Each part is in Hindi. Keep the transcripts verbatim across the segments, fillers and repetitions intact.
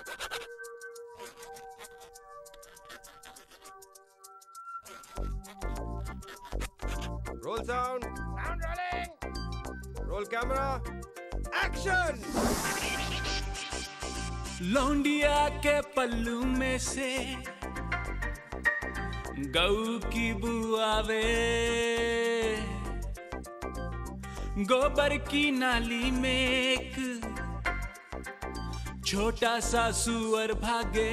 Roll sound. Sound rolling. Roll camera. Action. लौंडिया के पल्लू में से गऊ की बुआवे, गोबर की नाली में एक छोटा सा सुअर भागे।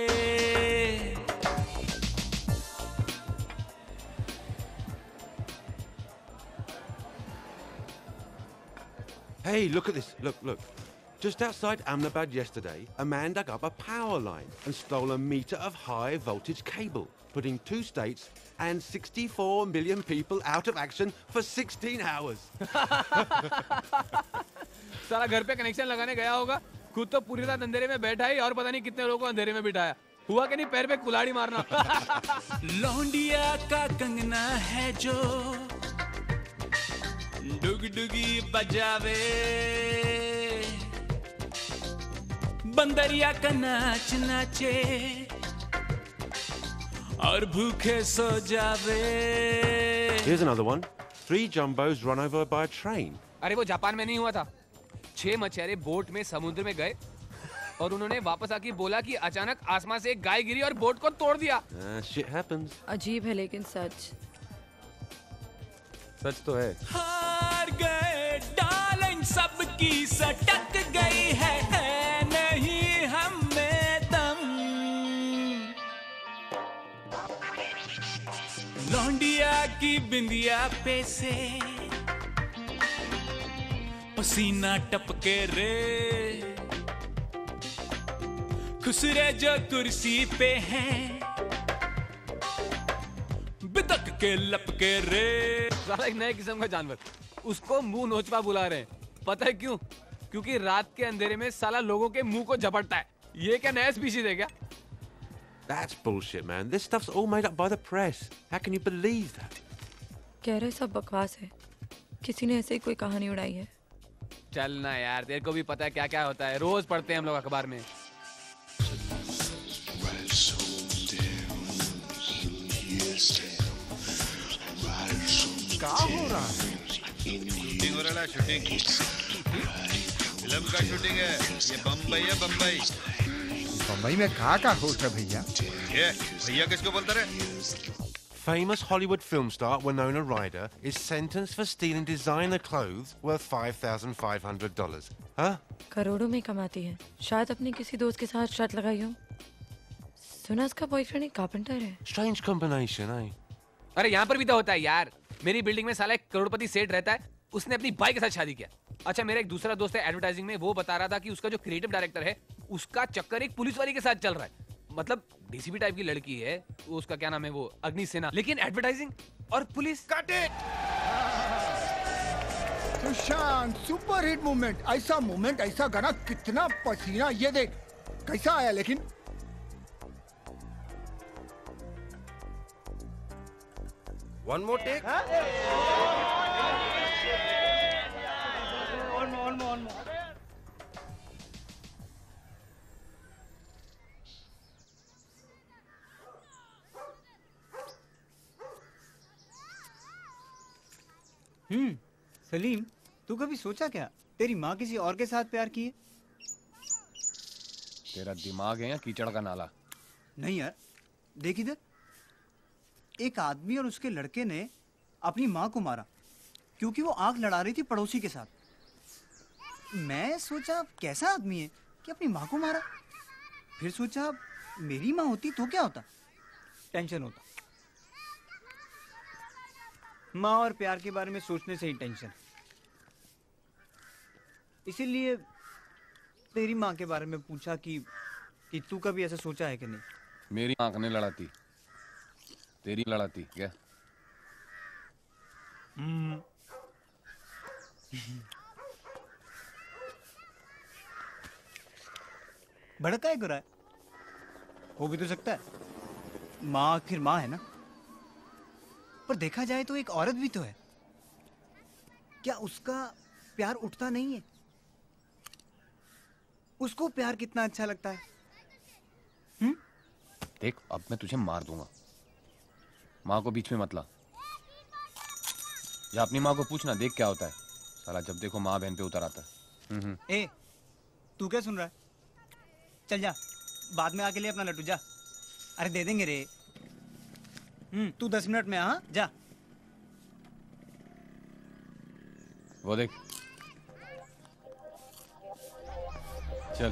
Hey, look at this. Look, look. Just outside Ahmedabad yesterday, a man dug up a power line and stole a meter of high voltage cable, putting two states and sixty-four million people out of action for sixteen hours. साला घर पे कनेक्शन लगाने गया होगा, खुद तो पूरी रात अंधेरे में बैठा ही और पता नहीं कितने लोगों को अंधेरे में बिठाया। हुआ कि नहीं पैर पे कुल्हाड़ी मारना। लौंडिया का कंगना है जो डुगडुगी बजावे, बंदरिया का नाच नाचे और भूखे सो जावे। Here's another one. Three jumbos run over by a train. अरे वो जापान में नहीं हुआ था। छह मछुआरे बोट में समुद्र में गए और उन्होंने वापस आके बोला कि अचानक आसमान से एक गाय गिरी और बोट को तोड़ दिया। Uh, shit happens. अजीब है लेकिन सच। सच तो है। हार गए डार्लिंग, सबकी सटक गई है, है नहीं हमें दम। लौंडिया की बिंदिया पे से पसीना टपके रे, खुसरे जो कुर्सी पे हैं बिदक के लपके रे। साला एक नए किस्म का जानवर, उसको मुंह नोचपा बुला रहे हैं। पता है क्यों? क्योंकि रात के अंधेरे में साला लोगों के मुंह को झपटता है। ये क्या नया स्पीशीज है क्या? That's bullshit, man. This stuff's all made up by the press. How can you believe that? कह रहे सब बकवास है, किसी ने ऐसे ही कोई कहानी उड़ाई है। चल ना यार, तेरे को भी पता है क्या क्या होता है, रोज पढ़ते हैं हम लोग अखबार में। क्या हो रहा है? शूटिंग हो रहा है, शूटिंग। फिल्म का शूटिंग है। ये बम्बई है, बम्बई। बम्बई में कहाँ का होट है भैया? ये भैया किसको बोलता रहे? Famous Hollywood film star Winona Ryder is sentenced for stealing designer clothes worth five thousand five hundred dollars. Huh? करोड़ों में कमाती है, शायद अपने किसी दोस्त के साथ शर्त लगाई हो। सुना उसका बॉयफ्रेंड एक कारपेंटर है। Strange combination, eh? अरे यहाँ पर भी तो होता है यार। मेरी बिल्डिंग में साला एक करोड़पति सेठ रहता है, उसने अपनी भाई के साथ शादी किया। अच्छा, मेरा एक दूसरा दोस्त है एडवर्टाइजिंग में, वो बता रहा था कि उसका जो क्रिएटिव डायरेक्टर है उसका चक्कर एक पुलिस वाली के साथ चल रहा है। मतलब डीसीपी टाइप की लड़की है, उसका क्या नाम है, वो अग्नि सेना, लेकिन एडवर्टाइजिंग और police. Cut it. Sushant, super hit movement. ऐसा मूवमेंट, ऐसा गाना, कितना पसीना। ये देख कैसा आया। लेकिन One more take? One more, one more, one more. हम्म, सलीम, तू कभी सोचा क्या तेरी माँ किसी और के साथ प्यार की है? तेरा दिमाग है या कीचड़ का नाला? नहीं यार, देख इधर। एक आदमी और उसके लड़के ने अपनी माँ को मारा क्योंकि वो आग लड़ा रही थी पड़ोसी के साथ। मैं सोचा कैसा आदमी है कि अपनी माँ को मारा। फिर सोचा मेरी माँ होती तो क्या होता? टेंशन होता। माँ और प्यार के बारे में सोचने से ही टेंशन। इसीलिए तेरी माँ के बारे में पूछा कि कि तू कभी ऐसा सोचा है कि नहीं। मेरी आंख नहीं लड़ाती, तेरी लड़ाती क्या? हम्म। भड़का है गुरा, हो भी तो सकता है। माँ आखिर माँ है ना। पर देखा जाए तो एक औरत भी तो है। क्या उसका प्यार उठता नहीं है? उसको प्यार कितना अच्छा लगता है। हम्म? देख अब मैं तुझे मार दूंगा, माँ को बीच में मत ला। या अपनी माँ को पूछना, देख क्या होता है। साला जब देखो माँ बहन पे उतर आता है। हम्म ए, तू क्या सुन रहा है? चल जा, बाद में आके ले अपना लड्डू जा। अरे दे देंगे रे। हम्म तू दस मिनट में हाँ जा। वो देख, चल।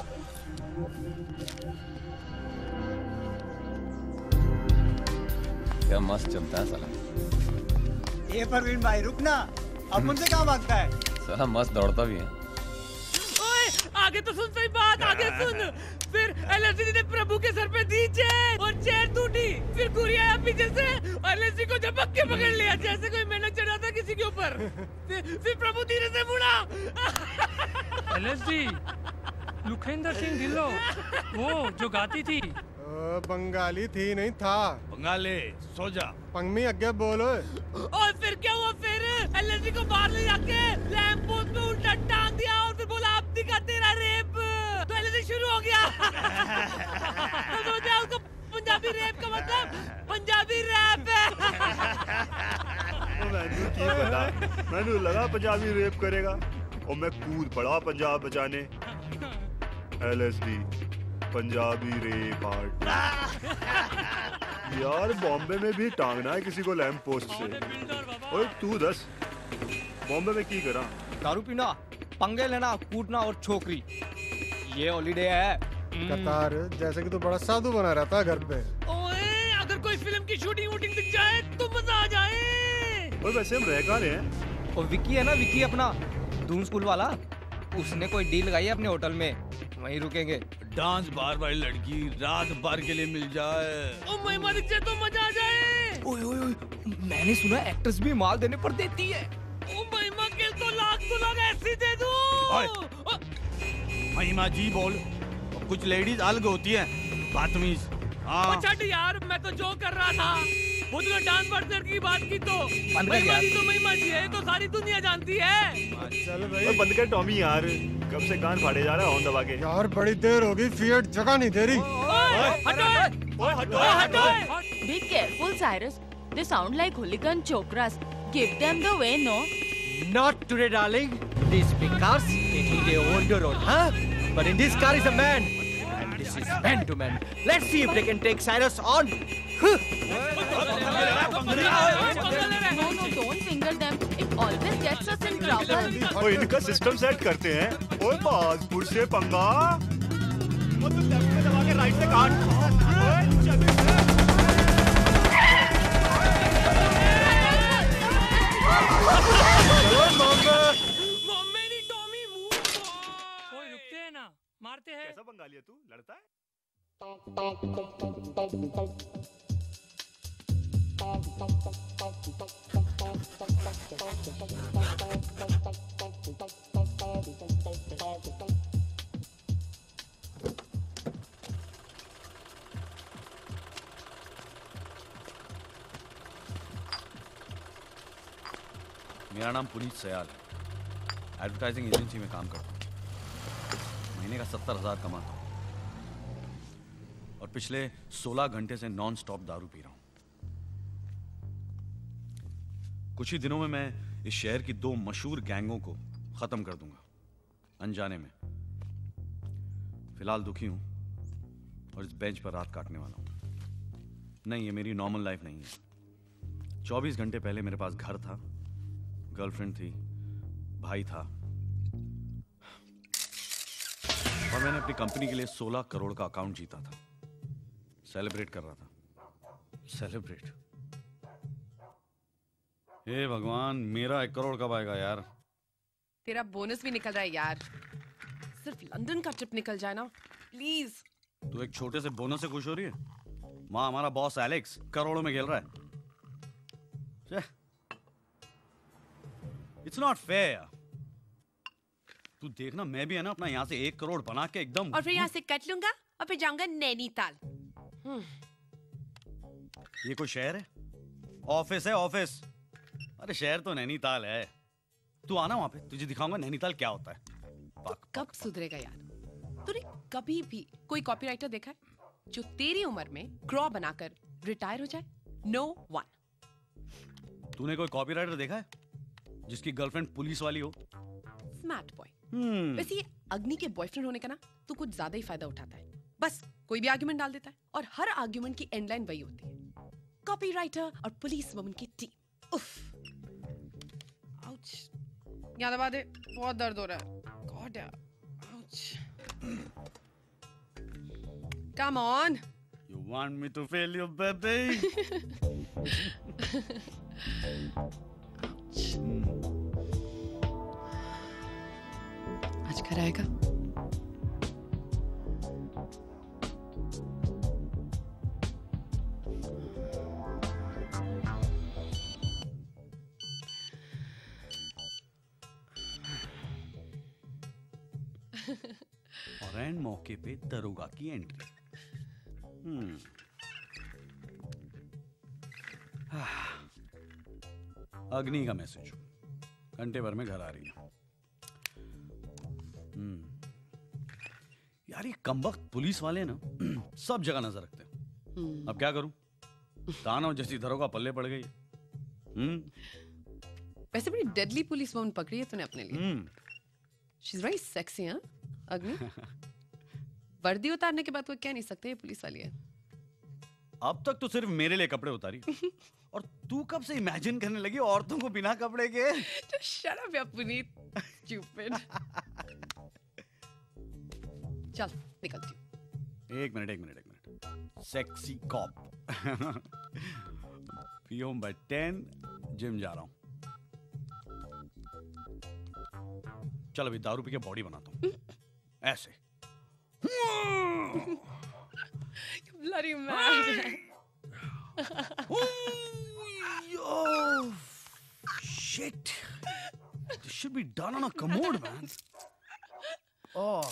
क्या मस्त चलता है साला। ए परवीन भाई रुक ना, अब मुझसे कहाँ भागता है? साला मस्त दौड़ता भी है। ओए आगे तो सुन, सही बात आगे सुन। फिर एलएसडी ने प्रभु के सर पे दी चेयर और चेयर टूटी। फिर गुरिया आया पीछे से और एलएसडी को झपक के पकड़ लिया जैसे कोई मेहनत चढ़ाता किसी के ऊपर। फिर, फिर प्रभु धीरे से मुड़ा। एलएसडी लुखेंद्र सिंह ढिल्लो, वो जो गाती थी। बंगाली थी नहीं था। बंगाली सो जा। पंगमी आगे बोलो। और फिर क्या हुआ? फिर एलएसडी को बाहर ले जाके लैंप पोस्ट पे उल्टा टांग दिया और फिर बोला अब दिखा तेरा रेप। तो एलएसडी शुरू हो गया। तो सोचा उसको पंजाबी रेप का मतलब पंजाबी रैप है। मैनू की पता, मैनू लगा पंजाबी रेप करेगा और मैं कूद पड़ा पंजाब बचाने। LSD Punjabi rap art. यार बॉम्बे में भी टांगना है किसी को लैंप पोस्ट से। ओए तू दस, बॉम्बे में की करा? दारू पीना, पंगे लेना, कूटना और छोकरी। ये हॉलीडे है। कतार जैसे कि तू बड़ा साधु बना रहता है घर पे। ओए अगर कोई फिल्म की शूटिंग वूटिंग दिख जाए तो मजा आ जाए। ओए वैसे हम रह कहाँ रहे हैं? और विक्की है ना, विक्की अपना धूम स्कूल वाला, उसने कोई डील लगाई है अपने होटल में, वहीं रुकेंगे। डांस बार वाली लड़की रात भर के लिए मिल जाए। ओ महिमा दिख जाए तो मजा आ जाए। ओए ओए ओए, मैंने सुना एक्ट्रेस भी माल देने पर देती है। ओ महिमा के तो लाख तो लाख ऐसी दे दूं। महिमा जी बोल। कुछ लेडीज अलग होती हैं, बदतमीज। हाँ। छट यार, मैं तो जो कर रहा था वो तूने डांस पार्टनर की बात की तो महिमा जी तो महिमा जी है, तो सारी दुनिया जानती है। चल भाई बंद कर टॉमी यार, कब से कान फाड़े जा रहा है हॉर्न दबा के। यार बड़ी देर होगी, फिएट जगह नहीं दे रही। Be careful, Cyrus. They sound like hooligan chokras. Give them the way, no? Not today, darling. These big cars, they need a older road, huh? But in this car is a man. And this is man to man. Let's see if they can take Cyrus on. No, no, don't finger them. It always gets us in trouble. ओए इनका सिस्टम सेट करते हैं। ओए बाजपुर से पंगा। वो तू लेफ्ट में दबा के राइट से काट। ओए चल। मारते हैं। कैसा बंगाली है तू, लड़ता है? मेरा नाम पुनीत सयाल है, एडवर्टाइजिंग एजेंसी में काम करता हूँ। महीने का सत्तर हजार कमाता हूँ और पिछले सोलह घंटे से नॉन स्टॉप दारू पी रहा हूँ। कुछ ही दिनों में मैं इस शहर की दो मशहूर गैंगों को खत्म कर दूंगा, अनजाने में। फिलहाल दुखी हूं और इस बेंच पर रात काटने वाला हूं। नहीं, ये मेरी नॉर्मल लाइफ नहीं है। चौबीस घंटे पहले मेरे पास घर था, गर्लफ्रेंड थी, भाई था और मैंने अपनी कंपनी के लिए सोलह करोड़ का अकाउंट जीता था। सेलिब्रेट कर रहा था। सेलिब्रेट? हे भगवान, मेरा एक करोड़ कब आएगा यार? तेरा बोनस भी निकल रहा है यार। सिर्फ लंदन का ट्रिप निकल जाए ना प्लीज। तू एक छोटे से बोनस से खुश हो रही है? माँ, हमारा बॉस एलेक्स करोड़ों में खेल रहा है। It's not fair. तू देखना, मैं भी है ना अपना यहाँ से एक करोड़ बना के एकदम, और फिर यहाँ से कट लूंगा और फिर जाऊंगा नैनीताल। ये कोई शहर है? ऑफिस है, ऑफिस। अरे शहर तो नैनीताल है। तू आना वहां पे, तुझे दिखाऊंगा नैनीताल क्या होता है। तो कब सुधरेगा यार? तूने कभी भी कोई कॉपीराइटर देखा है? जो तेरी उम्र में क्रॉ बनाकर रिटायर हो जाए? No one. तूने कोई कॉपीराइटर देखा है जिसकी गर्लफ्रेंड पुलिस वाली हो? Smart boy. वैसे ये अग्नि के बॉयफ्रेंड होने का ना तो कुछ ज्यादा ही फायदा उठाता है। बस कोई भी आर्गुमेंट डाल देता है और हर आर्गुमेंट की एंडलाइन वही होती है, कॉपीराइटर और पुलिस वुमन की टीम। उफ, आउच, याद दबा दे, बहुत दर्द हो रहा है। गॉड यार, ouch. Come on. You want me to fail you, baby? आज कराएगा? और एंड मौके पे दरोगा की एंट्री। हम्म अग्नि का मैसेज, घंटे भर में घर आ रही है। हम्म यार ये कमबख्त पुलिस वाले ना सब जगह नजर रखते हैं। अब क्या करूं, दानव जैसी दरोगा पल्ले पड़ गई। हम्म वैसे बड़ी डेडली पुलिस वुमन पकड़ी है तूने अपने लिए। She is very sexy. हाँ अग्नि, वर्दी उतारने के बाद कोई कह नहीं सकते ये पुलिस वाली है। अब तक तो सिर्फ मेरे लिए कपड़े उतारी और तू कब से इमेजिन करने लगी औरतों को बिना कपड़े के? Just shut up, यार पुनीत, stupid। चल निकलती हूँ। एक मिनट एक मिनट एक minute sexy cop. Be home by ten, gym जा रहा हूँ। चल अभी दारू पी के बॉडी बनाता हूँ ऐसे। Bloody mad। Oh, shit. This should be done on a commode, man. Oh.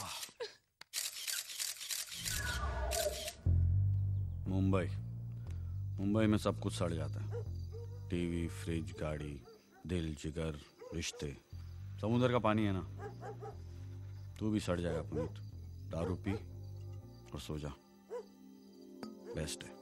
Mumbai Mumbai में सब कुछ सड़ जाता है। टीवी, फ्रिज, गाड़ी, दिल, जिगर, रिश्ते। समुद्र का पानी है ना, तू भी सड़ जाएगा पुनीत। दारू पी और सो जा, बेस्ट है।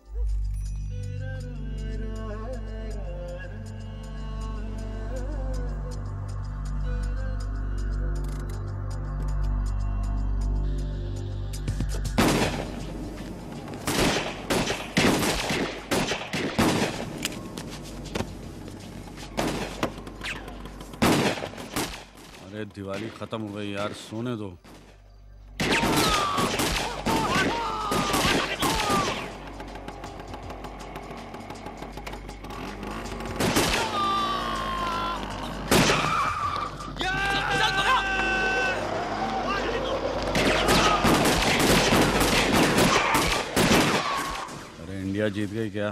अरे दिवाली खत्म हो गई यार, सोने दो। अरे इंडिया जीत गई क्या?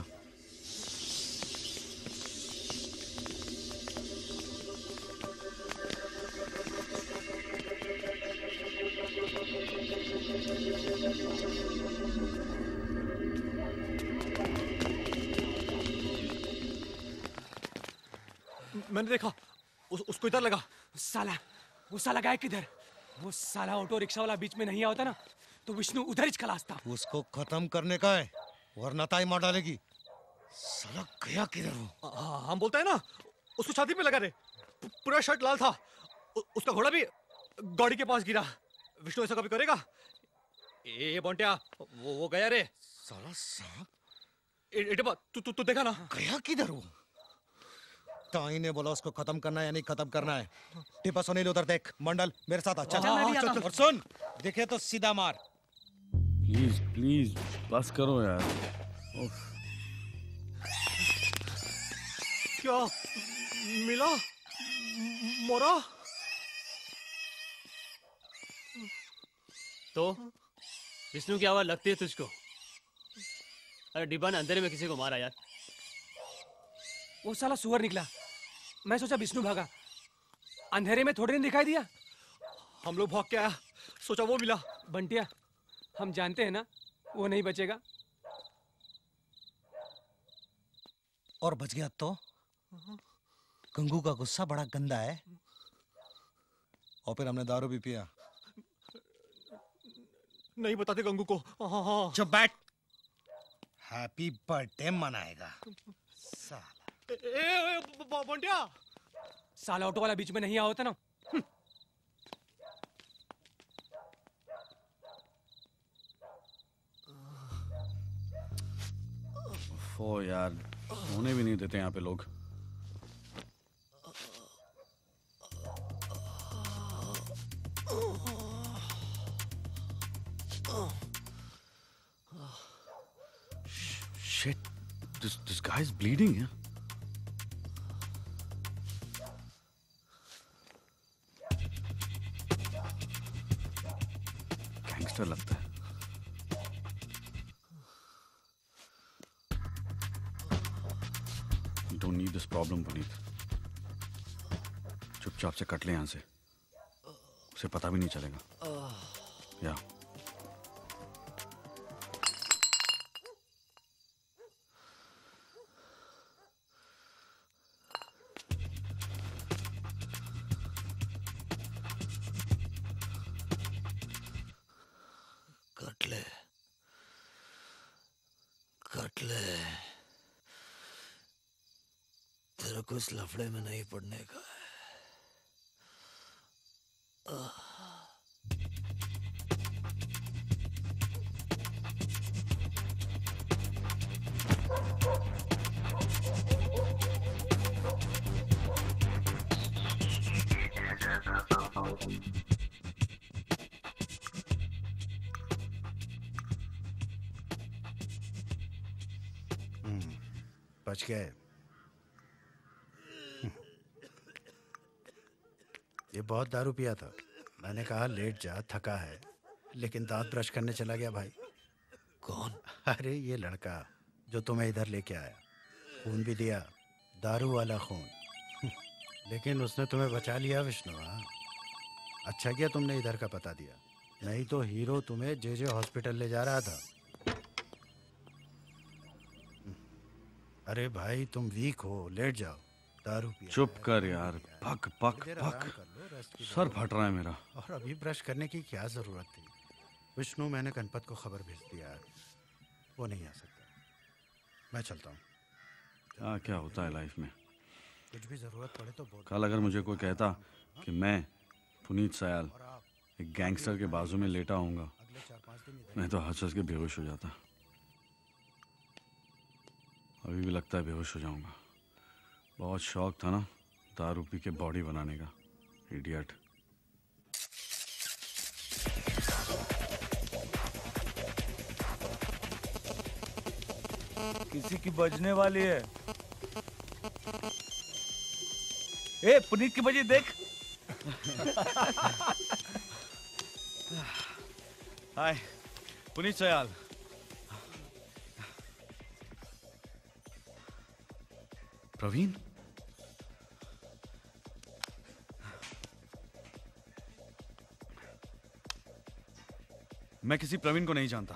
मैंने देखा उस, उसको इधर लगा। साला वो साला गाय किधर? वो साला ऑटो रिक्शा वाला बीच में नहीं आता ना तो विष्णु उधर ही खलासता। उसको खत्म करने का है वरना ताई मार डालेगी। साला गया किधर वो? हम बोलते हैं ना उसको छाती पे लगा रे, पूरा शर्ट लाल था। उ, उसका घोड़ा भी गाड़ी के पास गिरा। विष्णु ऐसा कभी करेगा? ए बंटिया वो वो गया रे। साला सांप। तू तू तू देखा ना गया किधर वो? ताई ने बोला उसको खत्म करना है या नहीं खत्म करना है। टिपा सुनील उधर देख। मंडल मेरे साथ अच्छा चल। और सुन, दिखे तो सीधा मार। प्लीज प्लीज बस करो यार। क्या मिला? मोरा तो विष्णु की आवाज लगती है तुझको? अरे डिब्बा ने अंधेरे में किसी को मारा यार। वो साला सुअर निकला। मैं सोचा विष्णु भागा, अंधेरे में थोड़ी नहीं दिखाई दिया। हम लोग भाग के आया, सोचा वो मिला। बंटिया हम जानते हैं ना वो नहीं बचेगा। और बच गया तो? गंगू का गुस्सा बड़ा गंदा है। और फिर हमने दारू भी पिया। नहीं बताते गंगू को। हाँ हाँ चुप बैठ। हैप्पी बर्थडे मनाएगा साला। ए, ए, ए, बंटिया साला ऑटो वाला बीच में नहीं आओ था ना। ओ यार होने भी नहीं देते यहाँ पे लोग। Shit, this this guy is bleeding. Yeah. Gangster लगता है। You don't need this problem, Puneet. चुपचाप से कट ले यहाँ से। उसे पता भी नहीं चलेगा। या कट ले, कट ले। तेरे को इस लफड़े में नहीं पड़ने का है। आह। बच गए। ये बहुत दारू पिया था। मैंने कहा लेट जा, थका है, लेकिन दांत ब्रश करने चला गया भाई। कौन? अरे ये लड़का जो तुम्हें इधर लेके आया। खून भी दिया, दारू वाला खून। लेकिन उसने तुम्हें बचा लिया विष्णु। हाँ अच्छा किया तुमने इधर का पता दिया, नहीं तो हीरो तुम्हें जे जे हॉस्पिटल ले जा रहा था। अरे भाई तुम वीक हो, लेट जाओ, दारू पिया। चुप कर यार, पक पक पक, सर फट रहा है मेरा। और अभी ब्रश करने की क्या जरूरत थी? विष्णु मैंने गणपत को खबर भेज दिया है, वो नहीं आ सकता। मैं चलता हूँ। क्या क्या होता है लाइफ में। कुछ भी जरूरत पड़े तो बोल। कल अगर मुझे कोई कहता कि मैं पुनीत सयाल एक गैंगस्टर के बाजू में लेटा होऊंगा, मैं तो हंस हंस के बेहोश हो जाता। अभी भी लगता है बेहोश हो जाऊंगा। बहुत शौक था ना दारू पी के बॉडी बनाने का। इडियट। किसी की बजने वाली है। ए पुनीत की बजी देख। हाय पुनीत सयाल। प्रवीण, मैं किसी प्रवीण को नहीं जानता।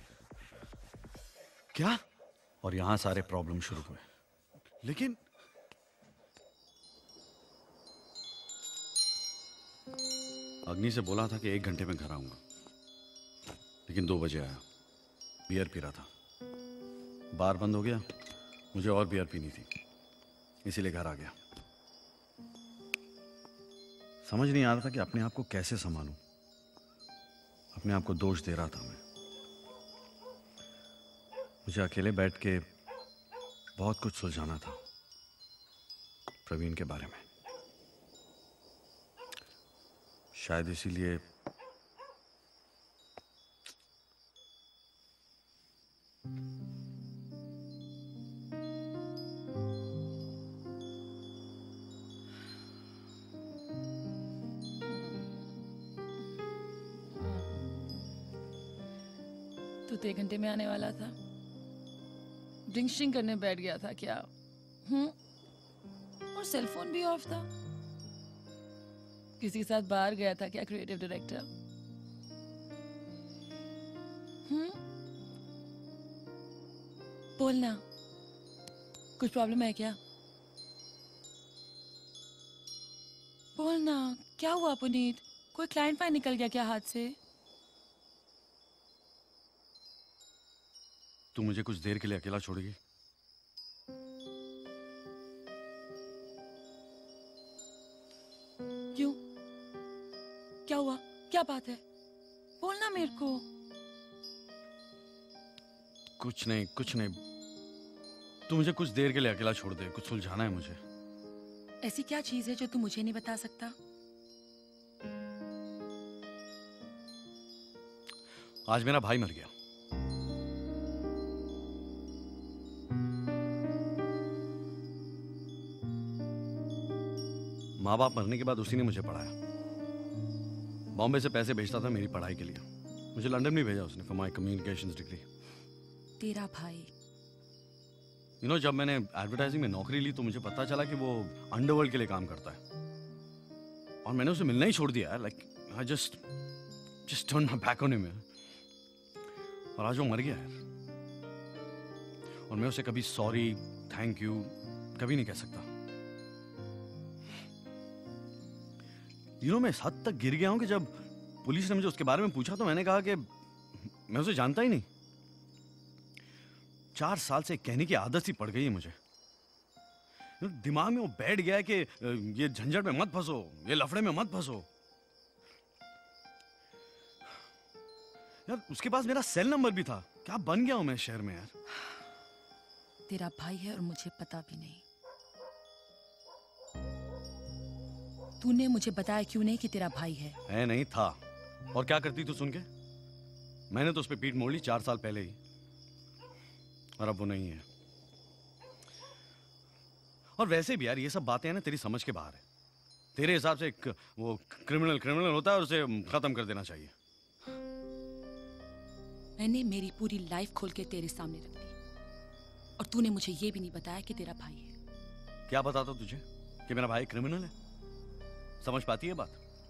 क्या? और यहां सारे प्रॉब्लम शुरू हुए। लेकिन अग्नि से बोला था कि एक घंटे में घर आऊंगा, लेकिन दो बजे आया। बियर पी रहा था, बार बंद हो गया, मुझे और बियर पीनी थी, इसीलिए घर आ गया। समझ नहीं आ रहा था कि अपने आप को कैसे संभालूं। अपने आप को दोष दे रहा था मैं। मुझे अकेले बैठ के बहुत कुछ सुलझाना था प्रवीण के बारे में। शायद इसीलिए तू तो एक घंटे में आने वाला था। ड्रिंक श्रिंक करने बैठ गया था क्या? हम्म, और सेल फोन भी ऑफ था। किसी के साथ बाहर गया था क्या क्रिएटिव डायरेक्टर? हम्म, बोलना, कुछ प्रॉब्लम है क्या? बोलना, क्या हुआ पुनीत? कोई क्लाइंट फाइल निकल गया क्या हाथ से? तू मुझे कुछ देर के लिए अकेला छोड़ेगी? क्यों? क्या हुआ? क्या बात है? बोलना मेरे को। कुछ नहीं, कुछ नहीं। तू मुझे कुछ देर के लिए अकेला छोड़ दे, कुछ सुलझाना है मुझे। ऐसी क्या चीज है जो तू मुझे नहीं बता सकता? आज मेरा भाई मर गया। माँ बाप मरने के बाद उसी ने मुझे पढ़ाया। बॉम्बे से पैसे भेजता था मेरी पढ़ाई के लिए। मुझे लंदन भी भेजा उसने फॉर माय कम्युनिकेशंस डिग्री। तेरा भाई। यू नो, जब मैंने एडवर्टाइजिंग में नौकरी ली तो मुझे पता चला कि वो अंडरवर्ल्ड के लिए काम करता है, और मैंने उसे मिलना ही छोड़ दिया। Like I just just turn my back on him. और आज वो मर गया है, और मैं उसे कभी सॉरी, थैंक यू कभी नहीं कह सकता। यू नो, मैं इस हद तक गिर गया हूं कि जब पुलिस ने मुझे उसके बारे में पूछा तो मैंने कहा कि मैं उसे जानता ही नहीं। चार साल से कहने की आदत सी पड़ गई है मुझे। दिमाग में वो बैठ गया है कि ये झंझट में मत फंसो, ये लफड़े में मत फंसो। यार, उसके पास मेरा सेल नंबर भी था। क्या बन गया हूं मैं शहर में यार। तेरा भाई है और मुझे पता भी नहीं। तूने मुझे बताया क्यों नहीं कि तेरा भाई है? है नहीं, था। और क्या करती तू सुन के? मैंने तो उस पर पीठ मोड़ ली चार साल पहले ही, और अब वो नहीं है। और वैसे भी यार ये सब बातें हैं ना, तेरी समझ के बाहर है। तेरे हिसाब से एक वो क्रिमिनल क्रिमिनल होता है और उसे खत्म कर देना चाहिए। मैंने मेरी पूरी लाइफ खोल के तेरे सामने रख दी, और तूने मुझे ये भी नहीं बताया कि तेरा भाई है। क्या बताता तुझे कि मेरा भाई क्रिमिनल है? समझ पाती है बात?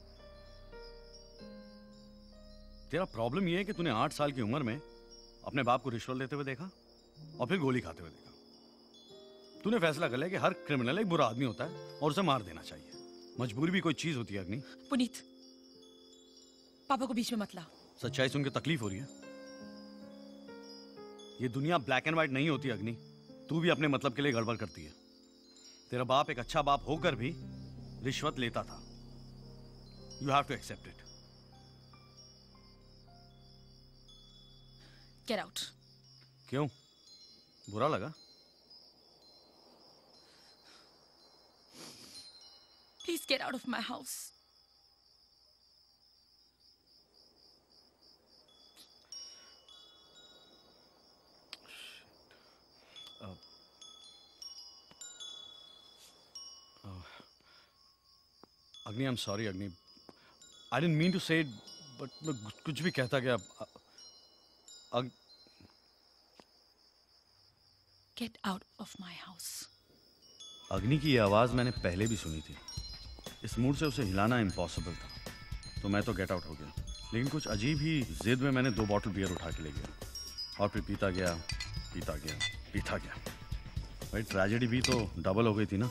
तेरा प्रॉब्लम ये है कि तूने आठ साल की उम्र में अपने बाप को रिश्वत लेते हुए देखा और फिर गोली खाते हुए देखा। तूने फैसला कर लिया कि हर क्रिमिनल एक बुरा आदमी होता है और उसे मार देना चाहिए। मजबूरी भी कोई चीज होती है अग्नि। पुनीत, पापा को बीच में मत ला। सच्चाई सुन के तकलीफ हो रही है? ये दुनिया ब्लैक एंड व्हाइट नहीं होती अग्नि। तू भी अपने मतलब के लिए गड़बड़ करती है। तेरा बाप एक अच्छा बाप होकर भी रिश्वत लेता था। You have to accept it. Get out. क्यों? बुरा लगा? Please get out of my house. Agni, I am sorry Agni. I didn't mean to say it, but मैं कुछ भी कहता गया। अग... get out of my house. Agni की ये आवाज मैंने पहले भी सुनी थी। इस मूड से उसे हिलाना इम्पॉसिबल था, तो मैं तो गेट आउट हो गया। लेकिन कुछ अजीब ही जिद में मैंने दो बॉटल बियर उठा के ले गया, और फिर पीता गया पीता गया पीता गया। भाई ट्रेजेडी भी तो डबल हो गई थी ना।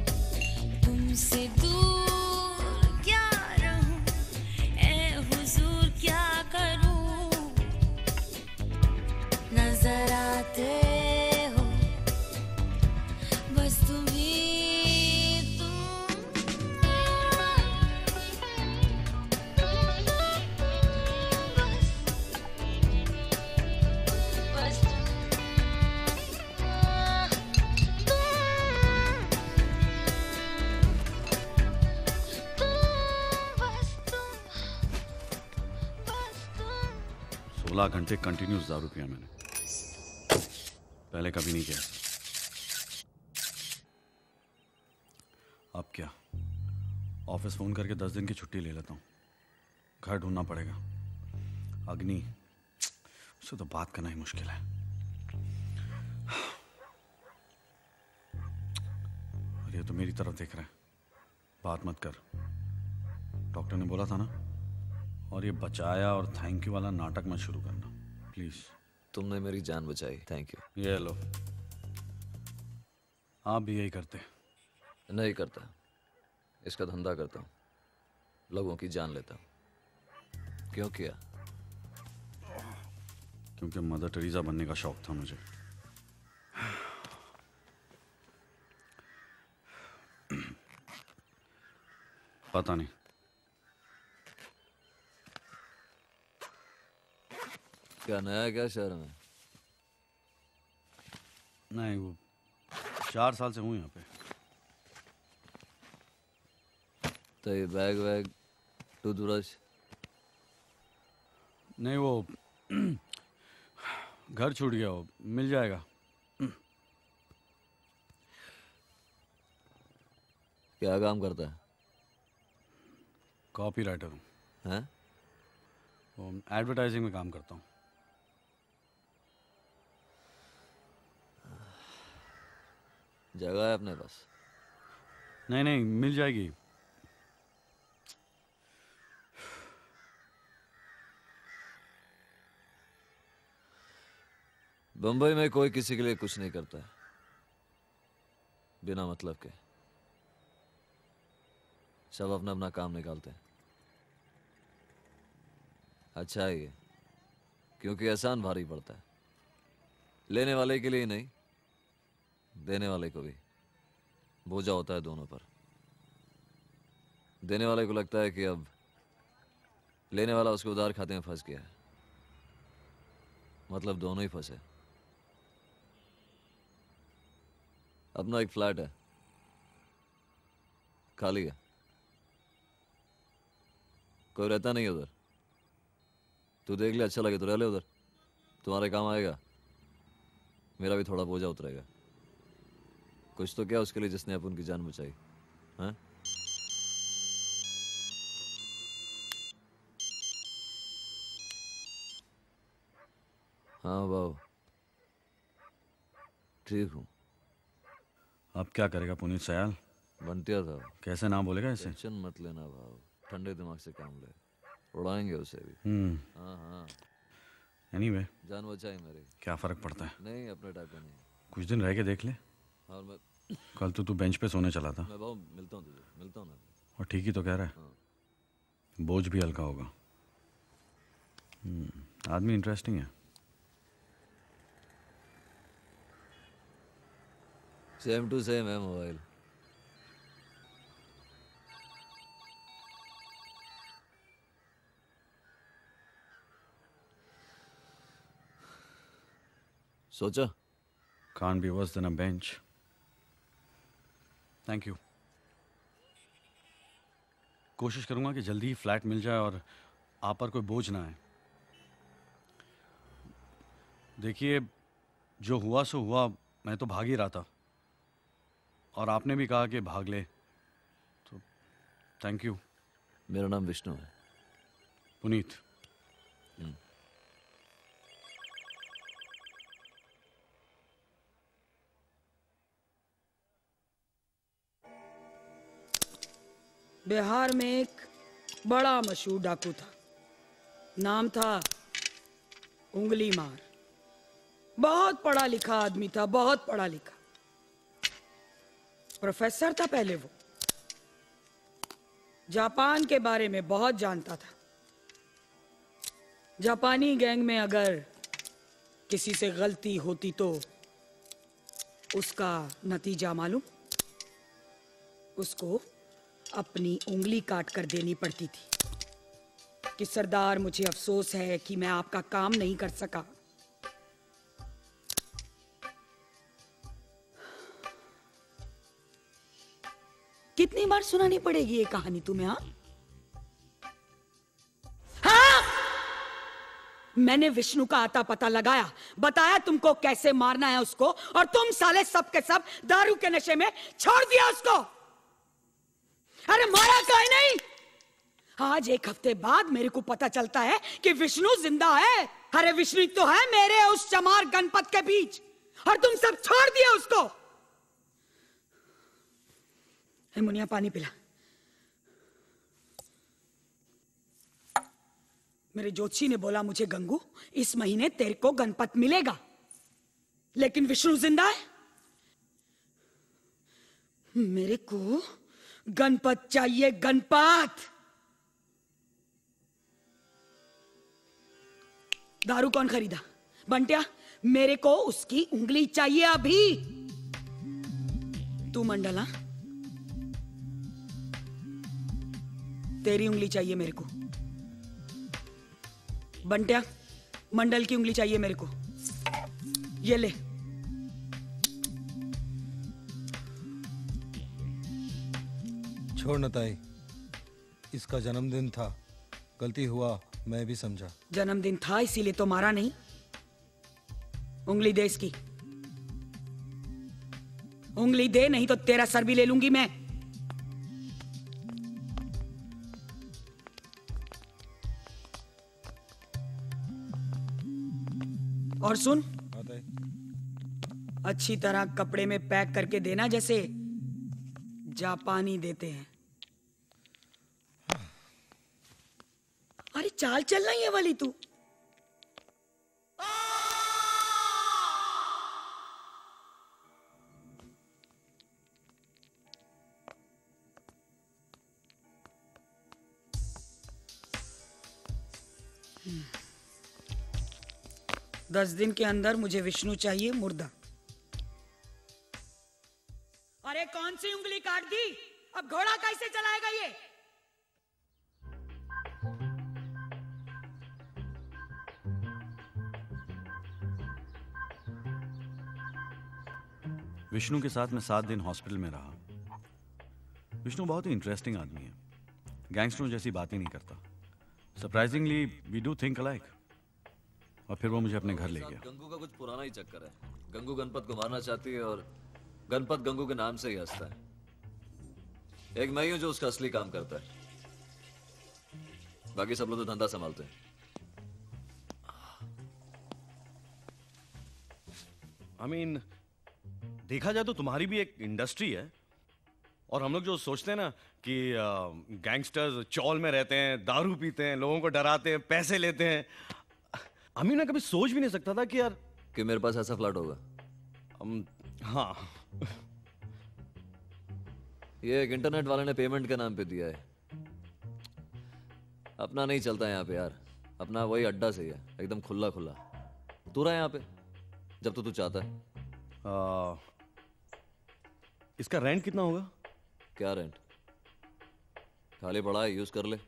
तुमसे दूर क्या रहूं, ए हुजूर सोलह घंटे कंटिन्यूस दारू पिया मैंने, पहले कभी नहीं किया। अब क्या, ऑफिस फोन करके दस दिन की छुट्टी ले लेता हूँ। घर ढूंढना पड़ेगा। अग्नि, उससे तो बात करना ही मुश्किल है। और ये तो मेरी तरफ देख रहा है, बात मत कर। डॉक्टर ने बोला था ना। और ये बचाया और थैंक यू वाला नाटक मत शुरू करना प्लीज। तुमने मेरी जान बचाई, थैंक यू। ये लो, आप भी यही करते? नहीं करता, इसका धंधा करता हूँ, लोगों की जान लेता हूँ। क्यों किया? क्योंकि मदर टेरेसा बनने का शौक था मुझे। पता नहीं, क्या नया है क्या शहर में? नहीं, वो चार साल से हूँ यहाँ पे। तो ये बैग वैग टूथब्रश? नहीं, वो घर छूट गया, वो मिल जाएगा। क्या काम करता है? कॉपीराइटर हूँ। हैं? वो एडवर्टाइजिंग में काम करता हूँ। जगह है अपने पास? नहीं नहीं, मिल जाएगी। बंबई में कोई किसी के लिए कुछ नहीं करता है बिना मतलब के। सब अपना अपना काम निकालते हैं। अच्छा है ये, क्योंकि आसान भारी पड़ता है। लेने वाले के लिए नहीं, देने वाले को भी बोझा होता है दोनों पर। देने वाले को लगता है कि अब लेने वाला उसके उधार खाते में फंस गया है, मतलब दोनों ही फंसे। अपना एक फ्लैट है, खाली है, कोई रहता नहीं उधर। तू देख ले, अच्छा लगे तो रह ले उधर, तुम्हारे काम आएगा। मेरा भी थोड़ा बोझा उतरेगा। कुछ तो क्या उसके लिए जिसने अपन की जान बचाई। हाँ? हाँ बाबू, ठीक हूँ। अब क्या करेगा पुनीत सयाल? बनतिया था। कैसे नाम बोलेगा इसे? टेंशन मत लेना भाव, ठंडे दिमाग से काम ले, उड़ाएंगे उसे भी। हम्म। हाँ हाँ। एनीवे, जान बचाई मेरी। क्या फर्क पड़ता है? नहीं, अपने टाइप का नहीं। कुछ दिन रह के देख ले। और मैं कल तो तू बेंच पे सोने चला था। मैं भाव मिलता हूँ तुझे, मिलता हूँ ना। और ठीक ही तो कह रहा है। हाँ। बोझ भी हल्का होगा। हम्म, आदमी इंटरेस्टिंग है। सेम टू सेम है मोबाइल। सोचा? Can't be worse than a bench. Thank you. कोशिश करूंगा कि जल्दी ही फ्लैट मिल जाए और आप पर कोई बोझ ना आए। देखिए, जो हुआ सो हुआ, मैं तो भाग ही रहा था और आपने भी कहा कि भाग ले, तो थैंक यू। मेरा नाम विष्णु है। पुनीत। बिहार में एक बड़ा मशहूर डाकू था, नाम था उंगली मार। बहुत पढ़ा लिखा आदमी था, बहुत पढ़ा लिखा, प्रोफेसर था पहले वो। जापान के बारे में बहुत जानता था। जापानी गैंग में अगर किसी से गलती होती तो उसका नतीजा मालूम? उसको अपनी उंगली काट कर देनी पड़ती थी कि सरदार, मुझे अफसोस है कि मैं आपका काम नहीं कर सका। कितनी बार सुनानी पड़ेगी ये कहानी तुम्हें? हाँ, हाँ? मैंने विष्णु का आता पता लगाया, बताया तुमको कैसे मारना है उसको, और तुम साले सब के सब दारू के नशे में छोड़ दिया उसको। अरे मारा काहे नहीं? आज एक हफ्ते बाद मेरे को पता चलता है कि विष्णु जिंदा है। अरे विष्णु तो है मेरे उस चमार गणपत के बीच, और तुम सब छोड़ दिया उसको। हे मुनिया, पानी पिला। मेरे ज्योतिषी ने बोला मुझे, गंगू इस महीने तेरे को गणपत मिलेगा, लेकिन विष्णु जिंदा है। मेरे को गणपत चाहिए, गणपत। दारू कौन खरीदा? बंटिया, मेरे को उसकी उंगली चाहिए अभी। तू मंडला, तेरी उंगली चाहिए मेरे को। बंटिया, मंडल की उंगली चाहिए मेरे को। ये ले। छोड़ न ताई, इसका जन्मदिन था, गलती हुआ, मैं भी समझा। जन्मदिन था इसीलिए तो मारा नहीं। उंगली दे इसकी, उंगली दे, नहीं तो तेरा सर भी ले लूंगी मैं। और सुन, अच्छी तरह कपड़े में पैक करके देना, जैसे जापानी देते हैं। अरे चाल चल रही है वाली तू। दस दिन के अंदर मुझे विष्णु चाहिए मुर्दा। अरे कौन सी उंगली काट दी? अब घोड़ा कैसे चलाएगा ये? विष्णु के साथ मैं सात दिन हॉस्पिटल में रहा। विष्णु बहुत ही इंटरेस्टिंग आदमी है, गैंगस्टरों जैसी बात ही नहीं करता। Surprisingly we do think alike. और फिर वो मुझे अपने घर ले गया। गंगू का कुछ पुराना ही चक्कर है। गंगू गणपत को मारना चाहती है और गणपत गंगू के नाम से ही हंसता है। एक मैं ही हूं जो उसका असली काम करता है, बाकी सब लोग तो धंधा संभालते हैं। आई मीन देखा जाए तो तुम्हारी भी एक इंडस्ट्री है, और हम लोग जो सोचते हैं ना कि गैंगस्टर्स चौल में रहते हैं, दारू पीते हैं, लोगों को डराते हैं, पैसे लेते हैं। अमीन ने कभी सोच भी नहीं सकता था कि यार कि मेरे पास ऐसा फ्लैट होगा। हम हाँ ये एक इंटरनेट वाले ने पेमेंट के नाम पे दिया है। अपना नहीं चलता यहाँ पे यार, अपना वही अड्डा से है, एकदम खुला खुला। तू रहा यहाँ पे जब तो तू चाहता है। आ, इसका रेंट कितना होगा? क्या रेंट? खाली पड़ा है, यूज कर ले।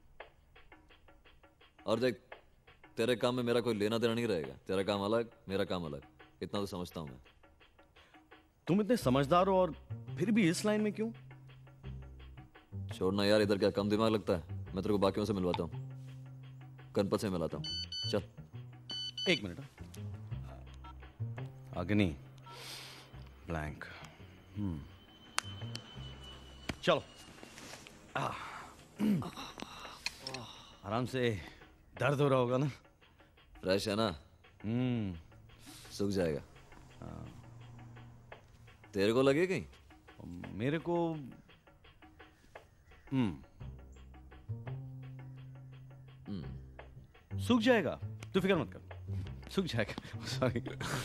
और देख, तेरे काम में मेरा कोई लेना देना नहीं रहेगा। तेरा काम अलग, मेरा काम अलग, इतना तो समझता हूं मैं। तुम इतने समझदार हो और फिर भी इस लाइन में क्यों? छोड़ना यार, इधर क्या कम दिमाग लगता है? मैं तेरे को बाकियों से मिलवाता हूँ, गणपत से मिलाता हूँ। चल एक मिनट। अग्नि ब्लैंक। हम्म चलो आराम से। दर्द हो रहा होगा ना? फ्रेश है ना? हम्म सूख जाएगा। तेरे को लगे कहीं? मेरे को हम्म सूख जाएगा, तू फिक्र मत कर, सूख जाएगा। सॉरी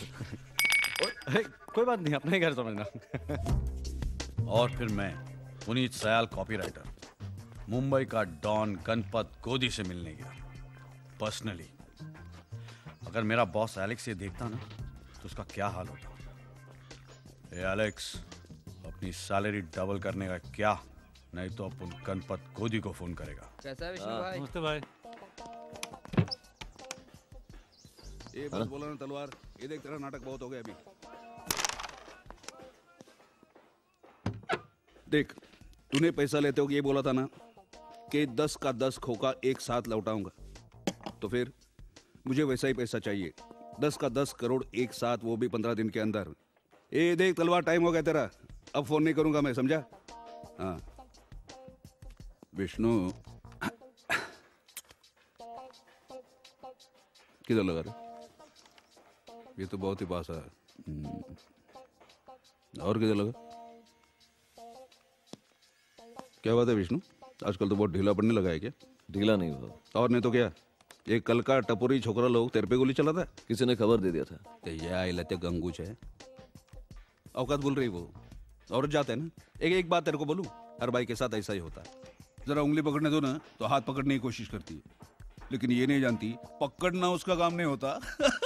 कोई बात नहीं, अपना ही घर समझना। और फिर मैं पुनीत सयाल कॉपीराइटर मुंबई का डॉन गणपत गोदी से मिलने गया पर्सनली। अगर मेरा बॉस एलेक्स ये देखता ना तो उसका क्या हाल होता। ए एलेक्स, अपनी सैलरी डबल करने का क्या, नहीं तो अपन गणपत गोदी को फोन करेगा। कैसा है विष्णु भाई? नमस्ते भाई। ये बस बोला ना तलवार, ये देख तेरा नाटक बहुत हो गया अभी। देख, तूने पैसा लेते हो ये बोला था ना कि दस का दस खोखा एक साथ लौटाऊंगा, तो फिर मुझे वैसा ही पैसा चाहिए, दस का दस करोड़ एक साथ, वो भी पंद्रह दिन के अंदर। ए देख तलवार, टाइम हो गया तेरा, अब फोन नहीं करूंगा मैं, समझा? हाँ विष्णु, किधर लगा रे? ये तो बहुत ही पास है। और किधर लगा? क्या बात है विष्णु, आजकल तो बहुत ढीला पड़ने लगा है क्या? ढीला नहीं हुआ। और नहीं तो क्या, एक कल का टपोरी छोकरा लोग तेरे पे गोली चलाता है। किसी ने खबर दे दिया था। तो ये आई लते गंगूच है, औकात बोल रही वो। और जाते हैं ना, एक एक बात तेरे को बोलूं, हर भाई के साथ ऐसा ही होता है। जरा उंगली पकड़ने दो ना तो हाथ पकड़ने की कोशिश करती है, लेकिन ये नहीं जानती पकड़ना उसका काम नहीं होता।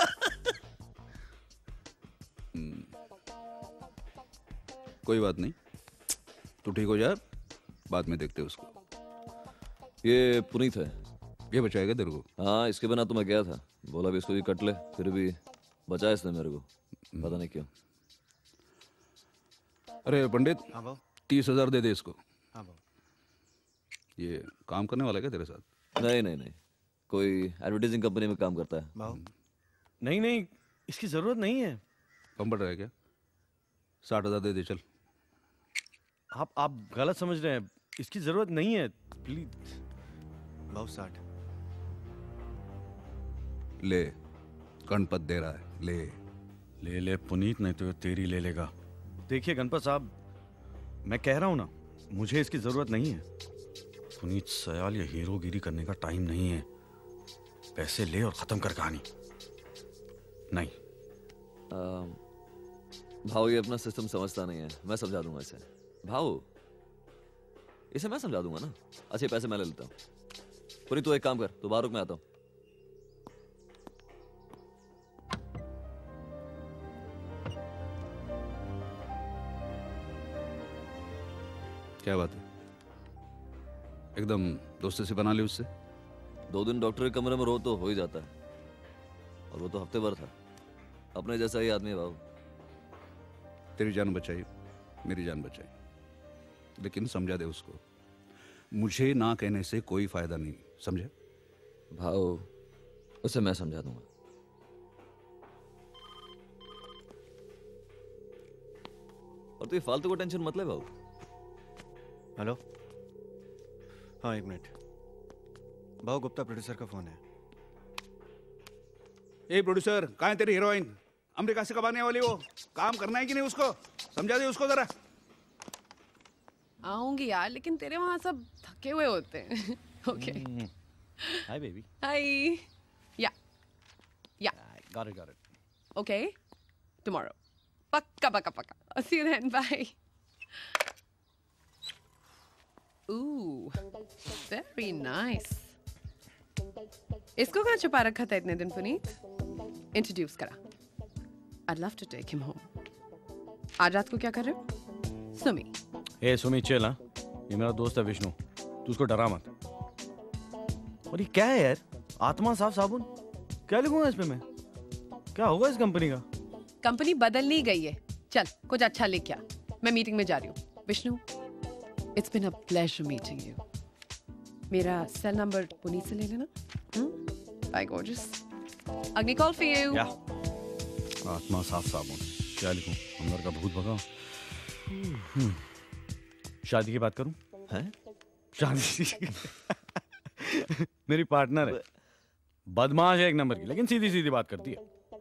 कोई बात नहीं, तू ठीक हो जा, बाद में देखते उसको। ये पुनीत है, ये बचाएगा तेरे को? हाँ, इसके बिना तो मैं गया था, बोला भी इसको भी कट ले, फिर भी बचाया इसने मेरे को, पता नहीं क्यों। अरे पंडित, हाँ तीस हजार दे दे इसको। हाँ ये काम करने वाला है क्या तेरे साथ? नहीं नहीं नहीं, कोई एडवर्टाइजिंग कंपनी में काम करता है। नहीं नहीं, इसकी जरूरत नहीं है। कम पड़ रहा है क्या? साठ हजार दे दे चल। आप आप गलत समझ रहे हैं, इसकी जरूरत नहीं है, प्लीज। बहुत साठ ले, गणपत दे रहा है, ले ले ले पुनीत, नहीं तो तेरी ले लेगा। देखिए गणपत साहब, मैं कह रहा हूं ना, मुझे इसकी जरूरत नहीं है। पुनीत सयाल, ये हीरोगिरी करने का टाइम नहीं है। पैसे ले और खत्म कर कहानी। नहीं भाव, ये अपना सिस्टम समझता नहीं है, मैं समझा दूंगा इसे। भाव, इसे मैं समझा दूंगा ना। अच्छे पैसे मैं ले लेता हूँ। पुनीत तू एक काम कर, तू बाहर रुक, मैं आता हूँ। क्या बात है, एकदम दोस्ती से बना ली उससे? दो दिन डॉक्टर के कमरे में रो तो हो ही जाता है, और वो तो हफ्ते भर था। अपने जैसा ही आदमी है बाबू। तेरी जान बचाई, मेरी जान बचाई, लेकिन समझा दे उसको, मुझे ना कहने से कोई फायदा नहीं, समझे? भाव, उसे मैं समझा दूंगा। और तू ये फालतू को टेंशन मत ले भाव। हेलो, हाँ एक मिनट। भाव, गुप्ता प्रोड्यूसर का फोन है। ए प्रोड्यूसर, कहाँ है तेरी हीरोइन? अमेरिका से कब आने वाली वो? काम करना है कि नहीं उसको? समझा दे उसको जरा। आऊंगी यार, लेकिन तेरे वहां सब थके हुए होते हैं। Okay, hi baby. Hi, yeah yeah got it, got it. Okay, tomorrow, पक्का पक्का पक्का। See you then, bye. Ooh, very nice. इसको कहाँ छुपा रखा था इतने दिन पुनीत? इंट्रोड्यूस करा। I'd love to take him home. आज रात को क्या कर रहे हो? सुमी। ए सुमी, चल। हाँ, ये मेरा दोस्त है विष्णु, तू उसको डरा मत। और ये क्या है यार, आत्मा साफ साबुन? क्या लिखूंगा इस पे मैं? क्या होगा इस कंपनी का? कंपनी बदलनी गई है, चल कुछ अच्छा लिख क्या। मैं मीटिंग में जा रही हूँ। Vishnu, It's been a pleasure meeting you. मेरा सेल नंबर पुनीत से ले लेना। Bye, gorgeous. Agni, call for you. या, आत्मा साफ साबुन, क्या लिखूं? अंदर का भूत भगाओ। शादी की बात करूं? हैं? शादी मेरी पार्टनर है, बदमाश है एक नंबर की, लेकिन सीधी सीधी बात करती है।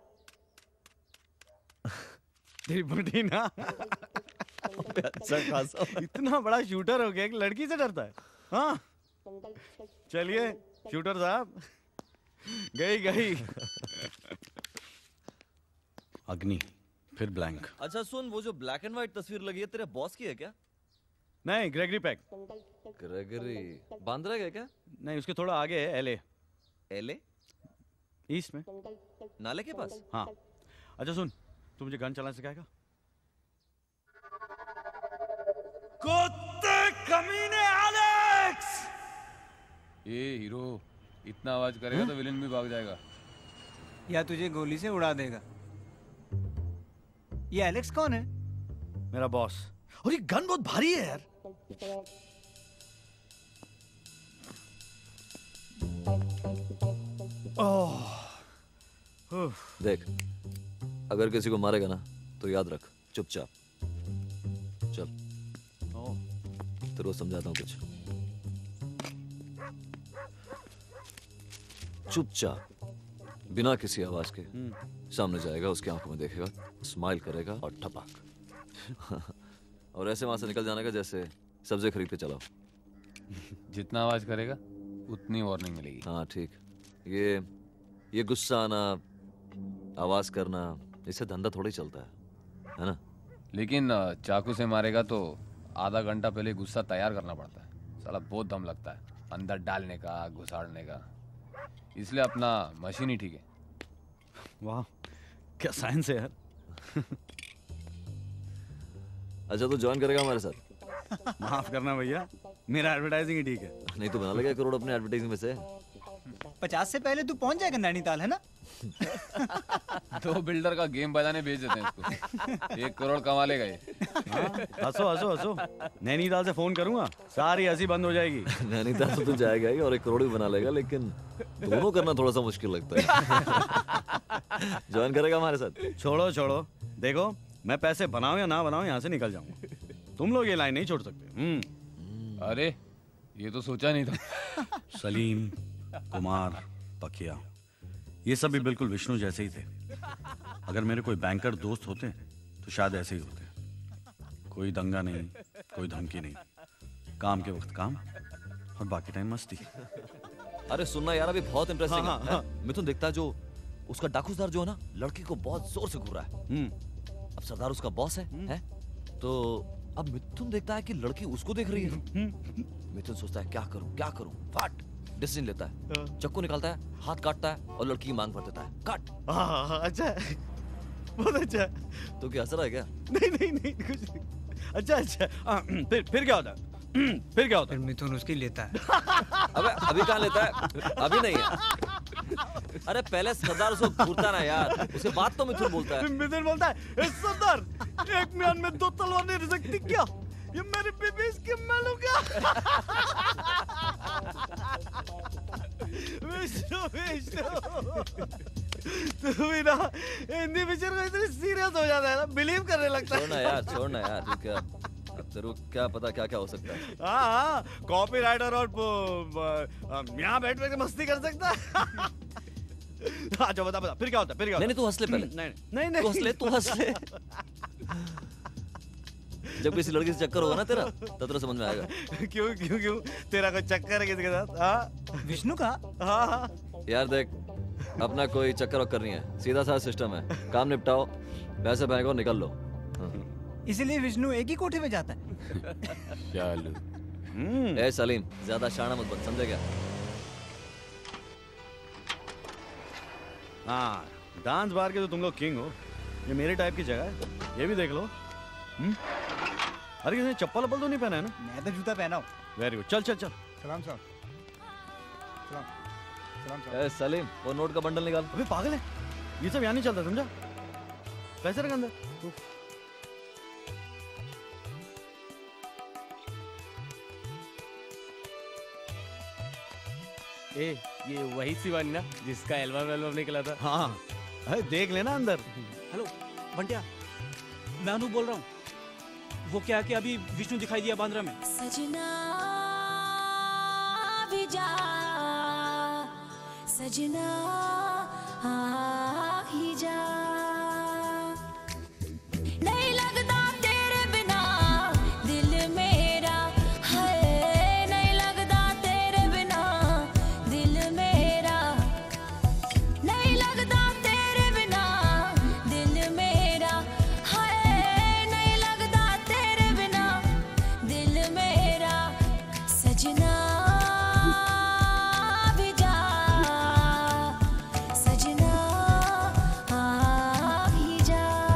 तेरी बुढ़ी ना अच्छा खासा इतना बड़ा शूटर हो गया कि लड़की से डरता है। हाँ चलिए शूटर साहब, गई गई। अग्नि, फिर ब्लैंक। अच्छा सुन, वो जो ब्लैक एंड व्हाइट तस्वीर लगी है तेरे बॉस की है क्या? नहीं, ग्रेगरी पैक। ग्रेगरी बांद्रा है क्या? नहीं, उसके थोड़ा आगे है एलए। एलए? ईस्ट में, नाले के पास। हाँ। अच्छा सुन, तू मुझे गन चलाना सिखाएगा? कुत्ते कमीने एलेक्स! ये हीरो इतना आवाज करेगा तो विलेन भी भाग जाएगा। या तुझे गोली से उड़ा देगा। ये एलेक्स कौन है? मेरा बॉस। और ये गन बहुत भारी है यार। ओह, देख, अगर किसी को मारेगा ना तो याद रख, चुपचाप चल। तेरे को समझाता हूँ कुछ। चुपचाप बिना किसी आवाज के सामने जाएगा, उसकी आंखों में देखेगा, स्माइल करेगा और ठपाक और ऐसे वहां से निकल जाने का जैसे सब्जी खरीद के चलाओ। जितना आवाज करेगा उतनी वार्निंग मिलेगी। हाँ ठीक। ये ये गुस्सा आना, आवाज करना, इससे धंधा थोड़ा ही चलता है, है ना? लेकिन चाकू से मारेगा तो आधा घंटा पहले गुस्सा तैयार करना पड़ता है। साला बहुत दम लगता है अंदर डालने का, घुसाड़ने का। इसलिए अपना मशीन ही ठीक है। वाह, क्या साइंस है यार। अच्छा, तो ज्वाइन करेगा हमारे साथ? माफ करना भैया, मेरा एडवर्टाइजिंग ही ठीक है। नहीं तो बना लेगा करोड़ अपने एडवर्टाइजिंग में से। पचास से पहले तू पहुंच जाएगा नैनीताल, है ना? तो बिल्डर का गेम बजाने भेज देते हैं इसको। एक करोड़ कमा लेगा ये। हंसो हंसो हंसो, नैनीताल से फोन करूंगा, सारी हंसी बंद हो जाएगी। नैनीताल तो तू जाएगा ही और एक करोड़ भी बना लेगा, लेकिन दोनों करना थोड़ा सा मुश्किल लगता है। ज्वाइन करेगा हमारे साथ? छोड़ो छोड़ो, देखो मैं पैसे बनाऊं या ना बनाऊं, यहाँ से निकल जाऊंगा। तुम लोग ये लाइन नहीं छोड़ सकते। अरे ये तो सोचा नहीं था। सलीम, कुमार, पकिया, ये सब भी बिल्कुल विष्णु जैसे ही थे। अगर मेरे कोई बैंकर दोस्त होते तो शायद ऐसे ही होते। कोई दंगा नहीं, कोई धमकी नहीं, काम के वक्त काम और बाकी टाइम मस्ती। अरे सुनना यार, अभी बहुत इंटरेस्टिंग हाँ, है, हाँ, है? मिथुन दिखता है जो उसका डाकूदार जो है ना, लड़की को बहुत जोर से घूर रहा है। अब सरदार उसका बॉस है, है? तो अब मिथुन देखता है कि लड़की उसको देख रही है। मिथुन सोचता है क्या करूं क्या करूं, फट डिसीजन लेता है, चाकू निकालता है, हाथ काटता है और लड़की की मांग भर देता है। काट। हाँ, अच्छा है, बहुत अच्छा है। तो क्या हंस रहा है क्या? नहीं नहीं नहीं कुछ नहीं। अच्छा अच्छा, आ, फिर फिर क्या होता है? फिर क्या होता है? मिथुन उसकी लेता है। अबे अभी कहाँ लेता है? अभी नहीं है। अरे पहले सरदार उसको घूरता ना यार, उसके बाद तो मिथुन बोलता है। मिथुन बोलता है, सरदार एक म्यान में दो तलवार नहीं रह सकती क्या? ये मेरी बीबी इसके मैं लूंगा। विष्णु विष्णु, तू भी ना हिंदी पिक्चर को इतनी सीरियस हो जाता है ना, बिलीव करने लगता है। छोड़ना यार, छोड़ना यार, तू क्या, अब तेरे को क्या पता क्या क्या हो सकता है। हाँ हाँ, कॉपीराइटर और यहाँ बैठ बैठ के मस्ती कर सकता है। अच्छा बता बता, फिर क्या होता है? फिर क्या होता है? नहीं नहीं, तू हंस ले पहले। नहीं नहीं नहीं, तू हंस ले, तू हंस ले। जब किसी लड़की से चक्कर होगा ना तेरा, तब तेरा समझ में आएगा। क्यों क्यों क्यों तेरा कोई चक्कर है किसी के साथ? हाँ विष्णु का? हाँ हाँ यार देख, अपना कोई चक्कर वक्कर नहीं है, सीधा सा सिस्टम है। काम निपटाओ, पैसे फेंको, निकल लो। इसीलिए विष्णु एक ही कोठे में जाता है। चलो। ए सलीम, ज्यादा शाना मत बन, समझे क्या? हाँ, डांस बार के तो तुम लोग किंग हो। ये मेरे टाइप की जगह है, ये भी देख लो। हम्म? अरे किसी ने चप्पल वप्पल तो नहीं पहना है ना? मैं तो जूता पहना हूँ। वेरी गुड, चल चल चल। सलाम साहब। सलाम सलाम साहब। ए सलीम, वो नोट का बंडल निकाल। अबे पागल है, ये सब यहाँ नहीं चलता, समझा? पैसे रख अंदर। ए, ये वही शिवानी ना जिसका एल्बम एल्बम निकला था? हाँ, अरे देख लेना अंदर। हेलो बंटिया, मैं अनु बोल रहा हूँ। वो क्या कि अभी विष्णु दिखाई दिया बांद्रा में। सजना भी जा, सजना आ ही जा, नहीं लगता तेरे बिना दिल मेरा है, नहीं लगता तेरे बिना दिल मेरा, नहीं लगता तेरे बिना दिल मेरा है, नहीं लगता तेरे बिना दिल मेरा, सजना भी जा, सजना आ ही जा।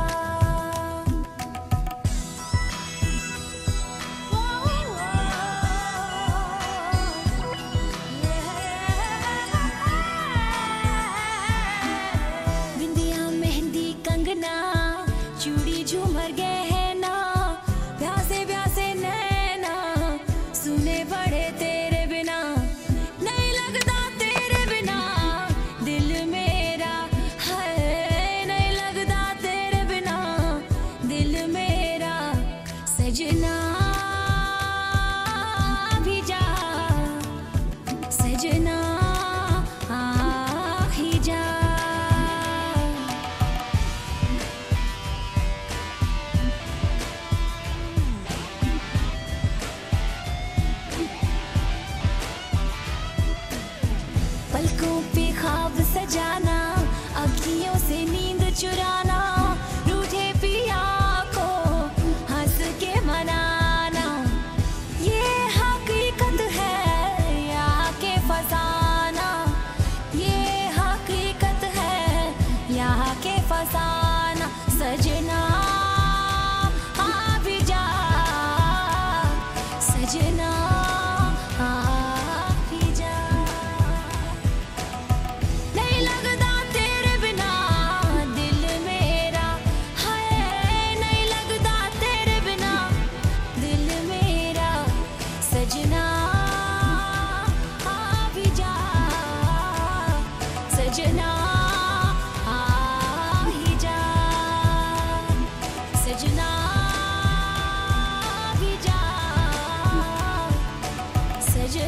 बिंदिया मेहंदी कंगना, चूड़ी झूमर गहना, प्यासे प्यासे नैना, सुने बड़े तेरे बिना, नहीं लगता तेरे बिना दिल मेरा है,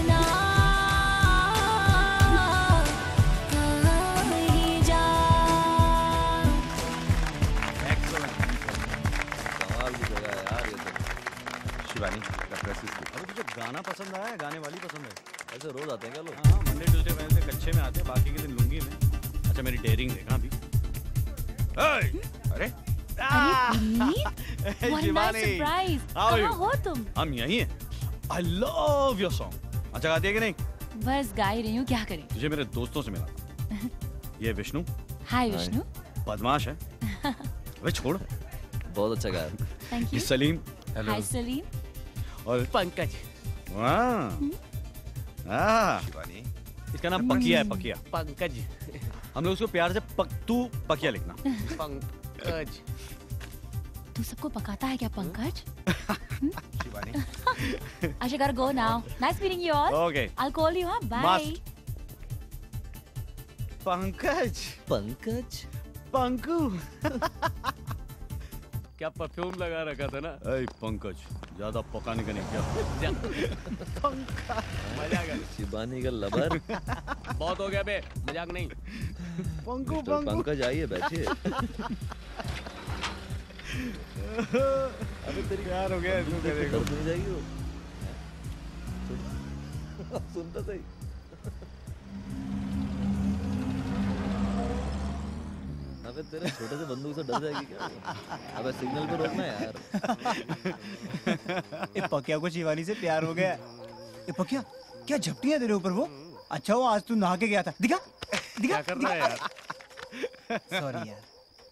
ना कहीं जा। कमाल की जगह है यार ये तो। शिवानी प्रेसिस की। अबे तुझे गाना पसंद आया, गाने वाली पसंद है? ऐसे रोज आते हैं क्या लोग? हाँ, मंडे ट्यूसडे वेडनेसडे कच्चे में आते हैं, बाकी के दिन लुंगी में। अच्छा मेरी डेयरिंग देखा अभी। अरे शिवानी सरप्राइज, कहाँ हो तुम? हम यहीं हैं। I love your song। अच्छा गाती है कि नहीं? बस गा ही रही हूँ, क्या करें। तुझे मेरे दोस्तों से मिला। ये विष्णु। हाय विष्णु। बदमाश है। अबे छोड़। बहुत अच्छा गाया। थैंक ये यू। सलीम। हाय सलीम। और पंकज। वाह। हाँ। शिवानी। इसका नाम पकिया है, पकिया। पंकज। हम लोग उसको प्यार से पक्तू पकिया लिखना। पंकज। तू सबको पकाता है क्या Pankaj? Shivani. I should gotta go now. Nice meeting you all. Okay. I'll call you, huh? Bye. Pankaj. Pankaj. Panku. क्या परफ्यूम लगा रखा था ना? ऐ पंकज, ज्यादा पकाने का नहीं क्या? मजाक है। शिवानी का लवर। बहुत हो गया बे, मजाक नहीं। पंकु मिस्टर पंकज आइए बैठिए। अबे तेरी प्यार हो गया तू करेगा। सुन जाएगी वो। सुनता सही। अबे तेरे छोटे से बंदूक से डर जाएगी क्या? अबे सिग्नल पे रोकना यार। ये पकिया को शिवानी से प्यार हो गया। ये पकिया क्या झपटी है तेरे ऊपर वो? अच्छा वो आज तू नहा के गया था, दिखा दिखा। क्या कर रहा है यार? सॉरी यार।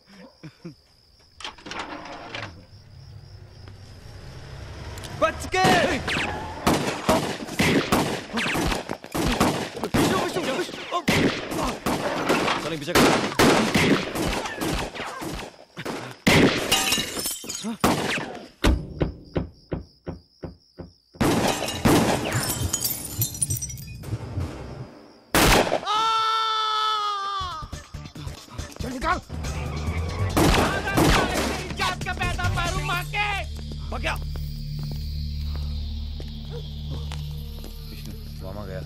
बच के। चलें पीछे कर। चल निकाल। जात का पैदा मारू मार के। पकिया। मामा गया।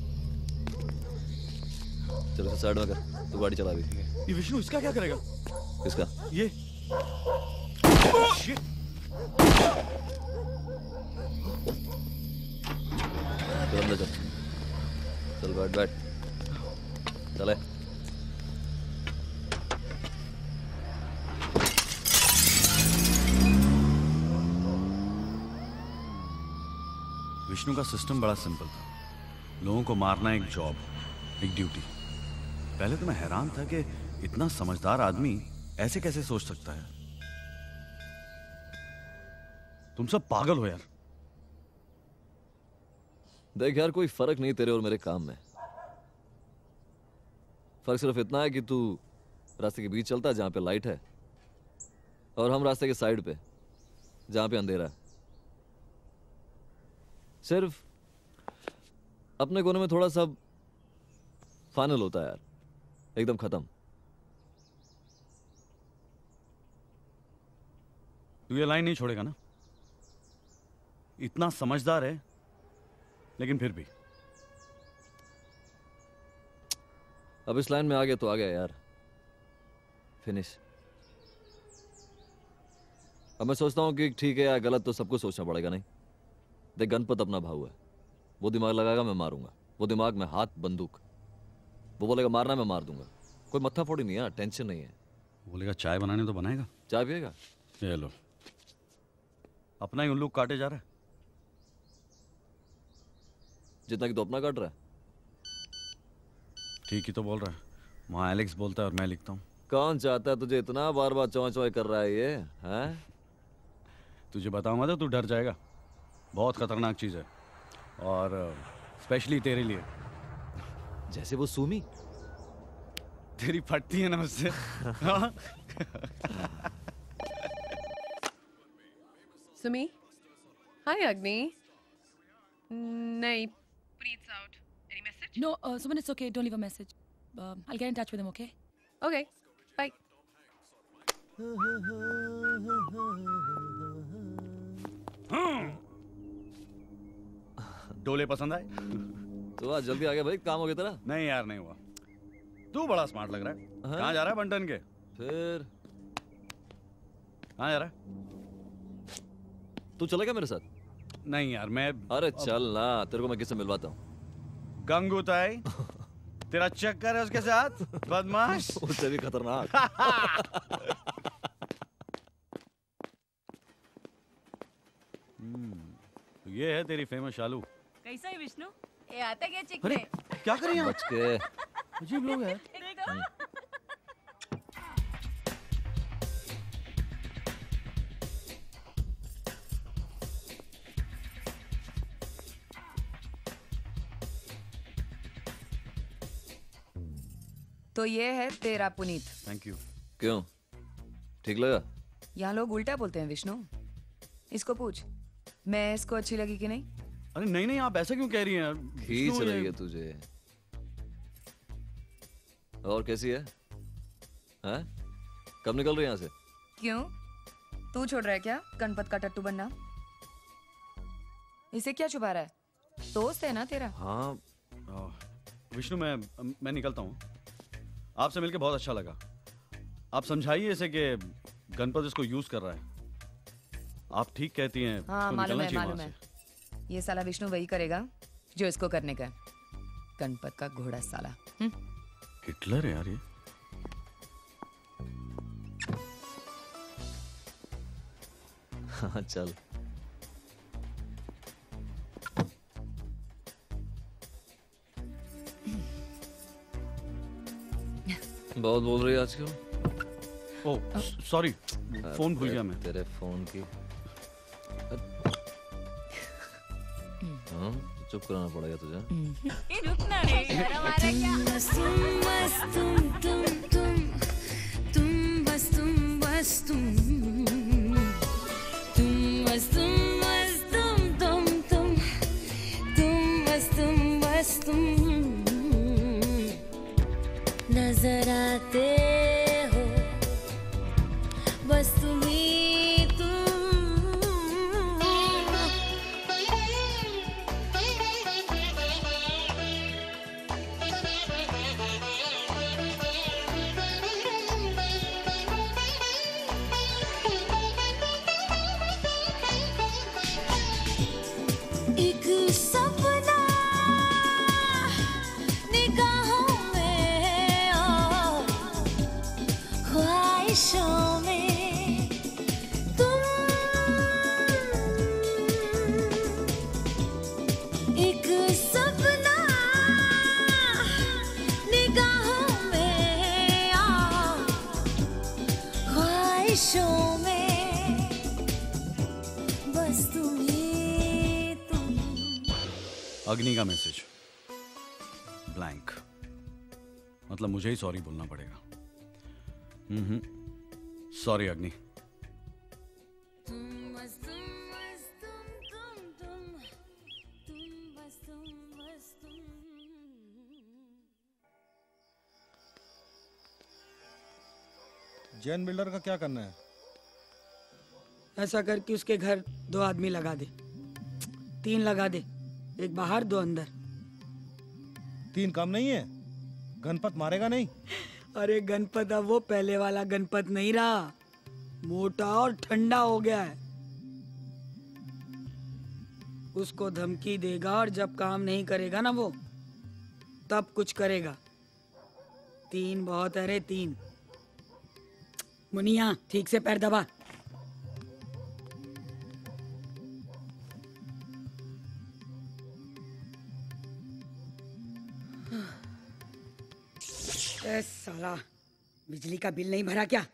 चलो साइड में कर, तू गाड़ी चला भी। ये विष्णु इसका क्या करेगा? किसका? ये। चल अंदर चल। चल बैठ बैठ। चले। विष्णु का सिस्टम बड़ा सिंपल था। लोगों को मारना एक जॉब, एक ड्यूटी। पहले तो मैं हैरान था कि इतना समझदार आदमी ऐसे कैसे सोच सकता है। तुम सब पागल हो यार। देख यार, कोई फर्क नहीं तेरे और मेरे काम में। फर्क सिर्फ इतना है कि तू रास्ते के बीच चलता है जहां पे लाइट है, और हम रास्ते के साइड पे जहां पे अंधेरा है। सिर्फ अपने कोने में थोड़ा सा फाइनल होता है यार, एकदम खत्म। तू ये लाइन नहीं छोड़ेगा ना? इतना समझदार है लेकिन फिर भी। अब इस लाइन में आ गया तो आ गया यार, फिनिश। अब मैं सोचता हूं कि ठीक है या गलत तो सबको सोचना पड़ेगा। नहीं देख, गणपत अपना भाऊ है, वो दिमाग लगाएगा मैं मारूंगा, वो दिमाग में हाथ बंदूक। वो बोलेगा मारना मैं मार दूंगा, कोई मत्था फोड़ी नहीं है, टेंशन नहीं है। बोलेगा चाय बनाने तो बनाएगा। चाय पिएगा? ये लो, अपना ही उल्लू काटे जा रहा है। जितना कि तो अपना काट रहा है। ठीक ही तो बोल रहा है। वहाँ एलेक्स बोलता है और मैं लिखता हूँ। कौन चाहता है तुझे इतना बार बार चौं चौं कर रहा है ये? हैं? तुझे बताऊंगा तो तू डर जाएगा। बहुत खतरनाक चीज है, और स्पेशली तेरे लिए। जैसे वो सुमी तेरी फटती है ना उससे। सुमी, हाय अग्नि। नहीं, Preet's out. Any message? No, uh, Suman, it's okay. Don't leave a message. Um, I'll get in touch with him, okay? Okay, bye. डोले पसंद आए? तो आज जल्दी आ गया भाई, काम हो गया तेरा? नहीं यार, नहीं हुआ। तू बड़ा स्मार्ट लग रहा है। हाँ? कहाँ जा रहा है बंटन के? फिर कहाँ जा रहा है? तू चलेगा मेरे साथ? नहीं यार, मैं अरे चल ना, तेरे को मैं किससे मिलवाता हूँ। गंगूताई, तेरा चक्कर है उसके साथ? बदमाश। उससे भी खतरनाक। ये है तेरी फेमस शालू। कैसा है विष्णु? ये आता क्या चिक अरे क्या कर रही हैं? बच के। अजीब लोग हैं। तो ये है तेरा पुनीत। Thank you. क्यों, ठीक लगा? यहाँ लोग उल्टा बोलते हैं विष्णु। इसको पूछ, मैं इसको अच्छी लगी कि नहीं? अरे नहीं नहीं, आप ऐसा क्यों कह रही हैं? खींच रही है तुझे। और कैसी है? हैं? कब निकल रही है यहाँ से? क्यों, तू छोड़ रहा है क्या गणपत का टट्टू बनना? इसे क्या छुपा रहा है? दोस्त है ना तेरा। हाँ विष्णु, मैं मैं निकलता हूँ। आपसे मिलके बहुत अच्छा लगा। आप समझाइए इसे कि गणपत इसको यूज कर रहा है। आप ठीक कहती हैं। हाँ तो मालूम निकलना है, चाहिए मालूम वहाँ है। ये साला विष्णु वही करेगा जो इसको करने का है। गणपत का घोड़ा साला। से। हिटलर है यार ये। हाँ चल। बहुत बोल रही है आजकल। ओह सॉरी, फोन भूल गया मैं। तेरे फोन की। हाँ, चुप कराना पड़ेगा तुझे। ये रुकना रे यार, हमारा क्या? तुम बस तुम तुम तुम तुम बस तुम बस तुम तुम बस तुम बस तुम तुम तुम तुम बस तुम बस तुम नजर आते हो बस तुम ही एक सपना निगाहों में और ख्वाहिशों में तुम एक सपना निगाहों में और ख्वाहिशों में बस तुम ही तुम। अग्नि का मैसेज ब्लैंक, मतलब मुझे ही सॉरी बोलना पड़ेगा। हम्म सॉरी अग्नि। तुम बस तुम बस तुम तुम तुम तुम बस तुम बस तुम। जैन बिल्डर का क्या करना है? ऐसा कर कि उसके घर दो आदमी लगा दे, तीन लगा दे, एक बाहर दो अंदर। तीन काम नहीं है? गणपत मारेगा नहीं? अरे गणपत अब वो पहले वाला गणपत नहीं रहा, मोटा और ठंडा हो गया है। उसको धमकी देगा और जब काम नहीं करेगा ना वो, तब कुछ करेगा। तीन बहुत है रे, तीन। मुनिया ठीक से पैर दबा। ए साला, बिजली का बिल नहीं भरा क्या?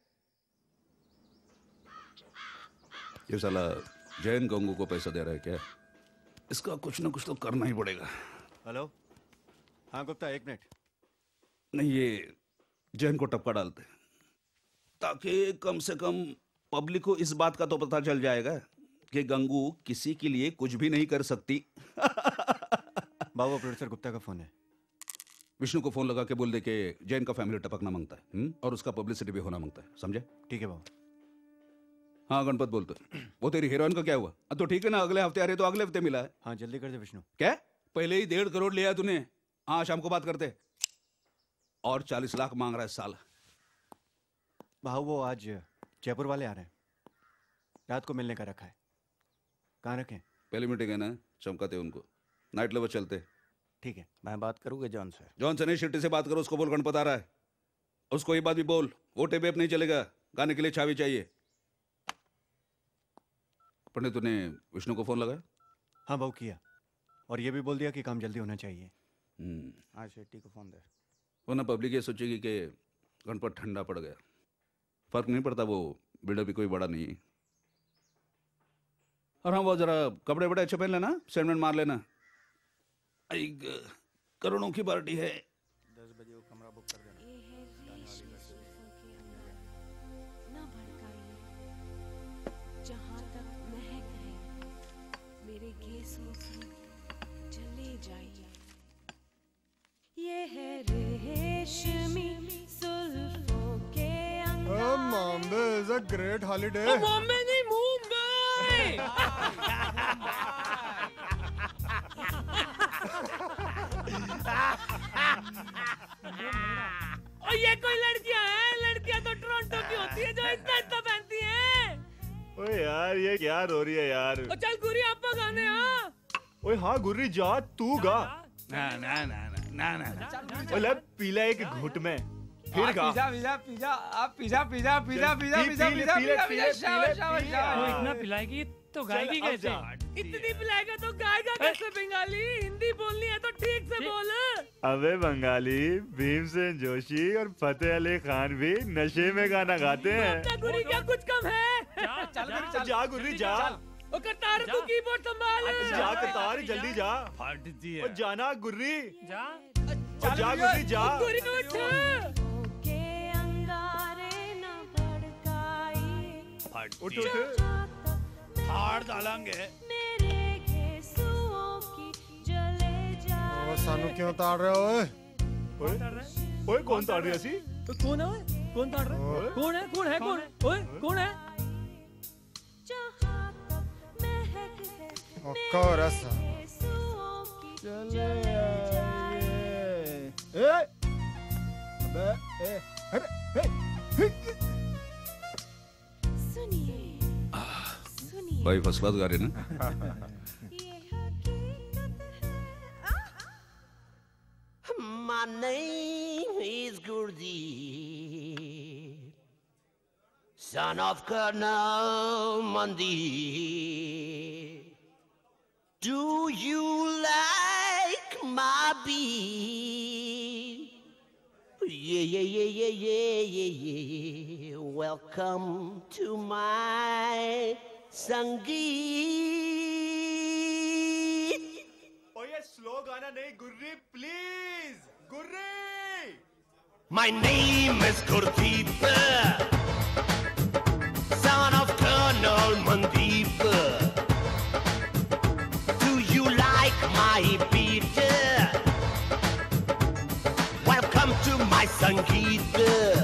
ये साला जैन गंगू को पैसा दे रहा है क्या? इसका कुछ ना कुछ तो करना ही पड़ेगा। हेलो, हाँ गुप्ता, एक मिनट। नहीं, ये जैन को टपका डालते हैं, ताकि कम से कम पब्लिक को इस बात का तो पता चल जाएगा कि गंगू किसी के लिए कुछ भी नहीं कर सकती। बाबू, प्रोड्यूसर गुप्ता का फोन है। विष्णु को फोन लगा के बोल दे कि जैन का फैमिली टपकना मांगता है, हुँ? और उसका पब्लिसिटी भी होना मांगता है, समझे? ठीक है बाबू। हाँ गणपत बोलते। वो तेरी हीरोइन का क्या हुआ? अब तो ठीक है ना, अगले हफ्ते आ रही तो अगले हफ्ते मिला है। हाँ जल्दी कर दे विष्णु। क्या पहले ही डेढ़ करोड़ लिया तूने? हाँ शाम को बात करते। और चालीस लाख मांग रहा है साल। भाऊ वो आज जयपुर वाले आ रहे हैं, रात को मिलने का रखा है। कहाँ रखें? पहली मीटिंग है ना, चमकाते उनको। नाइट क्लब चलते। ठीक है। मैं बात करूँगा जॉन से। जॉन से नहीं, शिट्टी से बात करो। उसको बोल गणपत आ रहा है। उसको ये बात भी बोल, वो टेप वेप नहीं चलेगा, गाने के लिए छावी चाहिए। पंडित तूने विष्णु को फोन लगाया? हाँ भाऊ किया, और ये भी बोल दिया कि काम जल्दी होना चाहिए। हाँ शेट्टी को फोन दे। वरना पब्लिक ये सोचेगी कि गणपत ठंडा पड़ गया। फर्क नहीं पड़ता, वो बिल्डर भी कोई बड़ा नहीं है। और हाँ वो जरा कपड़े बड़े अच्छे पहन लेना, सेंडमेंट मार लेना। एक करोड़ों की पार्टी है। दस बजे वो कमरा बुक कर देना। जहाँ तक महक है मेरे गैसों की चले जाइए। ये है रेशमी सुल्फों के अंगारे। Oh, Bombay is a great holiday. Oh, Bombay नहीं, मुंबई। और ये कोई लड़कियां हैं? लड़कियां तो टोरंटो की होती है जो इतना इतना पहनती हैं। ओए यार ये क्या रो रही है यार? ओ चल गुरी आप गाने। हाँ ओए हाँ गुर्री जा, तू गा। ना ना ना ना ना ना। ओए ले पीला एक घुट में, फिर गा। पिज़्ज़ा पिज़्ज़ा पिज़्ज़ा आप pizza pizza pizza pizza pizza pizza pizza शाबाश शाबाश शाबाश। वो इतना पिलाएगी तो गाएगी कैसे? इतनी पिलाएगा तो गाएगा कैसे? बंगाली हिंदी बोलनी है तो ठीक से बोल। अबे बंगाली भीमसेन जोशी और फतेह अली खान भी नशे में गाना गाते हैं। गुरी क्या कुछ कम है? चल गुरी चल, जा गुरी जा। ओ करतार तू कीबोर्ड संभाल। जा करतार जल्दी जा। फटती है। और जाना गुर्री। जा। और जा गुर्री जा। गुरी उठ। उठ उठ। हार डालेंगे। ओ सानू क्यों ताड़ रहे हो? ओए ओए कौन ताड़ रही है? सी कौन है? कौन ताड़ रहा है? कौन है? कौन है? कौन? ओए कौन है? ओ कौन ऐसा? चले ए अबे ए अरे ए भाई फर्स्ट क्लास गा रहे ना। My name is Gurdeep, son of Colonel Mandeep. Do you like my beat? Yeah, yeah, yeah, yeah, yeah, yeah, yeah. Welcome to my संगीत। ओ ये स्लो गाना नहीं Guri, please Guri. My name is Gurdeep, son of Colonel Mandeep. Do you like my beat? Welcome to my sangeet.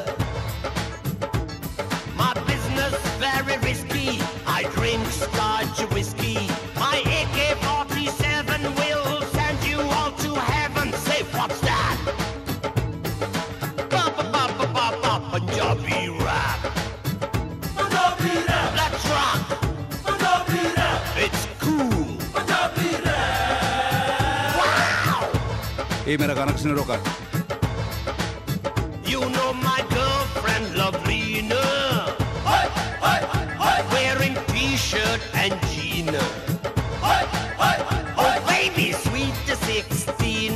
My business very risky. I drink scotch whiskey. My A K forty-seven will send you all to heaven. Say what's that? Ba ba ba ba ba ba Punjabi rap. Punjabi rap. Let's rock. Punjabi rap. It's cool. Punjabi rap. Wow. ये मेरा गाना किसने रोका? You know my girlfriend Lovelina. Wearing t-shirt and jeans. Oh baby, sweet to sixteen.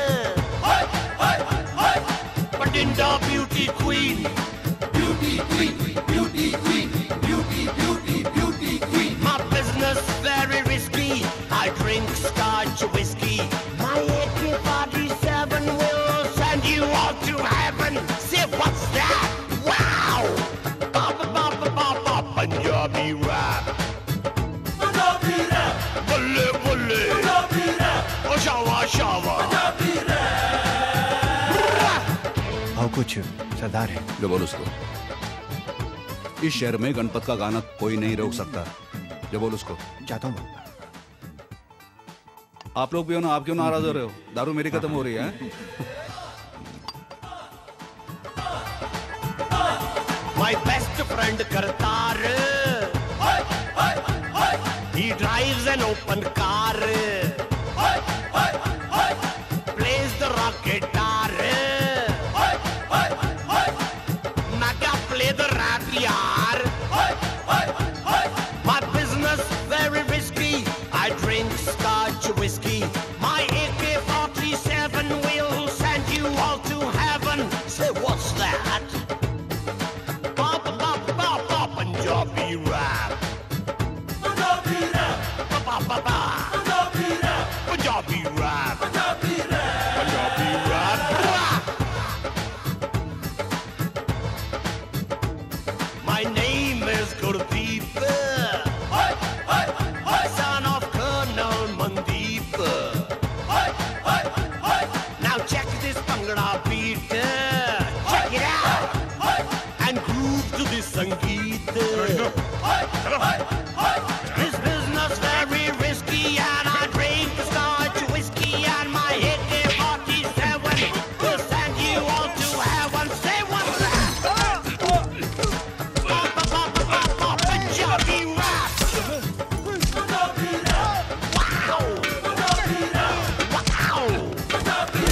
But in the beauty queen. Beauty queen, beauty queen, beauty, beauty, beauty queen. My business very risky. I drink scotch whiskey. My A K forty-seven will send you all to heaven. Say what's that? Wow! Ba ba ba ba ba ba Punjabi rap. Punjabi rap. Bulle bulle. Punjabi rap. Oh shawa shawa. Punjabi rap. भाव कुछ सरदार है। जो बोल उसको। इस शहर में गणपत का गाना कोई नहीं रोक सकता। जो बोल उसको। जाता हूँ। आप लोग भी हो ना, आप क्यों नाराज हो रहे हो? दारू मेरी खत्म हो रही है। My best friend Kartar, he drives an open car, plays the rock guitar, Naga play the rap yaar. My business very risky, I drink scotch whiskey. My A K forty-seven will send you all to heaven. Say what's that? Punjabi rap. Punjabi rap. Ba ba ba. Punjabi rap. Punjabi rap. Punjabi rap. Punjabi rap. My name is Gurdeep. Hey, hey, hey. Son of Colonel Mandeep. Hey, hey, hey. Now check this Bhangra beat. Check it out. And groove to this Sangeet. This business very risky, and I drink scotch whiskey, and my A K forty-seven will send you all to heaven. Say what's that? Punjabi rap. Punjabi rap. Wow. Punjabi rap. Wow. Punjabi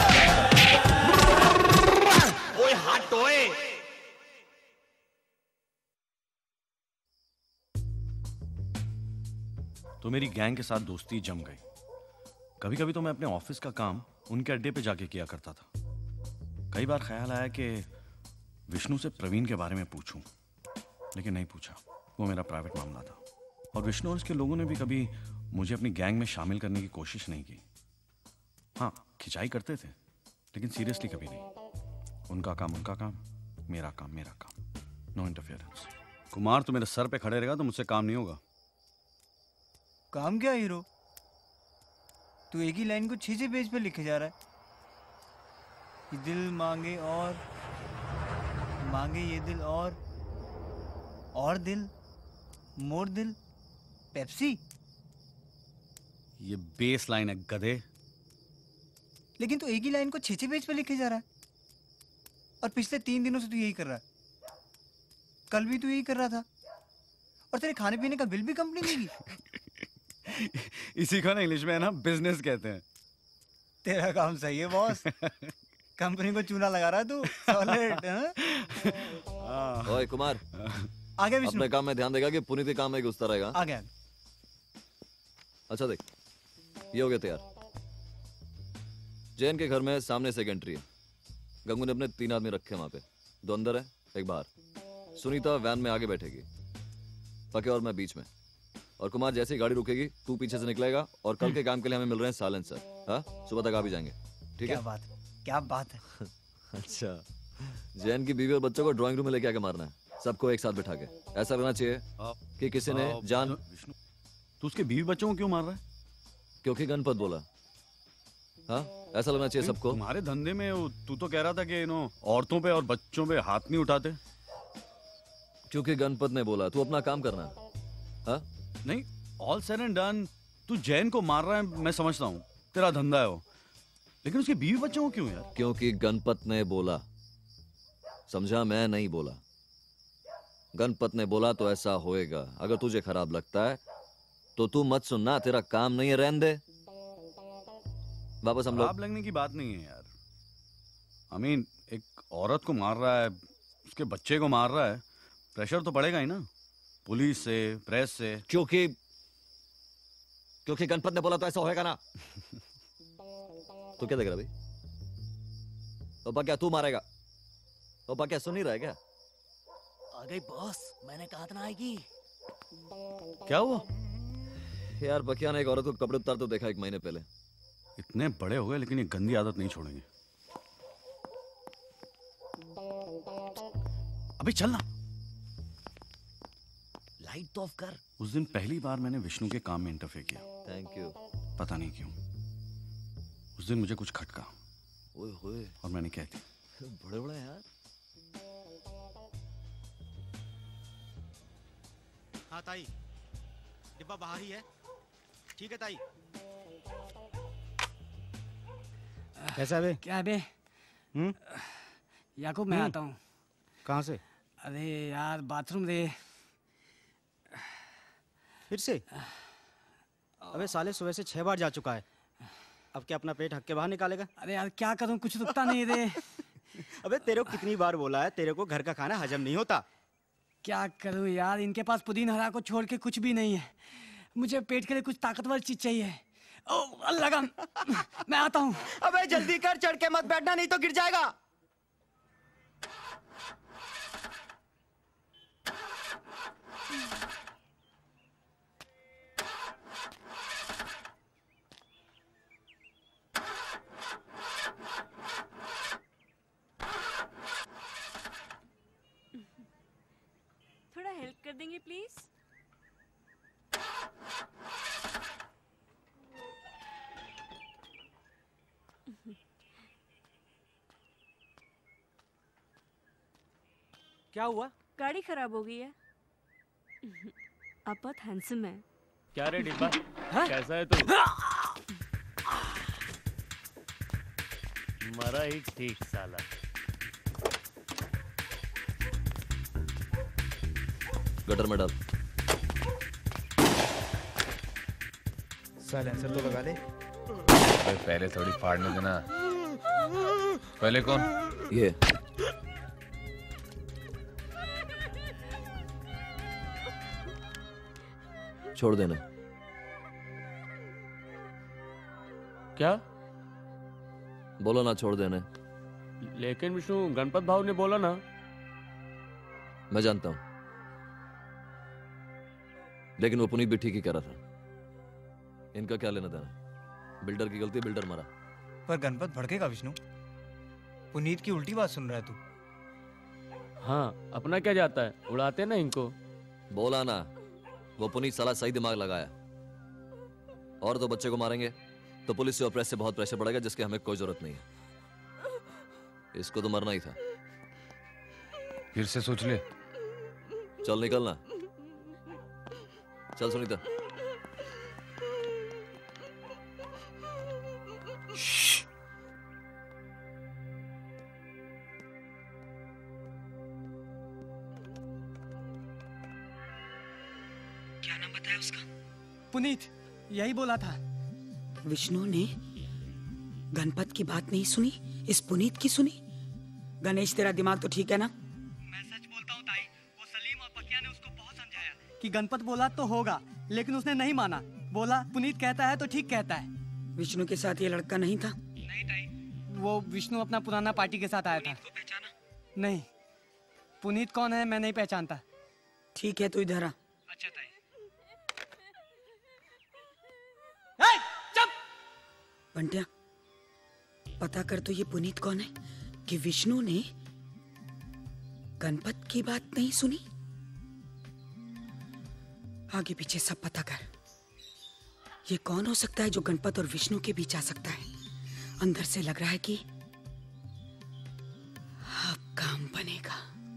rap. Oi, hot oi. तो मेरी गैंग के साथ दोस्ती जम गई। कभी कभी तो मैं अपने ऑफिस का काम उनके अड्डे पे जाके किया करता था। कई बार ख्याल आया कि विष्णु से प्रवीण के बारे में पूछूं, लेकिन नहीं पूछा। वो मेरा प्राइवेट मामला था। और विष्णु और उसके लोगों ने भी कभी मुझे अपनी गैंग में शामिल करने की कोशिश नहीं की। हाँ, खिंचाई करते थे, लेकिन सीरियसली कभी नहीं। उनका काम उनका काम, मेरा काम मेरा काम। No interference. कुमार, तू मेरे सर पे खड़े रहेगा तो मुझसे काम नहीं होगा। काम क्या हीरो? तू एक ही लाइन को छह छह पेज पे लिखे जा रहा है। ये दिल मांगे और मांगे ये दिल और और दिल मोर दिल पेप्सी। ये बेस लाइन है गधे। लेकिन तू एक ही लाइन को छह छह पेज पे लिखे जा रहा है, और पिछले तीन दिनों से तू यही कर रहा है। कल भी तू यही कर रहा था, और तेरे खाने पीने का बिल भी कंपनी देगी। इसी को ना इंग्लिश में है ना बिजनेस कहते हैं। तेरा काम सही है बॉस। कंपनी को चूना लगा रहा है तू। सॉलिड। ओए कुमार, आ गया विष्णु। अपने काम में ध्यान देगा कि पुनीत के काम में घुसता रहेगा। आ गया। अच्छा देख, ये हो गया तैयार। जैन के घर में सामने से एक एंट्री है। गंगू ने अपने तीन आदमी रखे वहां पे, दो अंदर है, एक बाहर। सुनीता वैन में आगे बैठेगी, पके और मैं बीच में। और कुमार, जैसे ही गाड़ी रुकेगी तू पीछे से निकलेगा, और कल के काम के लिए हमें मिल रहे हैं साइलेंसर। हाँ, सुबह तक आ भी जाएंगे, ठीक है? क्या बात क्या बात है। अच्छा, जैन की बीवी और बच्चों को ड्राइंग रूम में लेके आके मारना है, सबको एक साथ बिठा के। ऐसा लगना चाहिए कि किसी ने जान। विष्णु, तू उसके बीवी बच्चों को क्यों मार रहा है? क्योंकि गणपत बोला। हाँ, ऐसा लगना चाहिए सबको। तुम्हारे धंधे में तू तो कह रहा था कि नो औरतों पे और बच्चों पे हाथ नहीं उठाते। क्योंकि गणपत ने बोला। तू अपना काम करना। हाँ? नहीं, ऑल सेड एंड डन, तू जैन को मार रहा है, मैं समझता हूँ तेरा धंधा है वो, लेकिन उसके बीवी बच्चों को क्यों यार? क्योंकि गणपत ने बोला, समझा? मैं नहीं बोला, गणपत ने बोला तो ऐसा होएगा। अगर तुझे खराब लगता है तो तू मत सुनना, तेरा काम नहीं है, रहने दे। वापस हम लोग। खराब लगने की बात नहीं है यार। आई मीन, एक औरत को मार रहा है, उसके बच्चे को मार रहा है, प्रेशर तो पड़ेगा ही ना, पुलिस से, प्रेस से। क्योंकि क्योंकि गणपत ने बोला तो ऐसा होएगा ना। तो क्या देख रहा भाई? तो क्या तू मारेगा? तो क्या सुन नहीं रहा है क्या? आ गई बॉस, मैंने कहा था ना आएगी। क्या हुआ यार? बकिया ने एक औरत को कपड़े उतार तो देखा एक महीने पहले। इतने बड़े हो गए लेकिन ये गंदी आदत नहीं छोड़ेंगे। अबे चलना। लाइट तो ऑफ कर। उस दिन पहली बार मैंने विष्णु के काम में इंटरफेयर किया। Thank you. पता नहीं क्यों उस दिन मुझे कुछ खटका। ओए होए। और मैंने कह दी। बड़े बड़े यार। हाँ ताई, डिब्बा बाहर ही है। ठीक है ताई। कैसा है बे? क्या है बे? हम्म? याकूब मैं हम्म। आता हूँ। कहाँ से? अरे यार बाथरूम दे। फिर से? अबे साले सुबह से छह बार जा चुका है। अब क्या अपना पेट हक के बाहर निकालेगा? अरे यार क्या करूँ, कुछ रुकता नहीं रे। अबे तेरे को कितनी बार बोला है, तेरे को घर का खाना हजम नहीं होता। क्या करूँ यार, इनके पास पुदीना हरा को छोड़ के कुछ भी नहीं है। मुझे पेट के लिए कुछ ताकतवर चीज चाहिए। ओ लगा, मैं आता हूँ। अबे जल्दी कर, चढ़ के मत बैठना नहीं तो गिर जाएगा। थोड़ा हेल्प कर देंगे प्लीज? क्या हुआ? गाड़ी खराब हो गई है। आप बहुत हैंडसम है। क्या रे डिब्बा, कैसा है तू? मरा ही ठीक साला। गटर में डाल। साइलेंसर तो लगा ले। अबे पहले थोड़ी फाड़ने देना। पहले कौन? ये। छोड़ देना। क्या? बोलो ना छोड़ देने। लेकिन विष्णु, गणपत भाव ने बोला ना। मैं जानता हूं, लेकिन वो पुनीत भी ठीक ही कह रहा था। इनका क्या लेना देना? बिल्डर की गलती, बिल्डर मरा। पर गणपत भड़केगा विष्णु। पुनीत की उल्टी बात सुन रहा है तू। हाँ, अपना क्या जाता है, उड़ाते ना इनको। बोला ना, वो पुनीत साला सही दिमाग लगाया। और तो बच्चे को मारेंगे तो पुलिस से और प्रेस से बहुत प्रेशर पड़ेगा, जिसकी हमें कोई जरूरत नहीं है। इसको तो मरना ही था। फिर से सोच ले। चल निकलना। चल सुनीता। क्या नाम बताया उसका? पुनीत, यही बोला था। विष्णु ने गणपत की बात नहीं सुनी, इस पुनीत की सुनी। गणेश तेरा दिमाग तो ठीक है ना? मैं सच बोलता हूँ ताई, वो सलीम और पकिया ने उसको बहुत समझाया कि गणपत बोला तो होगा, लेकिन उसने नहीं माना। बोला पुनीत कहता है तो ठीक कहता है। विष्णु के साथ ये लड़का नहीं था? नहीं ताई, वो विष्णु अपना पुराना पार्टी के साथ आया था। को पहचाना? नहीं, पुनीत कौन है मैं नहीं पहचानता। ठीक है, तू इधर आ। अच्छा ताई। बंटिया, पता कर तो ये पुनीत कौन है कि विष्णु ने गणपत की बात नहीं सुनी। आगे पीछे सब पता कर। ये कौन हो सकता है जो गणपत और विष्णु के बीच आ सकता है? अंदर से लग रहा है कि अब काम बनेगा।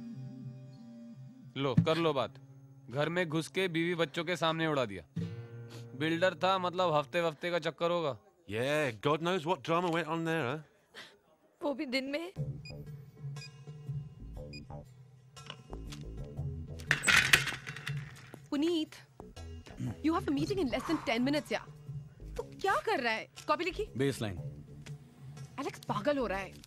लो कर लो बात। घर में घुस के बीवी बच्चों के सामने उड़ा दिया। बिल्डर था मतलब हफ्ते हफ्ते का चक्कर होगा। Yeah, God knows what drama went on there, huh? वो भी दिन में। Puneet, you have a meeting in less than ten minutes, यार। तू क्या कर रहा है? कॉपी लिखी? बेसलाइन। एलेक्स पागल हो रहा है।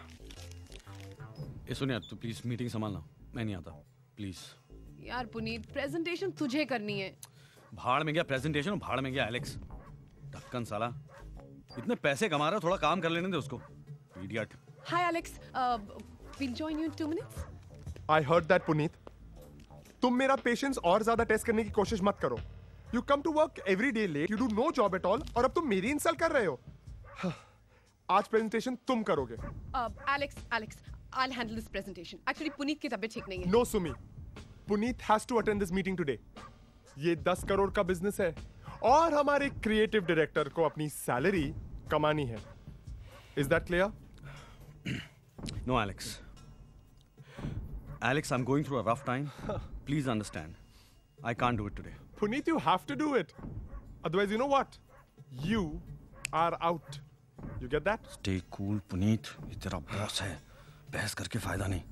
ए सुनिया, तू प्लीज मीटिंग संभालना। मैं नहीं आता, प्लीज। यार पुनीत, प्रेजेंटेशन तुझे करनी है। भाड़ में गया प्रेजेंटेशन, भाड़ में गया एलेक्स। ढक्कन साला, इतने पैसे कमा रहा है, थोड़ा काम कर लेने दे उसको। Idiot. Hi Alex, we'll join you in two minutes. I heard that, Puneet. तुम मेरा पेशेंस और ज्यादा टेस्ट करने की कोशिश मत करो। You come to work every day late, you do no job at all, और अब तुम मेरी इंसल्ट कर रहे हो। आज प्रेजेंटेशन तुम करोगे। Uh, Alex, Alex, I'll handle this presentation. Actually, Puneet की तबीयत ठीक नहीं है। No, Sumi. Puneet has to attend this meeting today. ये दस करोड़ का बिजनेस है और हमारे क्रिएटिव डायरेक्टर को अपनी सैलरी कमानी है। Is that clear? No, Alex. Alex, I'm going through a rough time. Please understand. I can't do it today. Puneet, you have to do it. Otherwise, you know what? You are out. You get that? Stay cool, Puneet. ये तेरा बॉस है. बहस करके फायदा नहीं.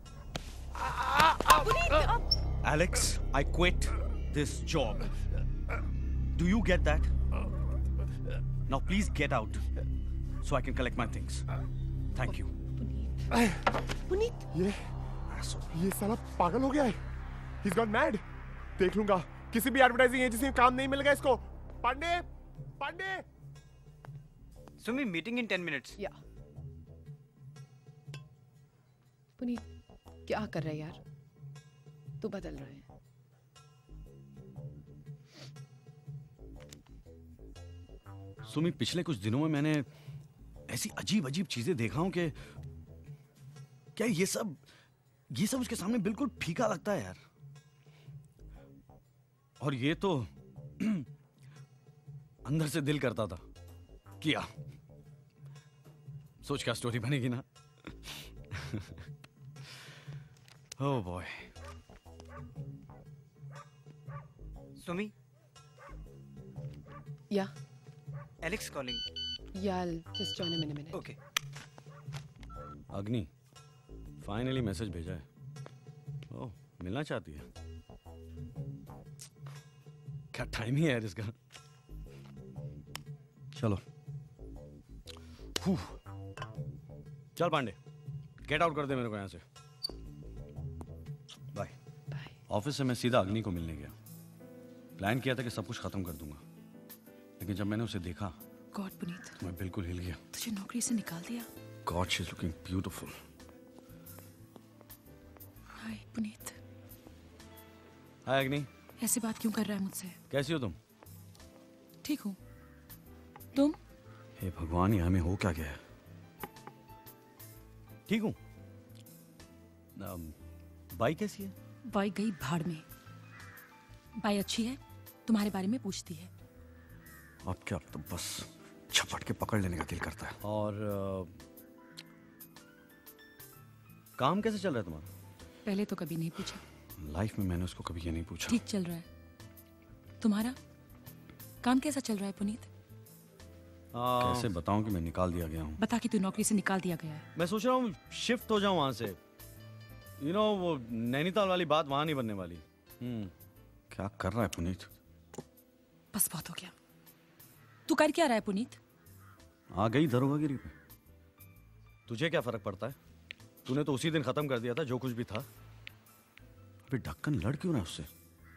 Alex, I quit this job. Do you get that? Now please get out so I can collect my things. Thank you. Puneet. ये ये साला पागल हो गया है. He's gone mad. देख लूंगा. किसी भी एडवर्टाइजिंग एजेंसी में काम नहीं मिलेगा इसको. Pandey, Pandey. Sumi, meeting in ten minutes. Yeah. Puneet, क्या कर रहा है यार? तू बदल रहा है. सुमी, पिछले कुछ दिनों में मैंने ऐसी अजीब अजीब चीजें देखा हूं कि क्या ये सब ये सब उसके सामने बिल्कुल फीका लगता है यार. और ये तो अंदर से दिल करता था किया. सोच क्या स्टोरी बनेगी ना. Oh boy. Sumi. Yeah. Alex calling. Yeah, I'll just join him in a minute. Okay. Agni finally message भेजा है. ओह, मिलना चाहती है. क्या टाइम ही है यार इसका. चलो. चल पांडे, गेट आउट कर दे मेरे को यहाँ से. बाय. ऑफिस से मैं सीधा अग्नि को मिलने गया. प्लान किया था कि सब कुछ खत्म कर दूंगा, लेकिन जब मैंने उसे देखा, गॉड पुनीत, तो मैं बिल्कुल हिल गया. तुझे नौकरी से निकाल दिया. God, she is looking beautiful. Hi Puneet. Hi Agni. ऐसी बात क्यों कर रहा है मुझसे? कैसी हो तुम? ठीक हूँ. तुम? हे भगवान, यहाँ में हो क्या गया है? ठीक हूँ. बाई कैसी है? बाई गई भाड़ में. बाई अच्छी है, तुम्हारे बारे में पूछती है. अब क्या, तो बस झपट के पकड़ लेने का दिल करता है. और आ, काम कैसे चल रहा है तुम्हारा? पहले तो कभी नहीं पूछा. लाइफ में मैंने उसको कभी ये नहीं पूछा. ठीक चल रहा है. तुम्हारा काम कैसा चल रहा है पुनीत? कैसे बताऊं कि मैं निकाल दिया गया हूँ? बता कि तू नौकरी से निकाल दिया गया है. मैं सोच रहा हूँ शिफ्ट हो जाऊं वहां से. यू नो वो नैनीताल वाली बात वहां नहीं बनने वाली. हम्म. क्या कर रहा है पुनीत? बस बहुत हो गया. तू कर क्या रहा है पुनीत? आ गई दरोगागिरी पे. तुझे क्या फर्क पड़ता है? तूने तो उसी दिन खत्म कर दिया था जो कुछ भी था. अबे ढक्कन लड़ क्यों ना उससे?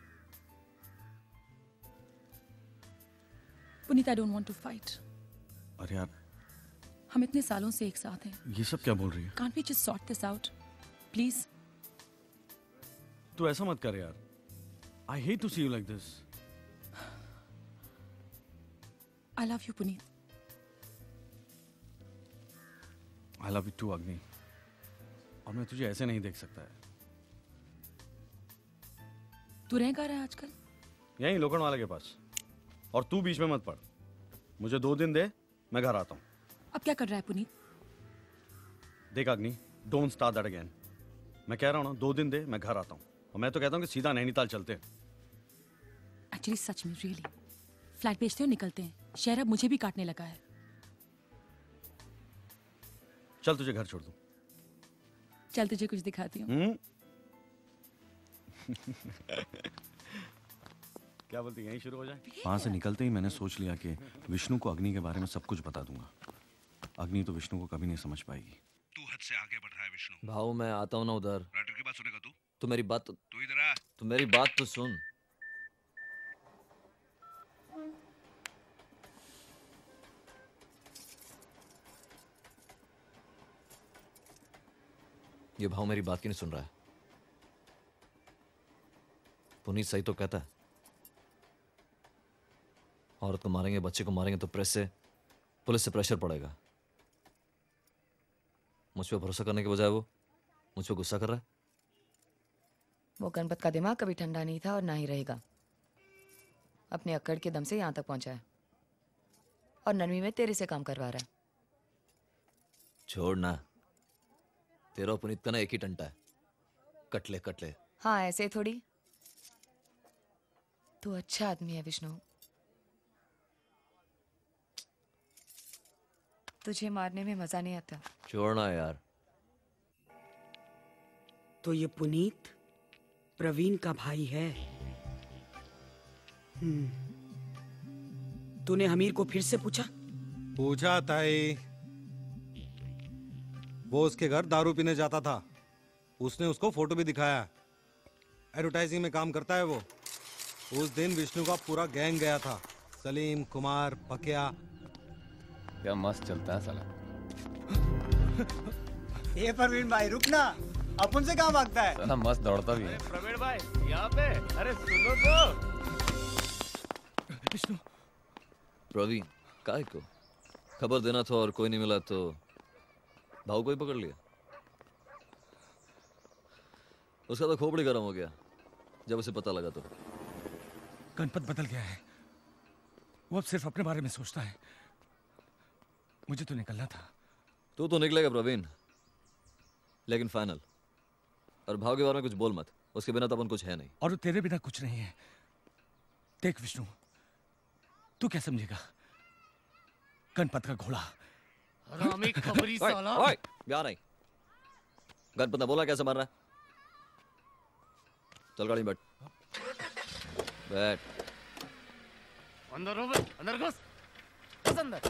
Puneet, I don't want to fight. अरे यार, हम इतने सालों से एक साथ हैं. ये सब क्या बोल रही है? Can't we just sort this out please? तू ऐसा मत कर यार. I hate to see you like this. I love you, Puneet. I love you too, अग्नि. और मैं तुझे ऐसे नहीं देख सकता है. तू रह कहाँ रहा है आजकल? यहीं लोखंड वाले के पास. और तू बीच में मत पड़. मुझे दो दिन दे, मैं घर आता हूँ. अब क्या कर रहा है पुनीत? देख अग्नि, डोंट स्टार्ट दैट अगेन. मैं कह रहा हूँ ना, दो दिन दे, मैं घर आता हूँ. और मैं तो कहता हूँ कि सीधा नैनीताल चलते हैं. एक्चुअली सच में रियली. फ्लैट बेचते हो, निकलते हैं. शहर अब मुझे भी काटने लगा है. चल तुझे घर छोड़ दूं. चल तुझे कुछ दिखाती हूँ. हम्म. क्या बोलती, यहीं शुरू हो जाए? वहां से निकलते ही मैंने सोच लिया कि विष्णु को अग्नि के बारे में सब कुछ बता दूंगा. अग्नि तो विष्णु को कभी नहीं समझ पाएगी. तू हद से आगे बढ़ रहा है विष्णु. भाऊ मैं आता हूँ ना उधर. राइटर की बात सुनेगा तू? तू मेरी बात तो तू इधर आ. तू मेरी बात तो सुन. ये भाव मेरी बात क्यों नहीं सुन रहा है? पुनीत सही तो कहता है. औरत को मारेंगे, बच्चे को मारेंगे तो प्रेस से, पुलिस से प्रेशर पड़ेगा. मुझ पे भरोसा करने के बजाय वो मुझ पे गुस्सा कर रहा है. वो गणपत का दिमाग कभी ठंडा नहीं था और ना ही रहेगा. अपने अक्कड़ के दम से यहाँ तक पहुंचा है और नरमी में तेरे से काम करवा रहा है. छोड़ ना. तेरा और पुनीत का ना एक ही टंटा है. कटले कटले. हाँ ऐसे थोड़ी. तू अच्छा आदमी है विष्णु। तुझे मारने में मजा नहीं आता। छोड़ना यार। तो ये पुनीत प्रवीण का भाई है। हम्म। तूने हमीर को फिर से पूछा? पूछा ताई। वो उसके घर दारू पीने जाता था, उसने उसको फोटो भी दिखाया। एडवर्टाइजिंग में काम करता है वो। उस दिन विष्णु का पूरा गैंग गया था, सलीम, कुमार, पकिया। क्या मस्त चलता है साला। ये प्रवीण भाई रुकना, अपन से कहाँ भागता है? साला मस्त दौड़ता भी है। प्रवीण भाई यहाँ पे, अरे सुनो तो। विष्णु। प्रवीण काय को खबर देना था और कोई नहीं मिला तो भाव को ही पकड़ लिया। उसका तो खोपड़ी गर्म हो गया जब उसे पता लगा तो। गणपत बदल गया है, वो अब सिर्फ अपने बारे में सोचता है। मुझे तो निकलना था। तू तो निकलेगा प्रवीण, लेकिन फाइनल। और भाव के बारे में कुछ बोल मत, उसके बिना तो अपन कुछ है नहीं। और तेरे बिना कुछ नहीं है। देख विष्णु, तू क्या समझेगा? गणपत का घोड़ा। हरामी खबरी साला। ओए, ओए, यहाँ नहीं। गणपत ने बोला कैसे मार रहा है? चल गाड़ी में बैठ। बैठ। अंदर हो बे, अंदर घुस। घुस अंदर।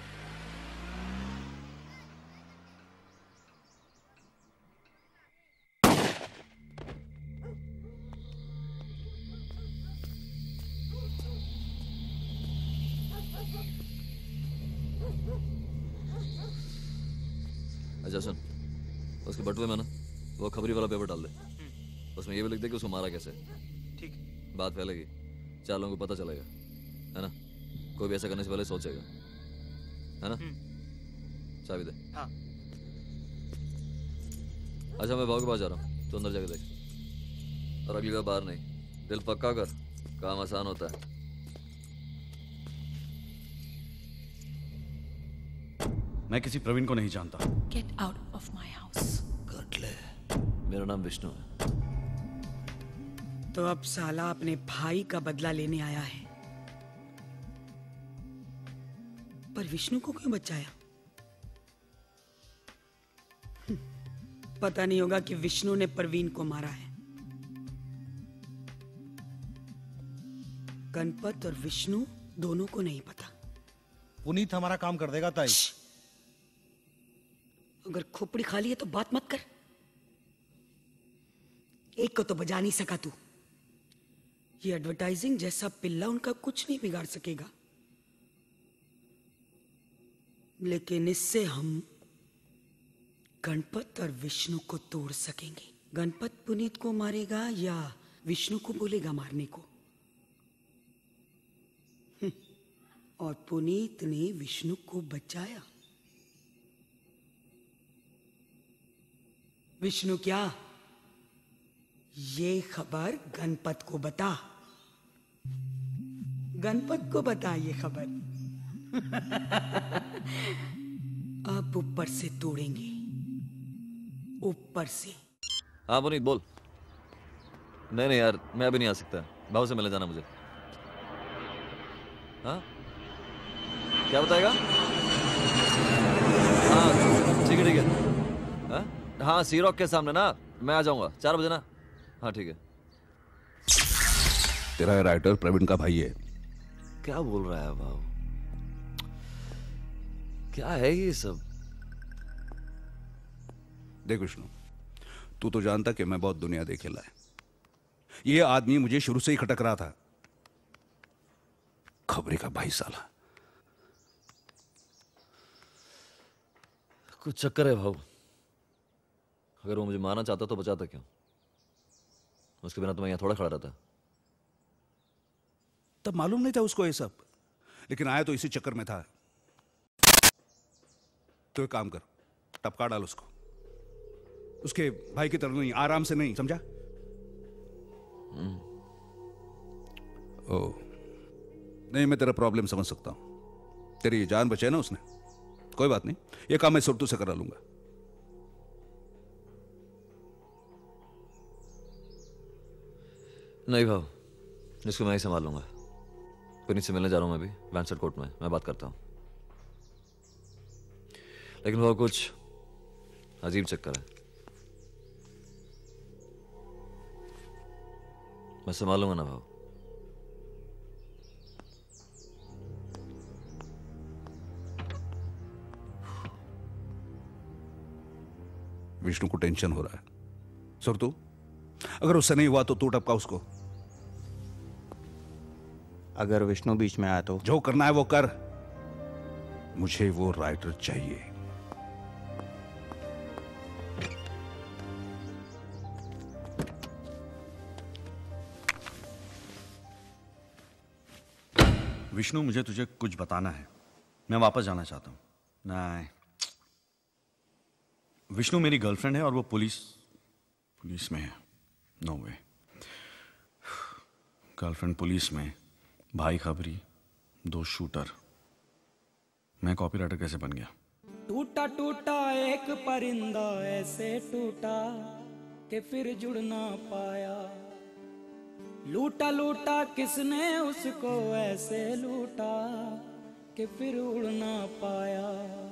अच्छा सुन, उसके बटुए में ना वो खबरी वाला पेपर डाल दे। उसमें ये भी लिख दे कि उसको मारा कैसे। ठीक। बात फैलेगी, चार लोगों को पता चलेगा, है ना? कोई भी ऐसा करने से पहले सोचेगा, है ना? चाबी दे। हाँ। अच्छा मैं भाव के पास जा रहा हूँ, तो अंदर जाके देख। और अगली बार बाहर नहीं, दिल पक्का कर, काम आसान होता है। मैं किसी प्रवीण को नहीं जानता। Get out of my house. कर ले। मेरा नाम विष्णु है। तो अब साला अपने भाई का बदला लेने आया है। पर विष्णु को क्यों बचाया? पता नहीं होगा कि विष्णु ने प्रवीण को मारा है। गणपत और विष्णु दोनों को नहीं पता। पुनीत हमारा काम कर देगा ताई। अगर खोपड़ी खाली है तो बात मत कर। एक को तो बजा नहीं सका तू। ये एडवर्टाइजिंग जैसा पिल्ला उनका कुछ नहीं बिगाड़ सकेगा, लेकिन इससे हम गणपत और विष्णु को तोड़ सकेंगे। गणपत पुनीत को मारेगा या विष्णु को बोलेगा मारने को। और पुनीत ने विष्णु को बचाया। विष्णु क्या ये खबर गणपत को बता। गणपत को बता ये खबर। अब ऊपर से तोड़ेंगे, ऊपर से। हाँ पुनीत बोल। नहीं नहीं यार, मैं अभी नहीं आ सकता, भाव से मिलने जाना मुझे। हाँ क्या बताएगा? हाँ ठीक है ठीक है। हाँ हाँ सी रॉक के सामने ना, मैं आ जाऊंगा चार बजे ना। हाँ ठीक है। तेरा राइटर प्रवीण का भाई है। क्या बोल रहा है भाव? क्या है ये सब? देख विष्णु, तू तो जानता कि मैं बहुत दुनिया देखेला है। ये आदमी मुझे शुरू से ही खटक रहा था। खबरी का भाई साला। कुछ चक्कर है भाव। अगर वो मुझे मारना चाहता तो बचाता क्यों? उसके बिना तो मैं यहाँ थोड़ा खड़ा रहता। तब मालूम नहीं था उसको ये सब, लेकिन आया तो इसी चक्कर में था। तो एक काम कर, टपका डाल उसको। उसके भाई की तरह नहीं, आराम से नहीं, समझा? ओ नहीं, मैं तेरा प्रॉब्लम समझ सकता हूं। तेरी जान बचाई ना उसने, कोई बात नहीं, ये काम मैं सुरतू से करा लूंगा। नहीं भाव, इसको मैं ही संभाल लूंगा। पुनीत से मिलने जा रहा हूँ मैं भी, वैंसर्ड कोर्ट में। मैं बात करता हूँ। लेकिन वो कुछ अजीब चक्कर है। मैं संभालूंगा ना भाव। विष्णु को टेंशन हो रहा है। सर तू अगर उससे नहीं हुआ तो तू टपका उसको। अगर विष्णु बीच में आया तो? जो करना है वो कर। मुझे वो राइटर चाहिए। विष्णु मुझे तुझे कुछ बताना है। मैं वापस जाना चाहता हूं। नहीं, विष्णु मेरी गर्लफ्रेंड है और वो पुलिस पुलिस में है। नो वे। गर्लफ्रेंड पुलिस में, भाई खबरी, दो शूटर। मैं कॉपीराइटर कैसे बन गया? टूटा टूटा एक परिंदा ऐसे टूटा कि फिर जुड़ ना पाया। लूटा लूटा किसने उसको ऐसे लूटा कि फिर उड़ ना पाया।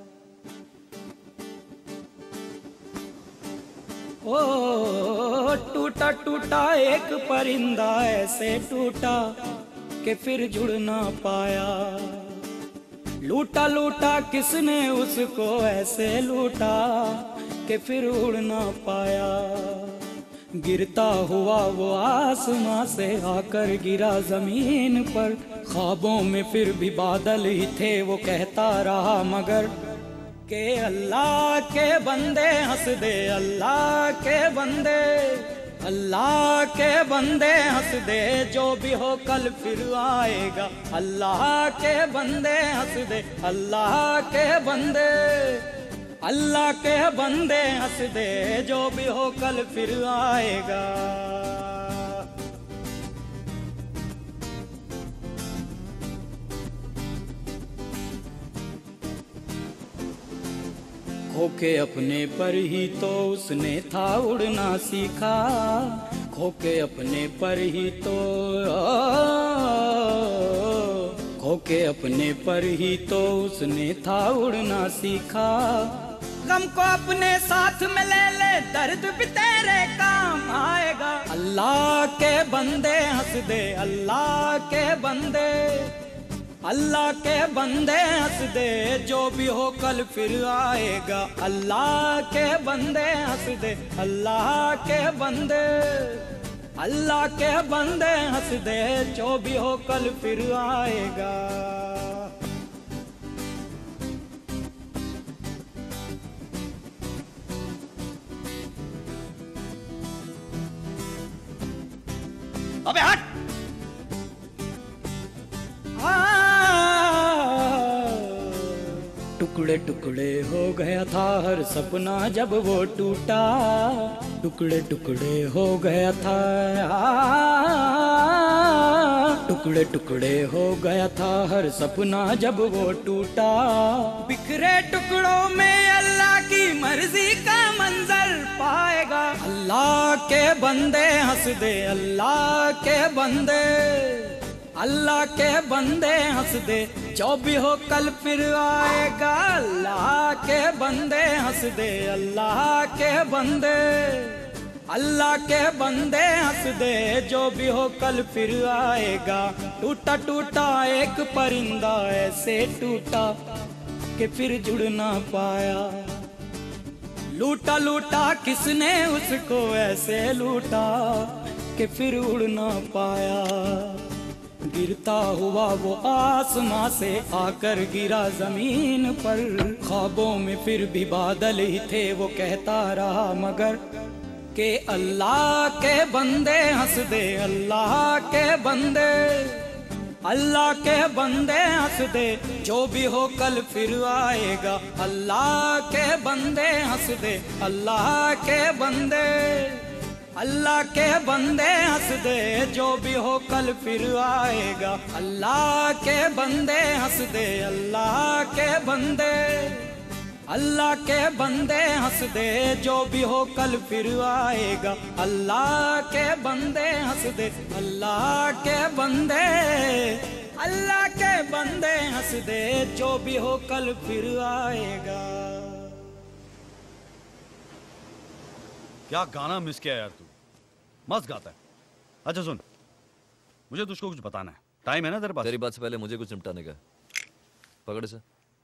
ओ टूटा टूटा एक परिंदा ऐसे टूटा कि फिर जुड़ ना पाया। लूटा लूटा किसने उसको ऐसे लूटा कि फिर उड़ ना पाया। गिरता हुआ वो आसमां से आकर गिरा जमीन पर। ख्वाबों में फिर भी बादल ही थे, वो कहता रहा मगर के अल्लाह के बंदे हंस दे, अल्लाह के बंदे, अल्लाह के बंदे हंस दे, जो भी हो कल फिर आएगा। अल्लाह के बंदे हंस दे, अल्लाह के बंदे, अल्लाह के बंदे हंस दे, जो भी हो कल फिर आएगा। खोके अपने पर ही तो उसने था उड़ना सीखा। खोके अपने पर ही तो खोके अपने पर ही तो उसने था उड़ना सीखा। गम को अपने साथ में ले ले, दर्द भी तेरे काम आएगा। अल्लाह के बंदे हंस दे, अल्लाह के बंदे, अल्लाह के बंदे हंस दे, जो भी हो कल फिर आएगा। अल्लाह के बंदे हंस दे, अल्लाह के बंदे, अल्लाह के बंदे हंस दे, जो भी हो कल फिर आएगा। अबे हट! टुकड़े टुकड़े हो गया था हर सपना जब वो टूटा। टुकड़े टुकड़े हो गया था, टुकड़े टुकड़े हो गया था हर सपना जब वो टूटा। बिखरे टुकड़ों में अल्लाह की मर्जी का मंजर पाएगा। अल्लाह के बंदे हंस दे, अल्लाह के बंदे, अल्लाह के बंदे हंस दे, जो भी हो कल फिर आएगा। अल्लाह के बंदे हंस दे, अल्लाह के बंदे, अल्लाह के बंदे हंस दे, जो भी हो कल फिर आएगा। टूटा टूटा एक परिंदा ऐसे टूटा कि फिर जुड़ ना पाया। लूटा लूटा किसने उसको ऐसे लूटा कि फिर उड़ ना पाया। गिरता हुआ वो आसमां से आकर गिरा जमीन पर। ख्वाबों में फिर भी बादल ही थे, वो कहता रहा मगर के अल्लाह के बंदे हंस दे, अल्लाह के बंदे, अल्लाह के बंदे हंस दे, जो भी हो कल फिर आएगा। अल्लाह के बंदे हंस दे, अल्लाह के बंदे, अल्लाह के बंदे हंस दे, जो भी हो कल फिर आएगा। अल्लाह के बंदे हंस दे, अल्लाह के बंदे, अल्लाह के बंदे हंस दे, जो भी हो कल फिर आएगा। अल्लाह के बंदे हंस दे, अल्लाह के बंदे, अल्लाह के बंदे हंस दे, जो भी हो कल फिर आएगा। क्या गाना मिस किया यार तू, मस्त गाता है। अच्छा सुन, मुझे तुझको कुछ बताना है, टाइम है ना तेरे पास? तेरी बात से पहले मुझे कुछ निपटाने का है। पकड़ इसे।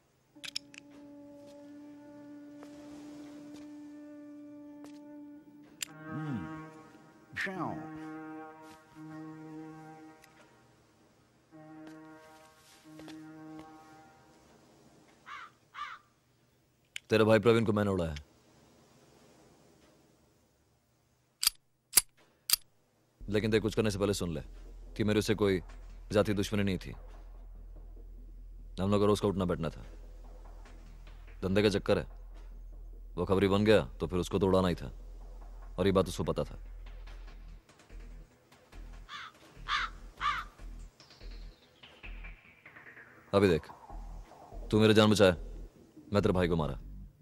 तेरे भाई प्रवीण को मैंने उड़ाया। लेकिन देख, कुछ करने से पहले सुन ले कि मेरे उससे कोई जाति दुश्मनी नहीं थी। हम लोग का रोज का उठना बैठना था। धंधे का चक्कर है, वो खबरी बन गया तो फिर उसको तो उड़ाना ही था, और ये बात उसको पता था। अभी देख, तू मेरे जान बचाया, मैं तेरे भाई को मारा।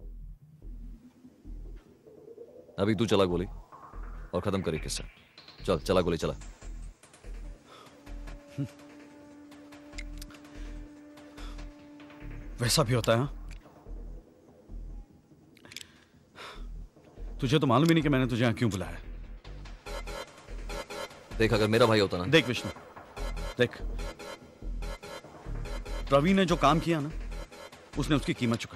अभी तू चला गोली और खत्म करी किस्सा। चल चला गोली, चला। वैसा भी होता है? तुझे तो मालूम ही नहीं कि मैंने तुझे यहां क्यों बुलाया। देख, अगर मेरा भाई होता ना। देख विष्णु, देख, प्रवीण ने जो काम किया ना, उसने उसकी कीमत चुकाई।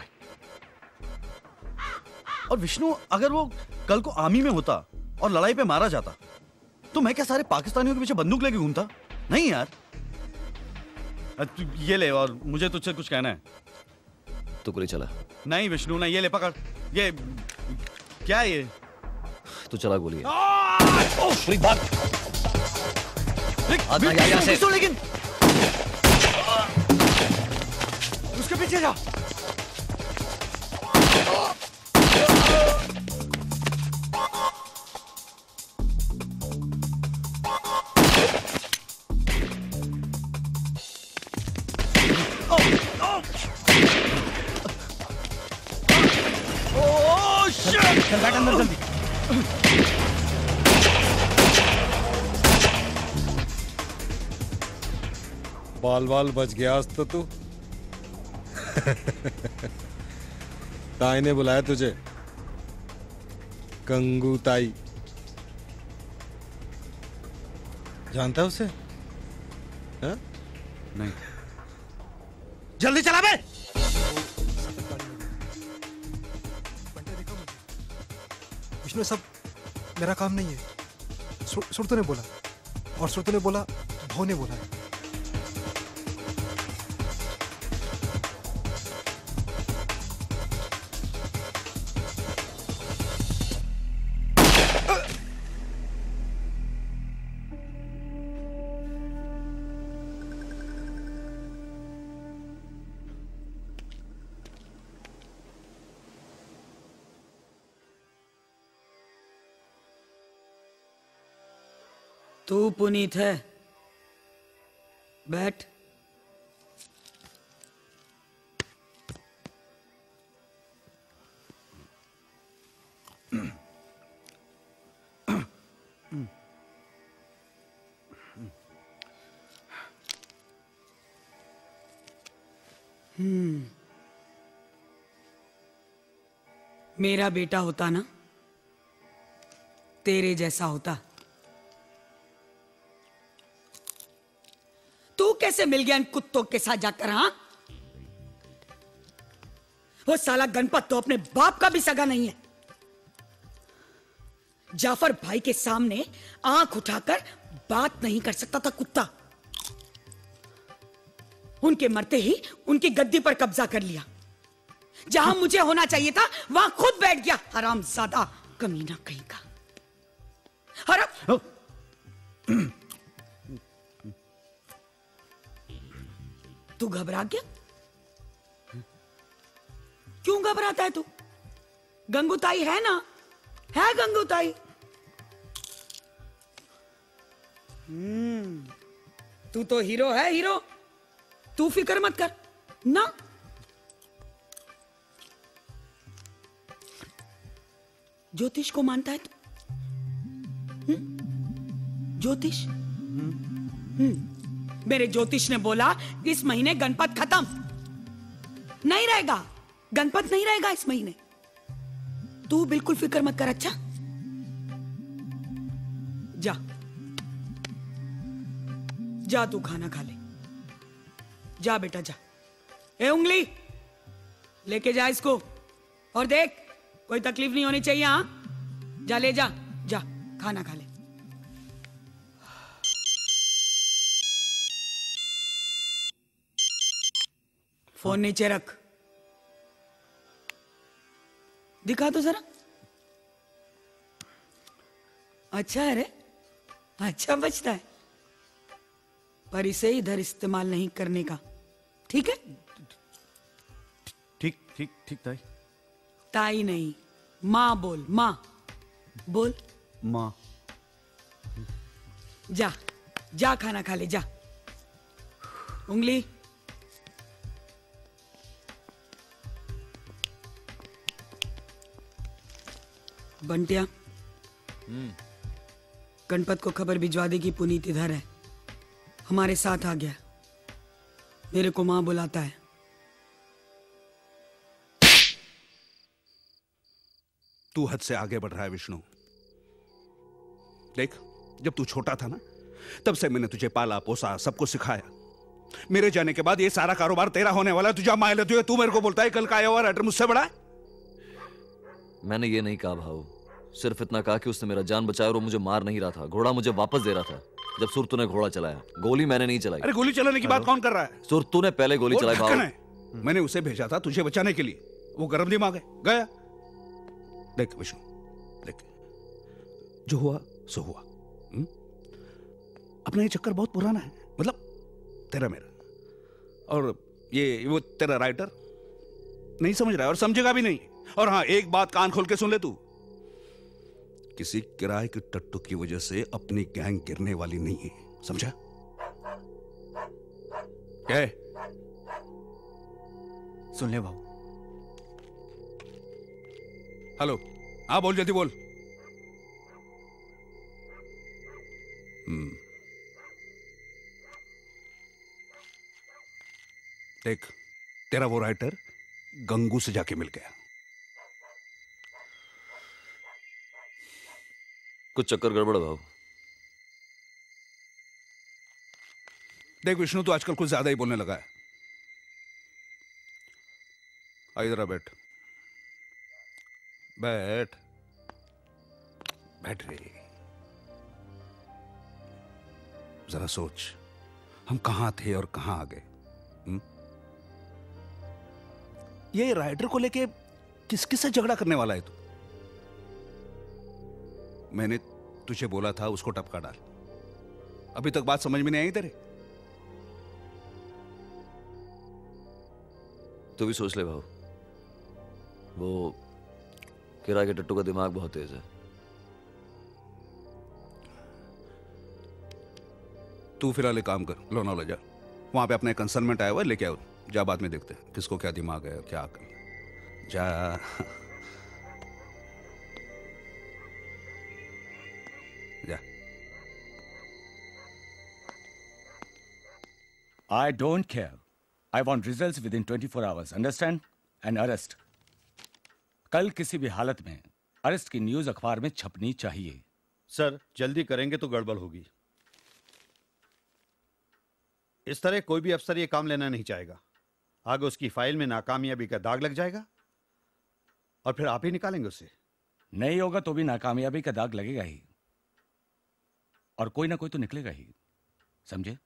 और विष्णु, अगर वो कल को आर्मी में होता और लड़ाई पे मारा जाता, तो मैं क्या सारे पाकिस्तानियों के पीछे बंदूक लेके घूमता? नहीं यार। तू ये ले, और मुझे तुझसे कुछ कहना है। तू गोली चला। नहीं विष्णु, ना, ये ले पकड़। ये क्या है ये? तू चला गोली। भाग। लेकिन उसके पीछे जा। चल बैठ अंदर जल्दी। बाल बाल बच गया आज तो तू। ताई ने बुलाया तुझे, कंगू ताई। जानता है उसे? है? नहीं। जल्दी चला बे। विष्णु, सब मेरा काम नहीं है। सुरतु ने बोला, और सुरतु ने बोला, भाव ने बोला है। तू पुनीत है, बैठ। हम्म मेरा बेटा होता ना, तेरे जैसा होता। तू कैसे मिल गया इन कुत्तों के साथ जाकर? हाँ, वो साला गणपत तो अपने बाप का भी सगा नहीं है। जाफर भाई के सामने आंख उठाकर बात नहीं कर सकता था कुत्ता। उनके मरते ही उनकी गद्दी पर कब्जा कर लिया। जहां मुझे होना चाहिए था वहां खुद बैठ गया, हरामजादा, कमीना कहीं का। हराम। तू घबरा गया? क्यों घबराता है तू? गंगूताई है ना, है गंगूताई। हम्म तू तो हीरो है, हीरो। तू फिक्र मत कर ना। ज्योतिष को मानता है तो हम्म? ज्योतिष हम्म मेरे ज्योतिष ने बोला इस महीने गणपत खत्म नहीं रहेगा, गणपत नहीं रहेगा इस महीने। तू बिल्कुल फिक्र मत कर, अच्छा? जा जा तू खाना खा ले, जा बेटा जा। ए उंगली लेके जा इसको, और देख कोई तकलीफ नहीं होनी चाहिए। हाँ जा ले जा, जा खाना खा ले। फोन नीचे रख, दिखा तो जरा। अच्छा है रे, अच्छा बचता है, पर इसे इधर इस्तेमाल नहीं करने का, ठीक है? ठीक ठीक ठीक ताई। ताई नहीं, माँ बोल, माँ बोल। माँ। जा जा खाना खा ले, जा। उंगली बंटिया, गणपत को खबर भिजवा दे कि पुनीत इधर है, हमारे साथ आ गया, मेरे को मां बुलाता है। तू हद से आगे बढ़ रहा है विष्णु। देख, जब तू छोटा था ना, तब से मैंने तुझे पाला पोसा, सबको सिखाया। मेरे जाने के बाद ये सारा कारोबार तेरा होने वाला है। तुझे माय लेते हुए तू मेरे को बोलता है कल का आया हुआ राइटर मुझसे बड़ा है। मैंने ये नहीं कहा भाऊ, सिर्फ इतना कहा कि उसने मेरा जान बचाया और वो मुझे मार नहीं रहा था, घोड़ा मुझे वापस दे रहा था। जब सुरतू ने घोड़ा चलाया, गोली मैंने नहीं चलाई। अरे गोली चलाने की बात कौन कर रहा है? सुरतू ने पहले गोली चलाई भाऊ। मैंने उसे भेजा था तुझे बचाने के लिए, वो गरम दिमाग है, गया। देख विष्णु, देख जो हुआ सो हुआ। हुँ? अपना ये चक्कर बहुत पुराना है, मतलब तेरा मेरा। और ये वो तेरा राइटर नहीं समझ रहा है और समझेगा भी नहीं। और हाँ, एक बात कान खोल के सुन ले तू, किसी किराए की टट्टू की वजह से अपनी गैंग गिरने वाली नहीं है, समझा? क्या है? सुन ले भाऊ। हेलो, हाँ बोल, जल्दी बोल। हम्म देख, तेरा वो राइटर गंगू से जाके मिल गया। कुछ चक्कर गड़बड़ है भाऊ। देख विष्णु, तो आजकल कुछ ज्यादा ही बोलने लगा है। आ इधर आ, बैठ बैठ बैठ रे। जरा सोच, हम कहां थे और कहां आ गए। हुँ? ये राइटर को लेके किस किस से झगड़ा करने वाला है तू? मैंने तुझे बोला था उसको टपका डाल, अभी तक बात समझ में नहीं आई तेरे? तू भी सोच ले भाऊ, वो किराए के टट्टू का दिमाग बहुत तेज है। तू फिलहाल एक काम कर, लोनावला जा, वहां पे अपना कंसर्नमेंट आया हुआ है, लेके आओ। जा, बाद में देखते हैं किसको क्या दिमाग है, क्या अकल। जा। जा। I don't care. I want results within twenty-four hours. Understand? And arrest. कल किसी भी हालत में अरेस्ट की न्यूज अखबार में छपनी चाहिए। सर, जल्दी करेंगे तो गड़बड़ होगी। इस तरह कोई भी अफसर ये काम लेना नहीं चाहेगा। आगे उसकी फाइल में नाकामयाबी का दाग लग जाएगा और फिर आप ही निकालेंगे उसे। नहीं होगा तो भी नाकामयाबी का दाग लगेगा ही, और कोई ना कोई तो निकलेगा ही, समझे?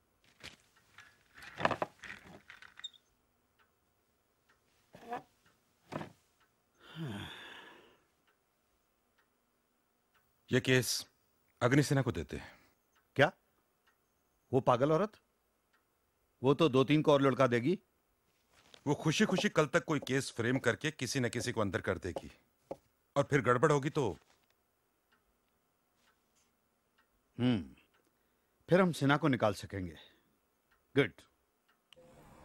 ये केस अग्निसेना को देते हैं। क्या? वो पागल औरत? वो तो दो तीन को और लड़का देगी। वो खुशी खुशी कल तक कोई केस फ्रेम करके किसी न किसी को अंदर कर देगी, और फिर गड़बड़ होगी तो हम्म फिर हम सिन्हा को निकाल सकेंगे। गुड।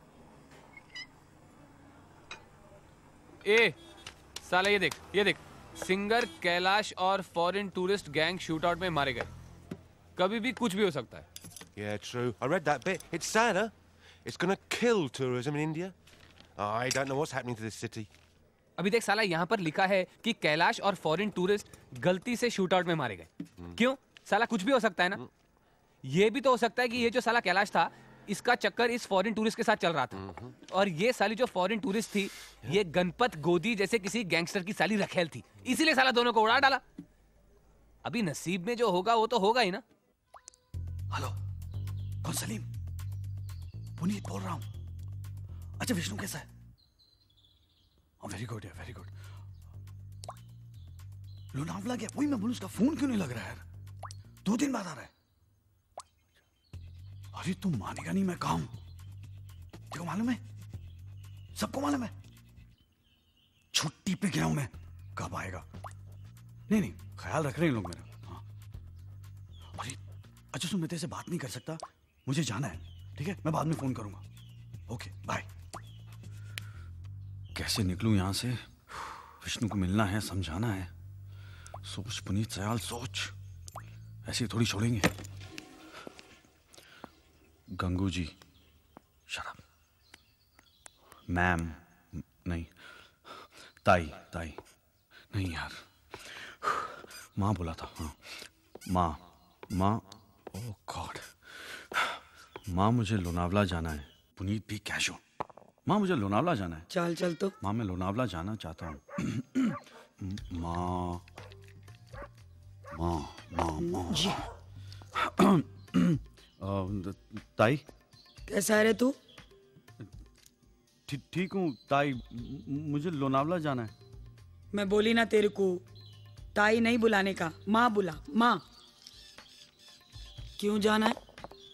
ए साला, ये देख, ये देख, सिंगर कैलाश और फॉरेन टूरिस्ट गैंग शूटआउट में मारे गए। कभी भी कुछ भी हो सकता है। Yeah, true. I read that bit. It's sad, huh? It's gonna kill tourism in India. I don't know what's happening to this city. अभी देख साला, यहाँ पर लिखा है कि कैलाश और फॉरेन टूरिस्ट गलती से शूटआउट में मारे गए। क्यों? साला कुछ भी हो सकता है ना। ये भी तो हो सकता है कि ये जो साला कैलाश था, इसका चक्कर इस फॉरेन टूरिस्ट के साथ चल रहा था, और ये साली जो फॉरेन टूरिस्ट थी, ये गणपत गोदी जैसे किसी गैंगस्टर की साली रखेल थी, इसीलिए साला दोनों को उड़ा डाला। अभी नसीब में जो होगा वो तो होगा ही ना। हेलो, कौन? सलीम? पुनीत बोल रहा हूं। अच्छा, विष्णु कैसा है? वेरी गुड है, वेरी गुड। लोनावला गया? वही मैं बोलूं, उसका फोन क्यों नहीं लग रहा है यार? दो दिन बाद आ रहा है। अरे तू मानेगा नहीं, मैं कहा हूं। देखो मालूम है, सबको मालूम है। छुट्टी पे गया हूं मैं, कब आएगा? नहीं नहीं, ख्याल रख रहे हैं लोग मेरा। हाँ। अरे अच्छा सुन, मैं तेरे से बात नहीं कर सकता, मुझे जाना है, ठीक है? मैं बाद में फोन करूंगा। Okay bye. कैसे निकलूं यहां से? विष्णु को मिलना है, समझाना है। सोच पुनीत सयाल, सोच। ऐसे थोड़ी छोड़ेंगे। Gangu ji, shut up. Ma'am नहीं, ताई ताई नहीं यार, माँ बोला था। हाँ माँ, माँ, ओह गॉड। माँ मुझे लोनावला जाना है। पुनीत भी कैशो। माँ मुझे लोनावला जाना है। चल चल तो। माँ मैं लोनावला जाना चाहता हूँ। माँ माँ माँ माँ जी। ताई कैसा है रे तू? ठीक हूँ ताई, मुझे लोनावला जाना है। मैं बोली ना तेरे को, ताई नहीं बुलाने का, माँ बुला, माँ। क्यों जाना है?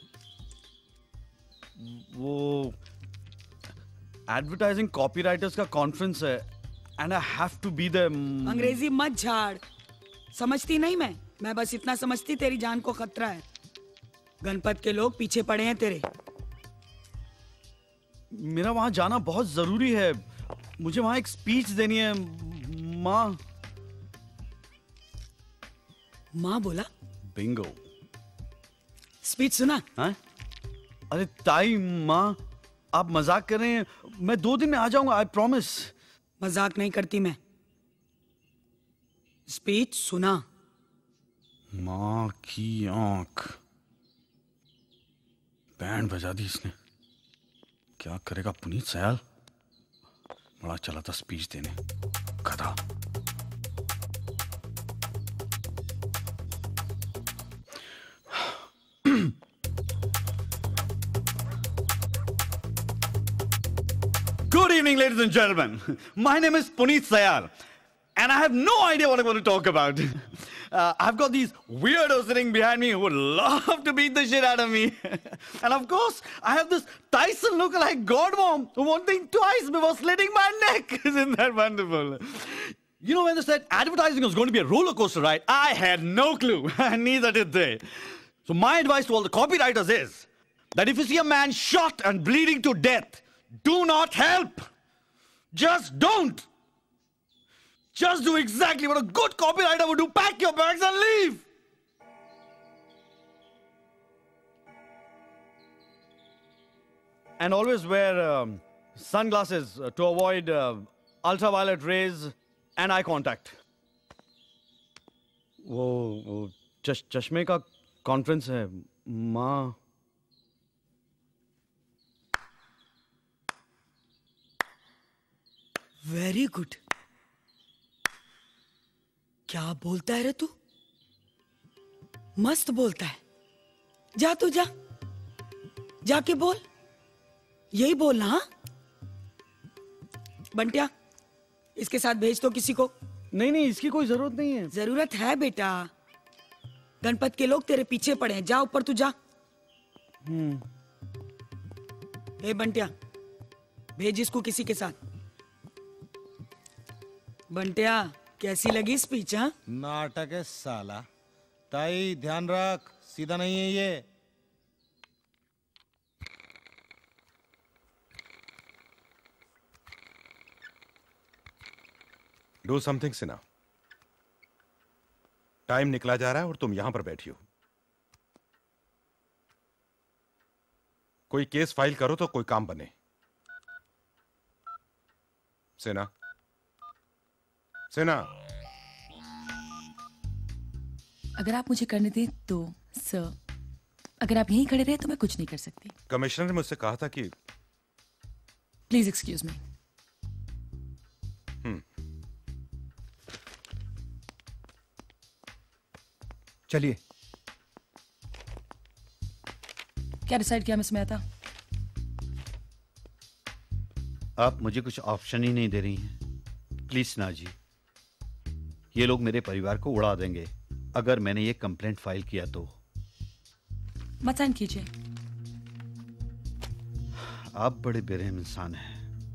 वो एडवर्टाइजिंग कॉपीराइटर्स का कॉन्फ्रेंस है and I have to be there. अंग्रेजी मत झाड़, समझती नहीं मैं मैं बस इतना समझती तेरी जान को खतरा है। गणपत के लोग पीछे पड़े हैं तेरे। मेरा वहां जाना बहुत जरूरी है, मुझे वहां एक स्पीच देनी है। माँ माँ बोला? बिंगो। स्पीच सुना? हाँ? अरे ताई, माँ आप मजाक कर रहे हैं, मैं दो दिन में आ जाऊंगा, आई प्रॉमिस। मजाक नहीं करती मैं, स्पीच सुना। माँ की आंख, बैंड बजा दी इसने। क्या करेगा पुनीत सयाल? बड़ा चला था स्पीच देने, गधा। Good evening, ladies and gentlemen. My name is Puneet Sayal, and I have no idea what I'm going to talk about. Uh, I've got these weirdos sitting behind me who would love to beat the shit out of me. And of course, I have this Tyson lookalike godmom who won't think twice before slitting my neck. Isn't that wonderful? You know, when they said advertising was going to be a roller coaster ride, I had no clue, and neither did they. So my advice to all the copywriters is that if you see a man shot and bleeding to death, do not help. Just don't. Just do exactly what a good copywriter would do. Pack your bags and leave. And always wear um, sunglasses uh, to avoid uh, ultraviolet rays and eye contact. वो वो चश, चश्मे का कॉन्फ्रेंस है माँ। Very good. क्या बोलता है रे तू? मस्त बोलता है। जा तू जा, जाके बोल, यही बोलना। हाँ बंटिया, इसके साथ भेज तो किसी को। नहीं नहीं, इसकी कोई जरूरत नहीं है। जरूरत है बेटा, गणपत के लोग तेरे पीछे पड़े हैं। जा ऊपर तू जा। हम्म। ए बंटिया, भेज इसको किसी के साथ। बंटिया, कैसी लगी स्पीच? हाँ नाटक है साला। ताई ध्यान रख, सीधा नहीं है ये। Do something, Sinha. टाइम निकला जा रहा है और तुम यहां पर बैठी हो। कोई केस फाइल करो तो कोई काम बने। सेना, सेना। अगर आप मुझे करने दें तो सर, अगर आप यहीं खड़े रहे तो मैं कुछ नहीं कर सकती। कमिश्नर ने मुझसे कहा था कि प्लीज एक्सक्यूज मी। हम्म चलिए। क्या डिसाइड किया मिस मेहता? आप मुझे कुछ ऑप्शन ही नहीं दे रही हैं। प्लीज सिन्हा जी, ये लोग मेरे परिवार को उड़ा देंगे अगर मैंने ये कंप्लेंट फाइल किया तो। मत साइन कीजिए। आप बड़े बेरहम इंसान हैं।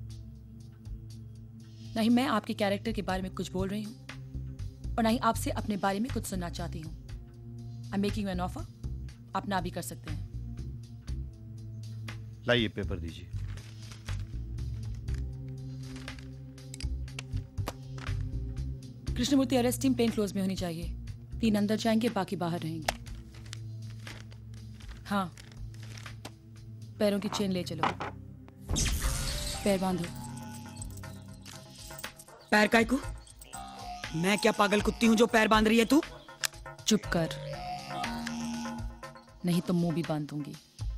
नहीं मैं आपके कैरेक्टर के बारे में कुछ बोल रही हूँ और ना ही आपसे अपने बारे में कुछ सुनना चाहती हूँ। I am making an offer, आप ना भी कर सकते हैं। लाइए पेपर दीजिए। Krishnamurthy arrest team plain clothes में होनी चाहिए। तीन अंदर जाएंगे, बाकी बाहर रहेंगे। हाँ, पैरों की चेन ले चलो। पैर बांधो। पैर काय को? मैं क्या पागल कुत्ती हूं जो पैर बांध रही है तू? चुप कर, नहीं तो मुंह भी बांध दूंगी।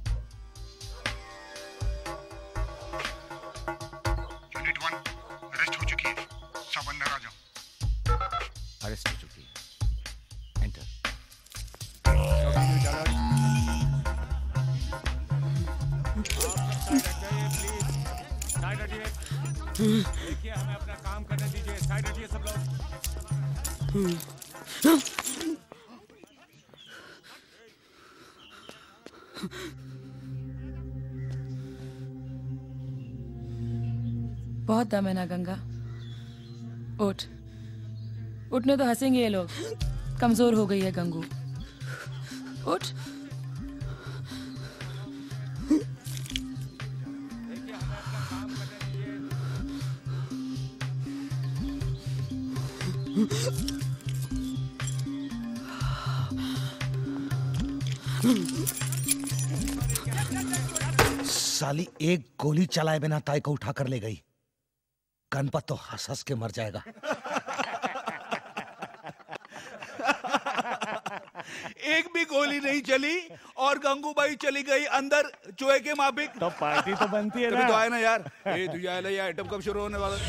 यूनिट वन अरेस्ट हो चुकी है, सब अंदर आ जाओ। अरेस्ट हो चुकी है, एंटर। देखिए हमें अपना काम करने दीजिए। साइड हटिए सब लोग। बहुत दम है ना गंगा। उठ, उठने तो हंसेंगे ये लोग। कमजोर हो गई है गंगू। उठ। साली एक गोली चलाए बिना ताई को उठा कर ले गई। गणपत तो हंस हंस के मर जाएगा। एक भी गोली नहीं चली और गंगूबाई चली गई अंदर चूहे के माफिक। तो पार्टी तो बनती है कभी ना। तो आए ना यार। ए तुझे आया ये आइटम कब शुरू होने वाला?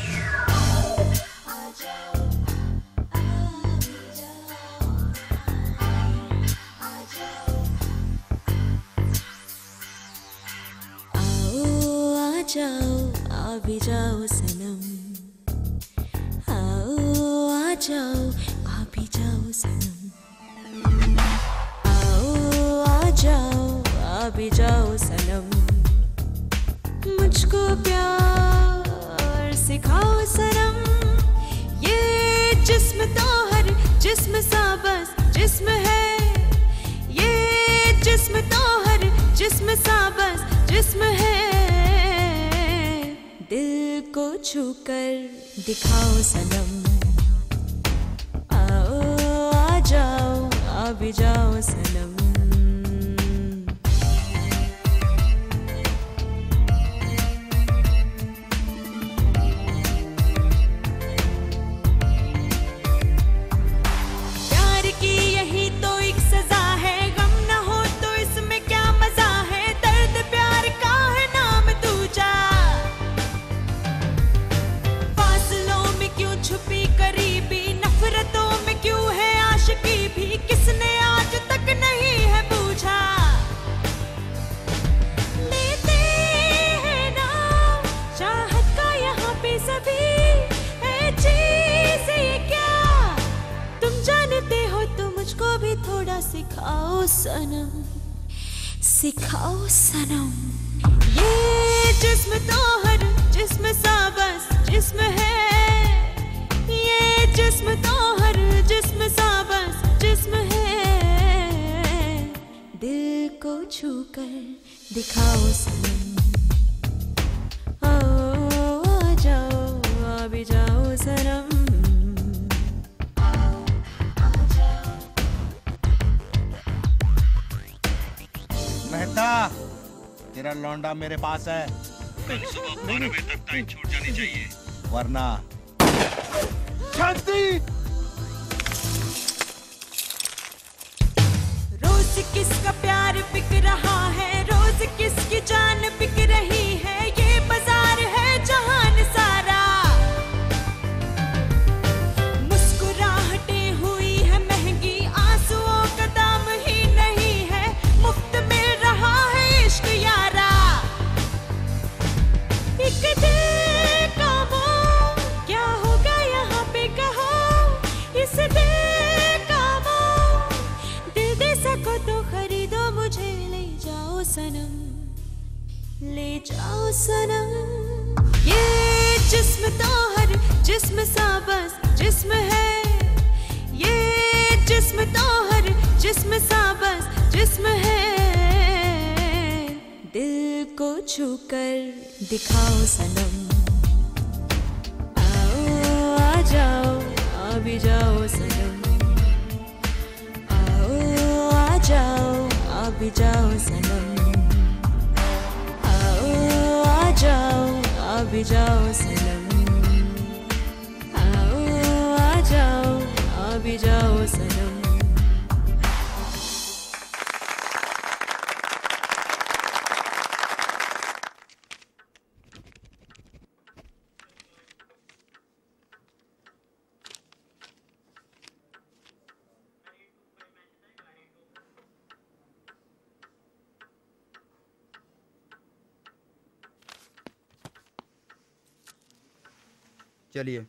जाओ आ भी जाओ सनम, आओ आ जाओ आ भी जाओ सनम, आओ आ जाओ आ भी जाओ सनम, मुझको प्यार सिखाओ सनम, ये जिस्म तो हर जिस्म सा बस जिस्म है, ये जिस्म तो हर जिस्म सा बस जिस्म है, दिल को छूकर दिखाओ सनम, आओ आ जाओ आ भी जाओ सनम। प्यार की यही तो एक सजा है, गम न हो तो इसमें क्या मजा है, दर्द प्यार का है नाम दूजा, छुपी करीबी नफरतों में क्यों है आशिकी भी, किसने आज तक नहीं है पूछा, देते हैं ना चाहत का यहाँ पे सभी है चीज़ ये क्या, तुम जानते हो तो मुझको भी थोड़ा सिखाओ सनम, सिखाओ सनम, ये जिस्म तो हर जिस्म सा बस जिस्म है, ये जिस्म तो हर जिस्म सा बस जिस्म है, दिल को छूकर दिखाओ सनम, आओ आ जाओ आ भी जाओ सनम, आओ आ जाओ तेरा लौंडा मेरे पास है। कल सुबह बारह बजे तक टाइम छूट जानी चाहिए, वरना शांति। रोज किसका प्यार बिक रहा है, रोज किसकी जान बिक रही है, ये बाजार है जहान सारा। मुस्कुराहटें हुई है महंगी, आंसुओं का दाम ही नहीं है, मुफ्त मिल रहा है इश्क यारा। एक दिल का वो क्या होगा यहाँ पे कहो, इस दिल का वो दिल दे सको तो खरीदो मुझे, ले जाओ सनम, ले जाओ सनम। ये जिस्म तो हर जिस्म सा बस जिस्म है, ये जिस्म तो हर जिस्म सा बस जिस्म है। दिल को छूकर दिखाओ सनम, आओ आ जाओ आ भी जाओ सनम, आओ आ जाओ आ भी जाओ सनम, आओ आ जाओ आ भी जाओ सनम, आओ आ जाओ आ भी जाओ सनम। चलिए।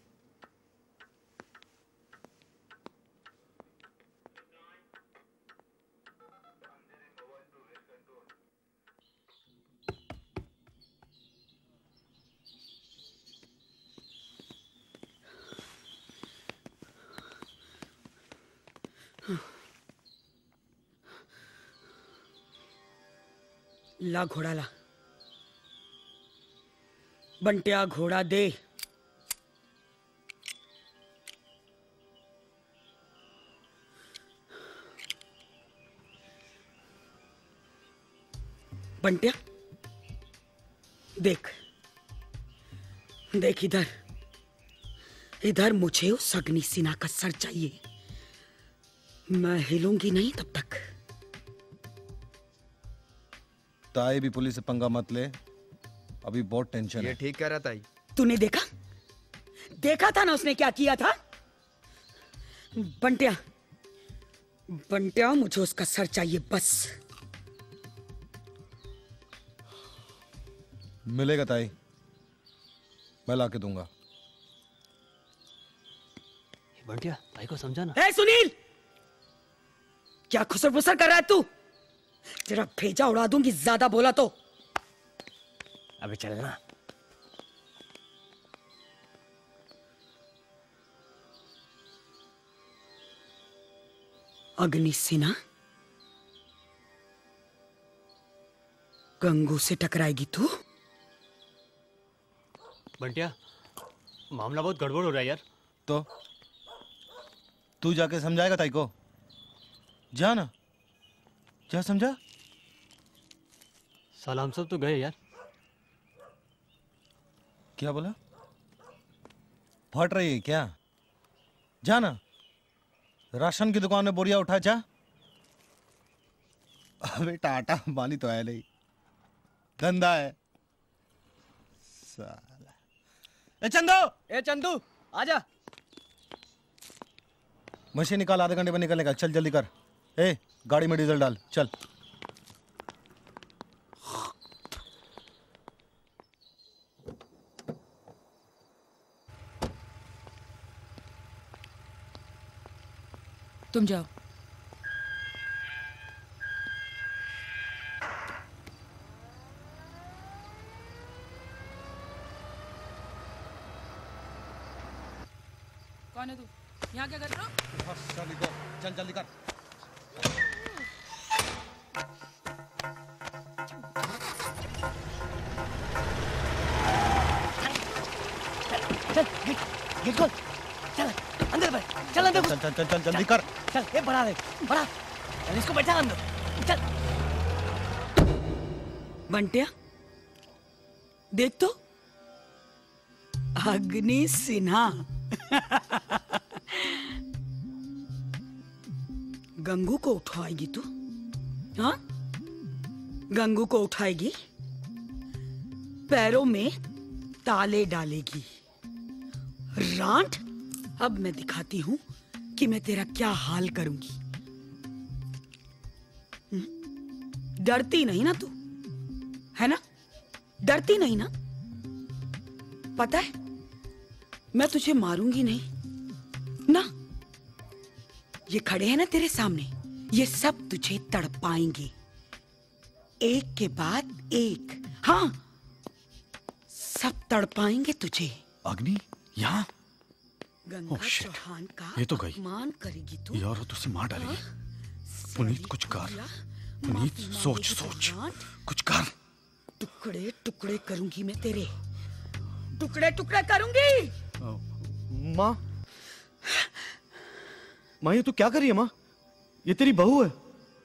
ला घोड़ा ला, बंटिया घोड़ा दे। बंटिया देख देख इधर, इधर मुझे उस अग्नि सिन्हा का सर चाहिए, मैं हिलूंगी नहीं तब तक। ताई भी पुलिस से पंगा मत ले, अभी बहुत टेंशन है। ये ठीक कह रहा ताई। तूने देखा देखा था ना उसने क्या किया था। बंटिया बंटिया मुझे उसका सर चाहिए बस। मिलेगा ताई, मैं ला के दूंगा। बंटिया ताई को समझा ना। ए सुनील, क्या खुसर फुसर कर रहा है तू? जरा भेजा उड़ा दूंगी ज्यादा बोला तो। अबे चलना। अग्नि सिन्हा गंगू से टकराएगी तू? बंटिया मामला बहुत गड़बड़ हो रहा है यार। तो तू जाके समझाएगा ताई को? जा ना, जा समझा। सलाम सब तो गए यार। क्या बोला? फट रही है क्या? जा ना, राशन की दुकान में बोरिया उठा जा। अबे टाटा अंबानी तो है नहीं, धंधा है साला। ए चंदू, ए चंदू आजा। मशीन निकाल, आधे घंटे में निकलने का। चल जल्दी कर। ए गाड़ी में डीजल डाल, चल। तुम जाओ। कौन है तू? यहाँ क्या कर रहा हो? चल जल्दी कर। चल गेट खोल, चल अंदर बैठ, चल अंदर चल चल चल चल जल्दी कर। चल ये बढ़ा दे, बढ़ा, चल इसको बैठा अंदर, चल। बंटिया देख तो, अग्नि सिन्हा। गंगू को उठवाएगी तू? हाँ, गंगू को उठाएगी, पैरों में ताले डालेगी। रांट, अब मैं दिखाती हूं कि मैं तेरा क्या हाल करूंगी। डरती नहीं ना तू, है ना? डरती नहीं ना? पता है मैं तुझे मारूंगी नहीं ना। ये खड़े हैं ना तेरे सामने, ये सब तुझे तड़पाएंगे, एक के बाद एक। हाँ, सब तड़पाएंगे तुझे। अग्नि यहाँ? Ganga Oh, shit. चौहान का ये तो गई। अपमान करेगी तू। ये औरत उसे मार डालेगी। पुनीत कुछ कर, पुनीत सोच सोच, कुछ कर। टुकड़े टुकड़े करूंगी मैं तेरे, टुकड़े टुकड़े करूंगी। माँ, माँ ये तू क्या कर रही है माँ? ये तेरी बहू है।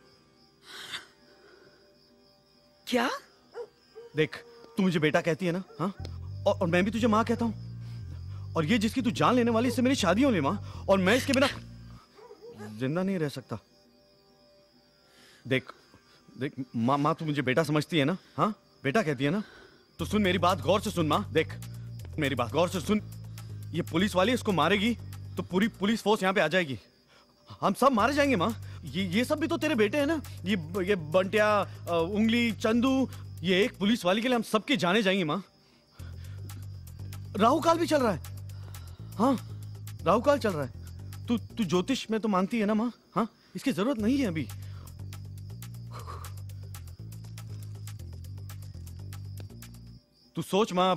क्या? देख, तू मुझे बेटा कहती है ना, हाँ? और, और मैं भी तुझे माँ कहता हूँ। और ये जिसकी तू जान लेने वाली, इससे मेरी शादी होने माँ, और मैं इसके बिना जिंदा नहीं रह सकता। देख देख माँ, माँ तू मुझे बेटा समझती है ना, हाँ? बेटा कहती है ना, तो सुन मेरी बात गौर से सुन माँ। देख मेरी बात गौर से सुन, ये पुलिस वाली इसको मारेगी तो पूरी पुलिस फोर्स यहाँ पे आ जाएगी, हम सब मारे जाएंगे माँ। ये ये सब भी तो तेरे बेटे हैं ना, ये ये बंटिया, उंगली, चंदू, ये एक पुलिस वाली के लिए हम सबके जाने जाएंगे माँ। राहु काल भी चल रहा है, हाँ राहु काल चल रहा है। तू तू ज्योतिष में तो मानती है ना माँ, हाँ? इसकी जरूरत नहीं है अभी। तू सोच माँ,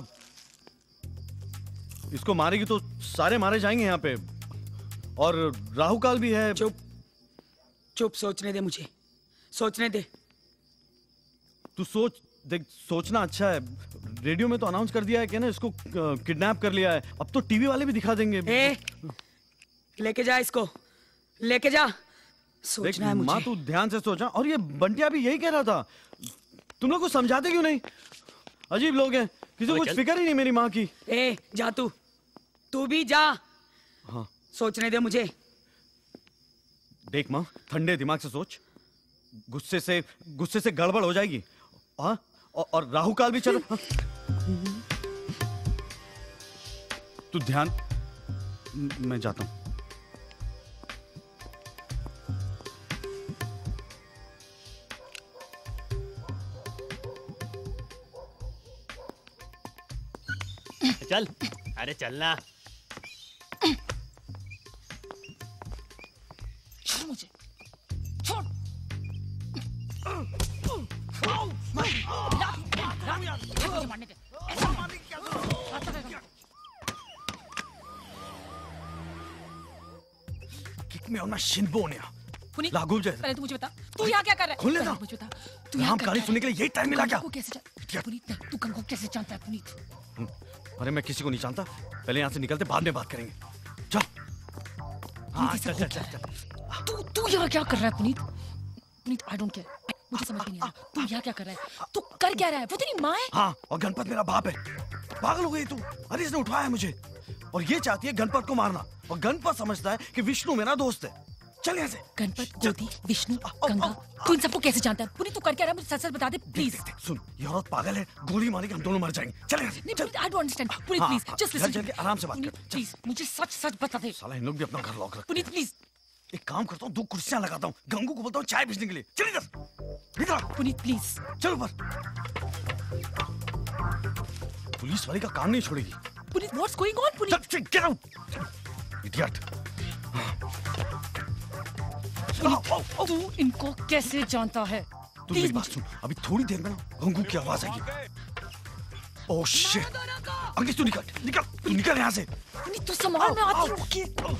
इसको मारेगी तो सारे मारे जाएंगे यहाँ पे, और राहु काल भी है। चुप चुप, सोचने दे मुझे, सोचने दे। तू सोच, देख सोचना अच्छा है। रेडियो में तो अनाउंस कर दिया है कि ना इसको किडनैप कर लिया है, अब तो टीवी वाले भी दिखा देंगे। ए, लेके जा इसको, लेके जा। सोचना है मुझे। माँ तू ध्यान से सोचा। और ये बंटिया भी यही कह रहा था, तुम लोग को समझाते क्यों नहीं? अजीब लोग हैं, किसी को कुछ फिक्र ही नहीं मेरी माँ की। ए, जा तू, तू भी जा। हाँ, सोचने दे मुझे। देख माँ, ठंडे दिमाग से सोच, गुस्से से गुस्से से गड़बड़ हो जाएगी। हाँ, और, और राहु काल भी चल। हाँ। तू ध्यान, मैं जाता हूं। चल, अरे चलना। छोड़ मुझे, छोड़। किक में होना शिनबोनिया। पुनीत, लागू जैसे। पहले तू मुझे बता, तू यहाँ क्या कर रहा है? खोल ले ना। मुझे बता, तू नाम यहाँ क्या गाली कर सुनने के लिए यही टाइम मिला क्या? गंगू को कैसे जान- पुनीत, तू गंगू को कैसे जानता है पुनीत? अरे मैं किसी को नहीं जानता, पहले यहाँ से निकलते बाद में बात करेंगे। चल। हाँ, चल चल चल चल। तू तू यहाँ क्या कर रहा है Puneet? Puneet, I don't care, मुझे समझ में नहीं आ रहा। तू यहाँ क्या कर रहा है? तू कर क्या रहा है? वो तेरी माँ है। हाँ, और गणपत मेरा बाप है। पागल हो गई तू? अरे इसने उठाया है मुझे, और ये चाहती है गणपत को मारना, और गणपत समझता है कि विष्णु मेरा दोस्त है। चल यहाँ से। गणपत, गोदी, विष्णु, गंगा, तू इन सबको कैसे जानता है? पुनीत, तू कर क्या रहा है? मुझे सच सच बता दे प्लीज। देख, देख, सुन, ये औरत पागल है, गोली मारेगी, हम दोनों मर जाएंगे। चल यहाँ से। नहीं Puneet, I don't understand. Puneet हाँ, प्लीज, हाँ, जस्ट चल लिसन। चल के आराम से बात कर। प्लीज, मुझे सच सच बता दे। साला इन लोग भी अपना घर लॉक रखते हैं। पुनीत प्लीज। एक काम करता हूँ, दो कुर्सियां लगाता हूँ, गंगू को बोलता हूँ चाय भेजने के लिए। चल इधर, इधर। पुनीत प्लीज। चल ऊपर। पुलिस वाली का काम नहीं छोड़ेगी। Puneet, what's going on Puneet? चल, गेट आउट, इडियट। तू इनको कैसे जानता है? तू मेरी बात सुन, अभी थोड़ी देर में ना गंगू की आवाज आएगी। ओह शिट, अग्नि तू निकल, निकल, तू निकल यहाँ से। पुनीत, तू संभाल, मैं आती हूँ।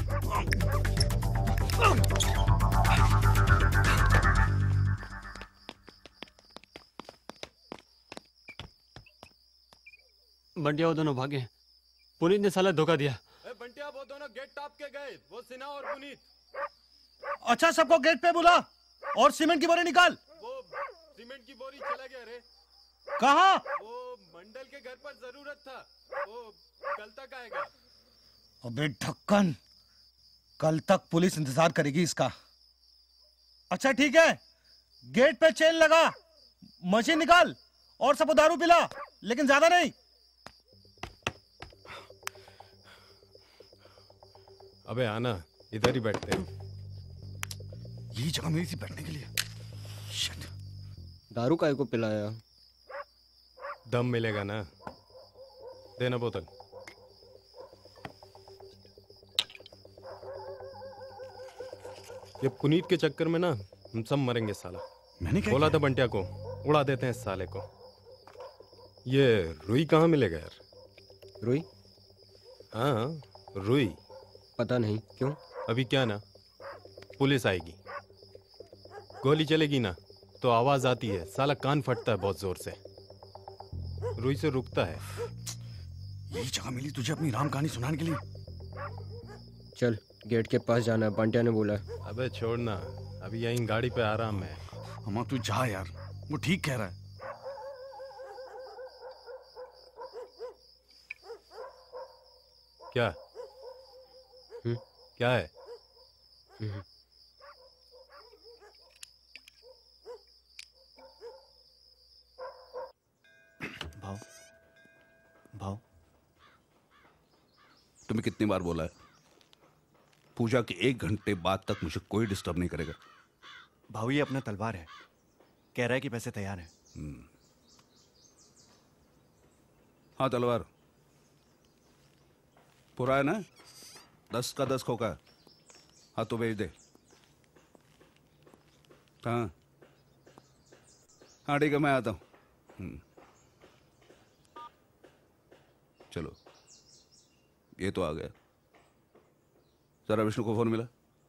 बंटिया वो दोनों भागे, पुनीत ने साला धोखा दिया। बंटिया वो दोनों गेट टॉप के गए, वो सिन्हा और पुनीत। अच्छा, सबको गेट पे बुला और सीमेंट की बोरी निकाल। वो सीमेंट की बोरी चला गया रे। कहाँ? वो मंडल के घर पर जरूरत था, वो कल तक आएगा। अबे ढक्कन, कल तक पुलिस इंतजार करेगी इसका। अच्छा ठीक है, गेट पे चेन लगा, मशीन निकाल और सबको दारू पिला, लेकिन ज्यादा नहीं। अबे आना, इधर ही बैठते हैं। यही जगह मेरी थी बैठने के लिए। शिट। दारू काय को पिलाया? दम मिलेगा ना, देना बोतल। ये पुनीत के चक्कर में ना हम सब मरेंगे साला। मैंने क्या बोला था बंटिया को, उड़ा देते हैं इस साले को। ये रुई कहाँ मिलेगा यार? रुई? हाँ रुई। पता नहीं क्यों। अभी क्या ना, पुलिस आएगी, गोली चलेगी ना तो आवाज आती है, साला कान फटता है बहुत जोर से, रुई से रुकता है। यही जगह मिली तुझे अपनी राम कहानी सुनाने के लिए। चल गेट के पास जाना है, बंटिया ने बोला। अबे छोड़ना, अभी यहीं गाड़ी पे आराम है। अम्मा तू जा यार, वो ठीक कह रहा है। क्या? हम्म? क्या है? हम्म। भाव, भाव, तुम्हें कितनी बार बोला है पूजा के एक घंटे बाद तक मुझे कोई डिस्टर्ब नहीं करेगा? भाऊ ये अपना तलवार है, कह रहा है कि पैसे तैयार हैं। हम्म। हाँ तलवार पूरा है ना? दस का दस खोका। हाँ तो भेज दे। हाँ हाँ ठीक है, मैं आता हूँ। हम्म। चलो ये तो आ गया। जरा विष्णु को फोन मिला।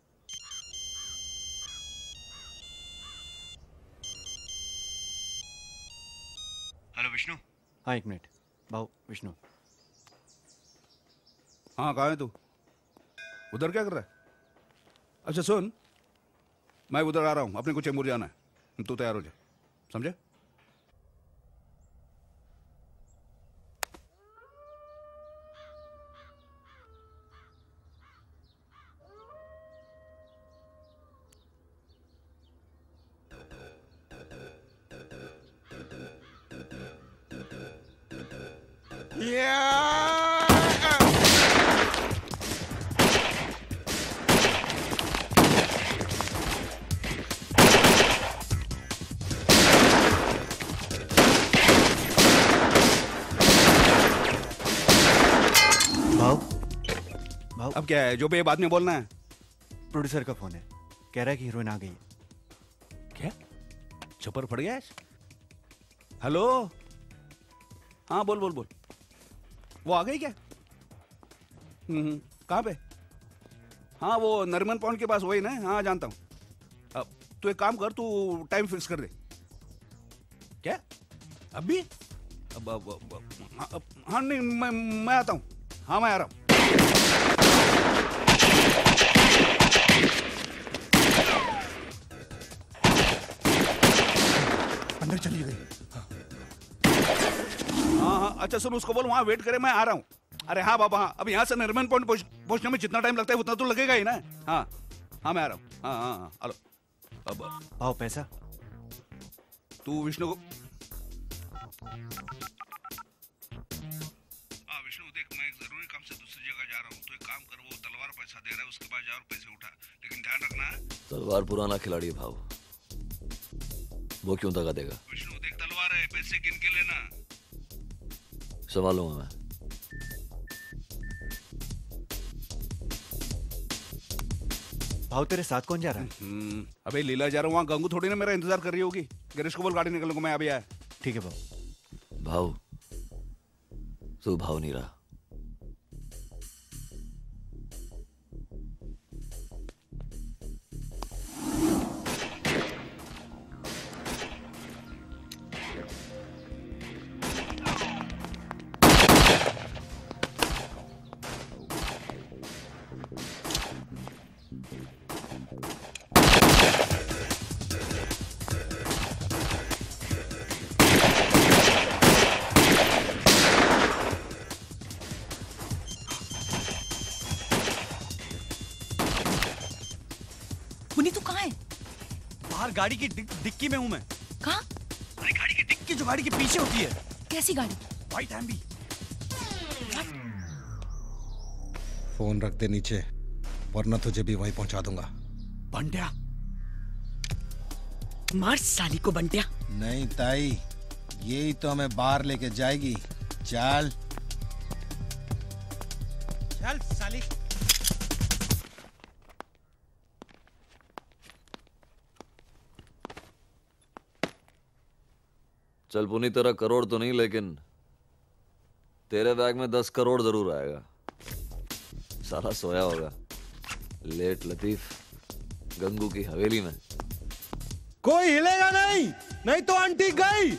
हेलो विष्णु। हाँ एक मिनट। भाऊ विष्णु। हाँ कहाँ है तू? उधर क्या कर रहा है? अच्छा सुन, मैं उधर आ रहा हूँ, अपने को चेंबूर जाना है, तू तैयार हो जा, समझे? अब क्या है जो भी बाद में बोलना है? प्रोड्यूसर का फोन है, कह रहा है कि हीरोइन आ गई है। क्या छपर पड़ गया है? हेलो हाँ बोल बोल बोल। वो आ गई क्या? हम्म कहाँ पे? हाँ वो नरिमन पॉइंट के पास, वही ना? हाँ जानता हूँ। अब तू एक काम कर, तू टाइम फिक्स कर दे। क्या अभी? अब, अब, अब, अब, हाँ, अब, हाँ नहीं मैं मैं आता हूँ। हाँ मैं आ रहा हूँ। अंदर चली गई। हाँ हाँ अच्छा सुन, उसको बोल वहाँ वेट करे, मैं आ रहा हूँ। अरे हाँ बाबा हाँ, अब यहाँ से नरिमन पॉइंट पहुँचने में जितना टाइम लगता है उतना तो लगेगा ही ना। हाँ हाँ मैं आ रहा हूँ। हाँ हाँ हाँ हेलो। अब आओ पैसा। तू विष्णु को विष्णु देख, मैं एक जरूरी काम से दूसरी जगह जा रहा हूँ, तो एक काम कर, वो तलवार पैसा दे रहा है, उसके पास जा और पैसे उठा, लेकिन ध्यान रखना। तलवार पुराना खिलाड़ी है भाव, वो क्यों दगा देगा? विष्णु देख तलवार है, पैसे गिन के लेना। संभालूंगा मैं। भाव तेरे साथ कौन जा रहा है? अबे लीला जा रहा हूँ, वहाँ गंगू थोड़ी ना मेरा इंतजार कर रही होगी। गिरीश को बोल गाड़ी निकलने को, मैं अभी आया। ठीक है भाव। भाव तू भाव नहीं रहा। पुनीत तू कहाँ है? बाहर गाड़ी की डिक, डिक्की में हूं मैं। कहाँ? अरे गाड़ी की डिक्की जो गाड़ी के पीछे होती है। कैसी गाड़ी? व्हाइट एम्बी। फोन रख दे नीचे, वरना तुझे भी वहीं पहुंचा दूंगा। बंटिया मार साली को बंटिया। नहीं ताई, यही तो हमें बाहर लेके जाएगी। चल चल साली। चल पुनी, तेरा करोड़ तो नहीं, लेकिन तेरे बैग में दस करोड़ जरूर आएगा। साला सोया होगा लेट लतीफ गंगू की हवेली में। कोई हिलेगा नहीं, नहीं तो आंटी गई।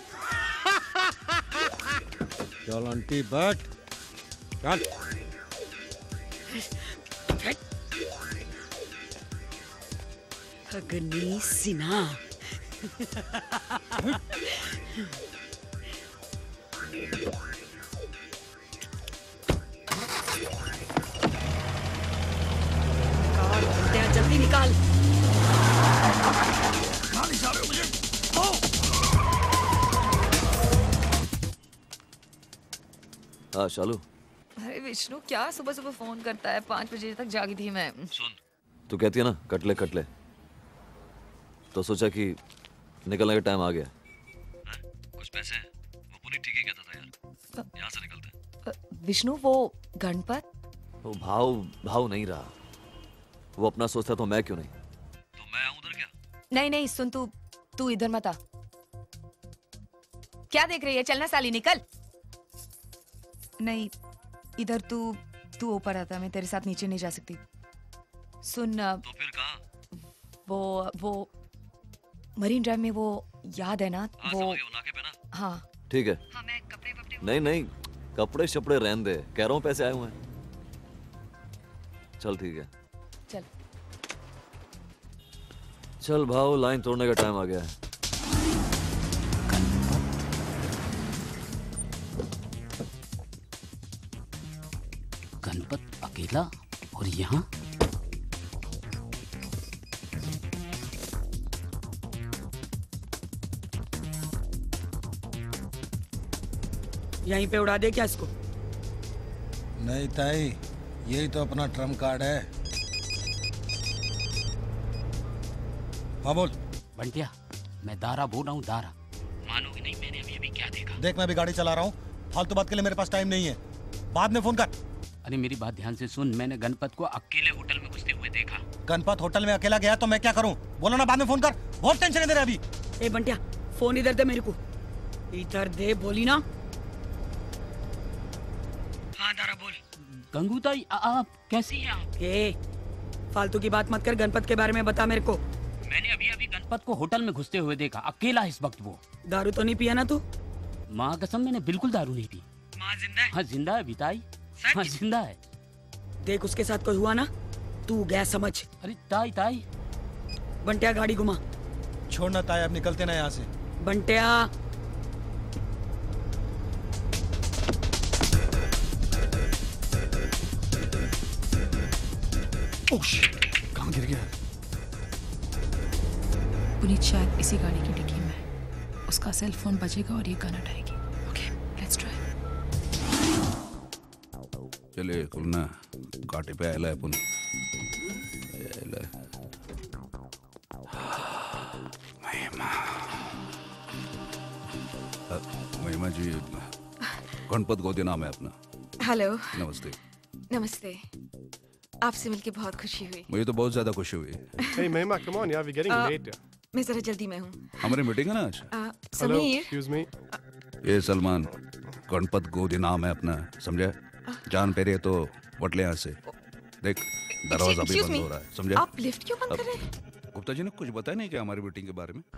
चल आंटी बैठ, चल। अग्नि सिन्हा। निकाल, जल्दी निकाल। मुझे हाँ शालू, अरे विष्णु क्या सुबह सुबह फोन करता है? पाँच बजे तक जागी थी मैं। सुन, तू कहती है ना कटले कटले, तो सोचा कि निकलने का टाइम आ गया। कुछ पैसे वो पूरी ठीक ही कहता था यार, यहाँ से निकलते। विष्णु वो गणपत, वो भाव भाव नहीं रहा, वो अपना सोचता तो मैं क्यों नहीं? तो मैं आऊं उधर क्या? नहीं नहीं सुन, तू तू इधर मत आ। क्या देख रही है? चलना साली, निकल। नहीं इधर, तू तू ऊपर आता, मैं तेरे साथ नीचे नहीं जा सकती। सुन, तो फिर कहाँ? वो वो मरीन ड्राइव में, वो याद है ना? हाँ, वो नाके पे ना? हाँ ठीक है। हाँ, मैं कपड़े वपड़े नहीं नहीं, कपड़े शपड़े रहने दे, कह रहा हूँ पैसे आए हुए हैं। चल ठीक है, चल चल भाव, लाइन तोड़ने का टाइम आ गया है। गणपत अकेला और यहाँ? यहीं पे उड़ा दे क्या इसको? नहीं ताई, यही तो अपना ट्रम्प कार्ड है। हाँ बोल। बंटिया, मैं दारा बोल रहा हूँ, दारा। मानोगे नहीं, मैंने अभी अभी क्या देखा। देख, मैं भी गाड़ी चला रहा हूँ, फालतू बात के लिए मेरे पास टाइम नहीं है, बाद में फोन कर। अरे मेरी बात ध्यान से सुन, मैंने गणपत को अकेले होटल में घुसते हुए देखा। गणपत होटल में अकेला गया तो मैं क्या करूं? बोलो ना, बाद में फोन कर, बहुत टेंशन है तेरे अभी। ए बंटिया, फोन इधर दे मेरे को, इधर दे, बोली ना। हाँ दारा बोल। गंगू ताई, आप कैसी हैं आप? ए, फालतू की बात मत कर, गणपत के बारे में बता मेरे को। मैंने अभी अभी गणपत को होटल में घुसते हुए देखा, अकेला इस वक्त वो। दारू तो नहीं पिया ना तू? माँ कसम, मैंने बिल्कुल दारू नहीं पी। माँ जिंदा है? हाँ जिंदा है बिताई, हाँ जिंदा है। देख, उसके साथ कोई हुआ ना, तू गया समझ। अरे ताई ताई। बंटिया गाड़ी घुमा। छोड़ना ताई, अब निकलते ना यहाँ से। बंटिया ओह शिट, कहाँ गिर गया? पुनीत शायद इसी गाड़ी की डिक्की में है। उसका सेल फोन बजेगा और ये गन उठाएगी। Okay, let's try. चले खुलना, काटे पे आयला है पुन। महिमा, महिमा जी, गणपत गोदी नाम है अपना। हेलो। नमस्ते। नमस्ते, आपसे मिलके बहुत खुशी हुई। मुझे तो बहुत ज्यादा खुशी हुई। Hey Mahima, come on, yeah, we're getting Uh, late. मैं जरा जल्दी में हूँ। हमारी मीटिंग है ना आज। Uh, Hello, Sameer. excuse me. ये सलमान, गणपत गोदी नाम है अपना, समझा? जान पे रहे तो वटले यहाँ से। देख, दरवाजा भी Excuse बंद me, हो रहा है, समझा? आप लिफ्ट क्यों बंद कर रहे हैं? गुप्ता जी ने कुछ बताया नहीं क्या हमारी मीटिंग के बारे में?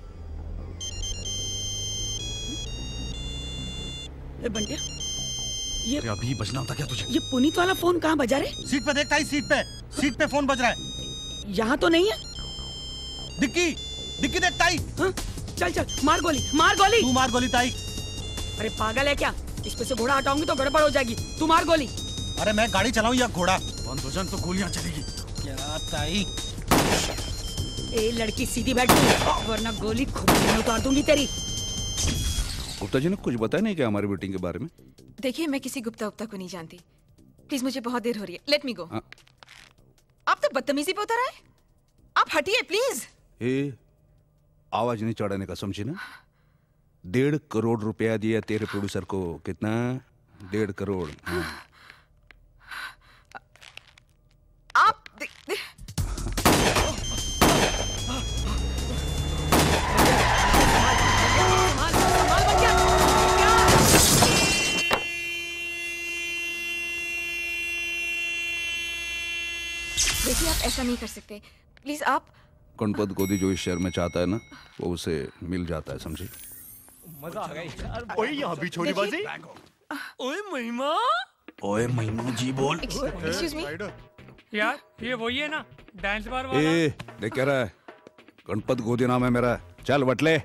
ए बंटिया, ये अभी बजना होता क्या तुझे? ये पुनीत वाला फोन कहाँ बजा रहे? सीट पे देखता ही, सीट पे सीट पे फोन बज रहा है। यहाँ तो नहीं है। डिक्की डिक्की देख ताई। हाँ? चल चल, मार गोली, मार गोली। तू मार गोली ताई। अरे पागल है क्या? इस पे से घोड़ा हटाऊंगी तो गड़बड़ हो जाएगी। तू मार गोली। अरे मैं गाड़ी चलाऊं या घोड़ा? बंद हो जाए तो गोलियां चलेगी। क्या ताई? ए लड़की सीधी बैठ, वरना गोली खोपड़ी में उतार दूंगी तेरी। गुप्ता जी ने कुछ बताया नहीं क्या हमारी मीटिंग के बारे में? देखिए, मैं किसी गुप्ता गुप्ता को नहीं जानती। प्लीज, मुझे बहुत देर हो रही है। Let me go. आप तो बदतमीजी पे उतर आए। आप हटिए प्लीज। ए, आवाज नहीं चढ़ाने का, समझी ना? डेढ़ करोड़ रुपया दिया तेरे प्रोड्यूसर को। कितना? डेढ़ करोड़। हाँ। आप दे, दे... देखिए, आप ऐसा नहीं कर सकते। प्लीज आप। गणपत गोदी जो इस शहर में चाहता है ना, वो उसे मिल जाता है, समझी? मजा आ गया यार। ओए, यहाँ भी छोटी बाजी। ओए महिमा। ओए महिमा जी बोल। Excuse me. यार ये वही है ना, डांस बार वाला? ए, देख क्या रहा है? गणपत गोदी नाम है मेरा। चल बटले।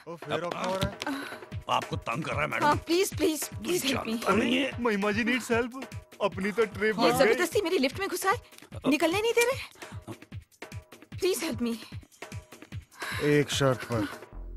आपको तंग कर रहा है madam. Please please please help me. Mahima ji needs help. अपनी तो ट्रिप ये जबरदस्ती मेरी लिफ्ट में घुसा है, निकलने नहीं दे रहे। Please help me. एक शर्त पर।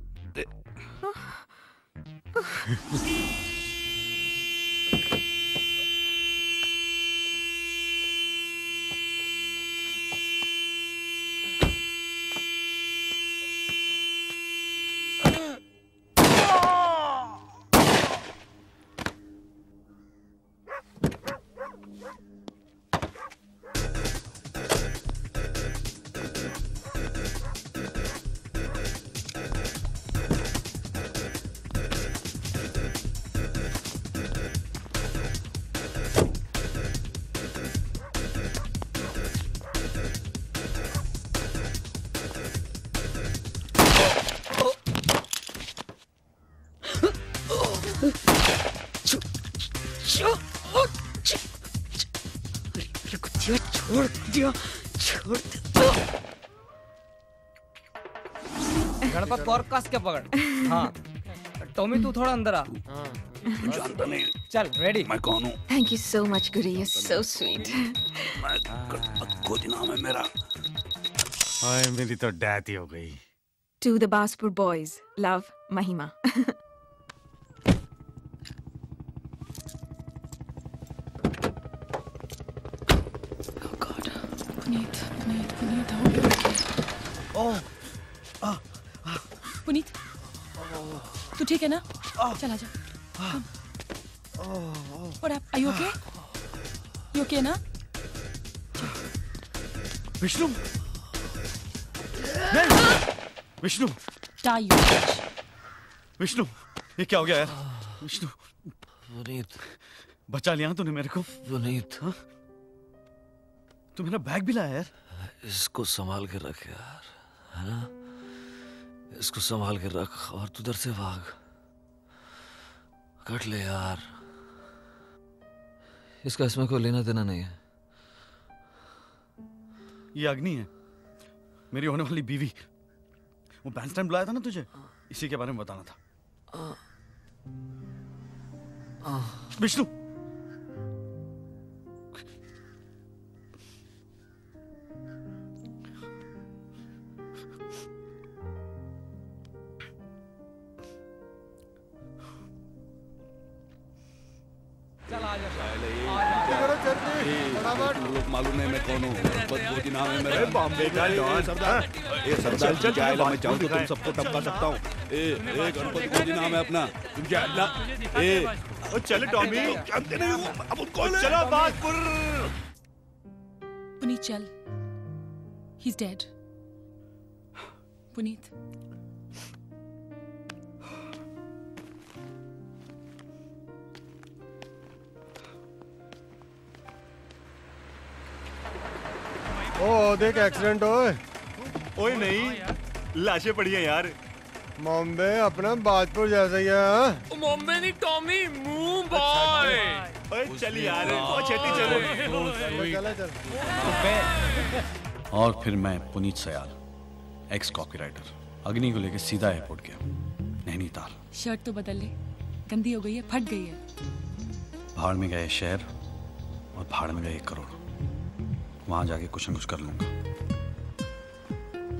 छोड़ दिया, छोड़ दिया। गणपत को और कस के पकड़। हाँ टॉमी, तू थोड़ा अंदर आ। जानता नहीं। चल रेडी। मैं कौन हूँ? Thank you so much Guri, you so sweet. मैं गणपत गोदी नाम है मेरा। हाय, मेरी तो डेथ ही हो गई। To the Baspur boys, love Mahima. Puneet, Puneet, Puneet, how are you? ओह, आ, आ, पुनीत, तू ठीक है ना? चल आजा। What up? Are you okay? You okay ना? विष्णु, नहीं, Vishnu, Die you bitch. Vishnu, ये क्या हो गया यार? विष्णु, पुनीत, बचा लिया तूने मेरे को। पुनीत, हाँ? तू मेरा बैग भी लाया यार। इसको संभाल के रख यार, है ना? इसको संभाल के रख और तू उधर से भाग। कट ले यार, इसका इसमें कोई लेना देना नहीं है। ये अग्नि है, मेरी होने वाली बीवी। वो बैंड स्टैंड बुलाया था ना तुझे, इसी के बारे में बताना था। विष्णु, चल आ जा। लोग मालूम है मैं कौन हूँ। गणपत गोदी नाम है मेरा। बॉम्बे का डॉन। सरदार, ए सरदार, तुम क्या है? मैं चाहूँ तो तुम सबको टपका सकता हूँ। ए, ए गणपत गोदी नाम है अपना। तुम क्या है ना? ए, ओ चल टॉमी, जानते नहीं हो? अब उनको चलो बातपुर। पुनीत चल, he's dead. पुनीत। ओ देख एक्सीडेंट ओए। ओए नहीं, लाशें पड़ी हैं यार। बॉम्बे अपना बाजपुर जैसा ही है। बॉम्बे नहीं टॉमी, मुंबई। ओए चल यार, ओ छेती चलो। चला चल। और फिर मैं पुनीत सयाल, एक्स कॉपीराइटर, अग्नि को लेकर सीधा एयरपोर्ट गया, नैनीताल। शर्ट तो बदल ले, गंदी हो गई है, फट गई है। भाड़ में गए शहर और भाड़ में गए एक करोड़। वहां जाके कुछ न कुछ कर लूंगा।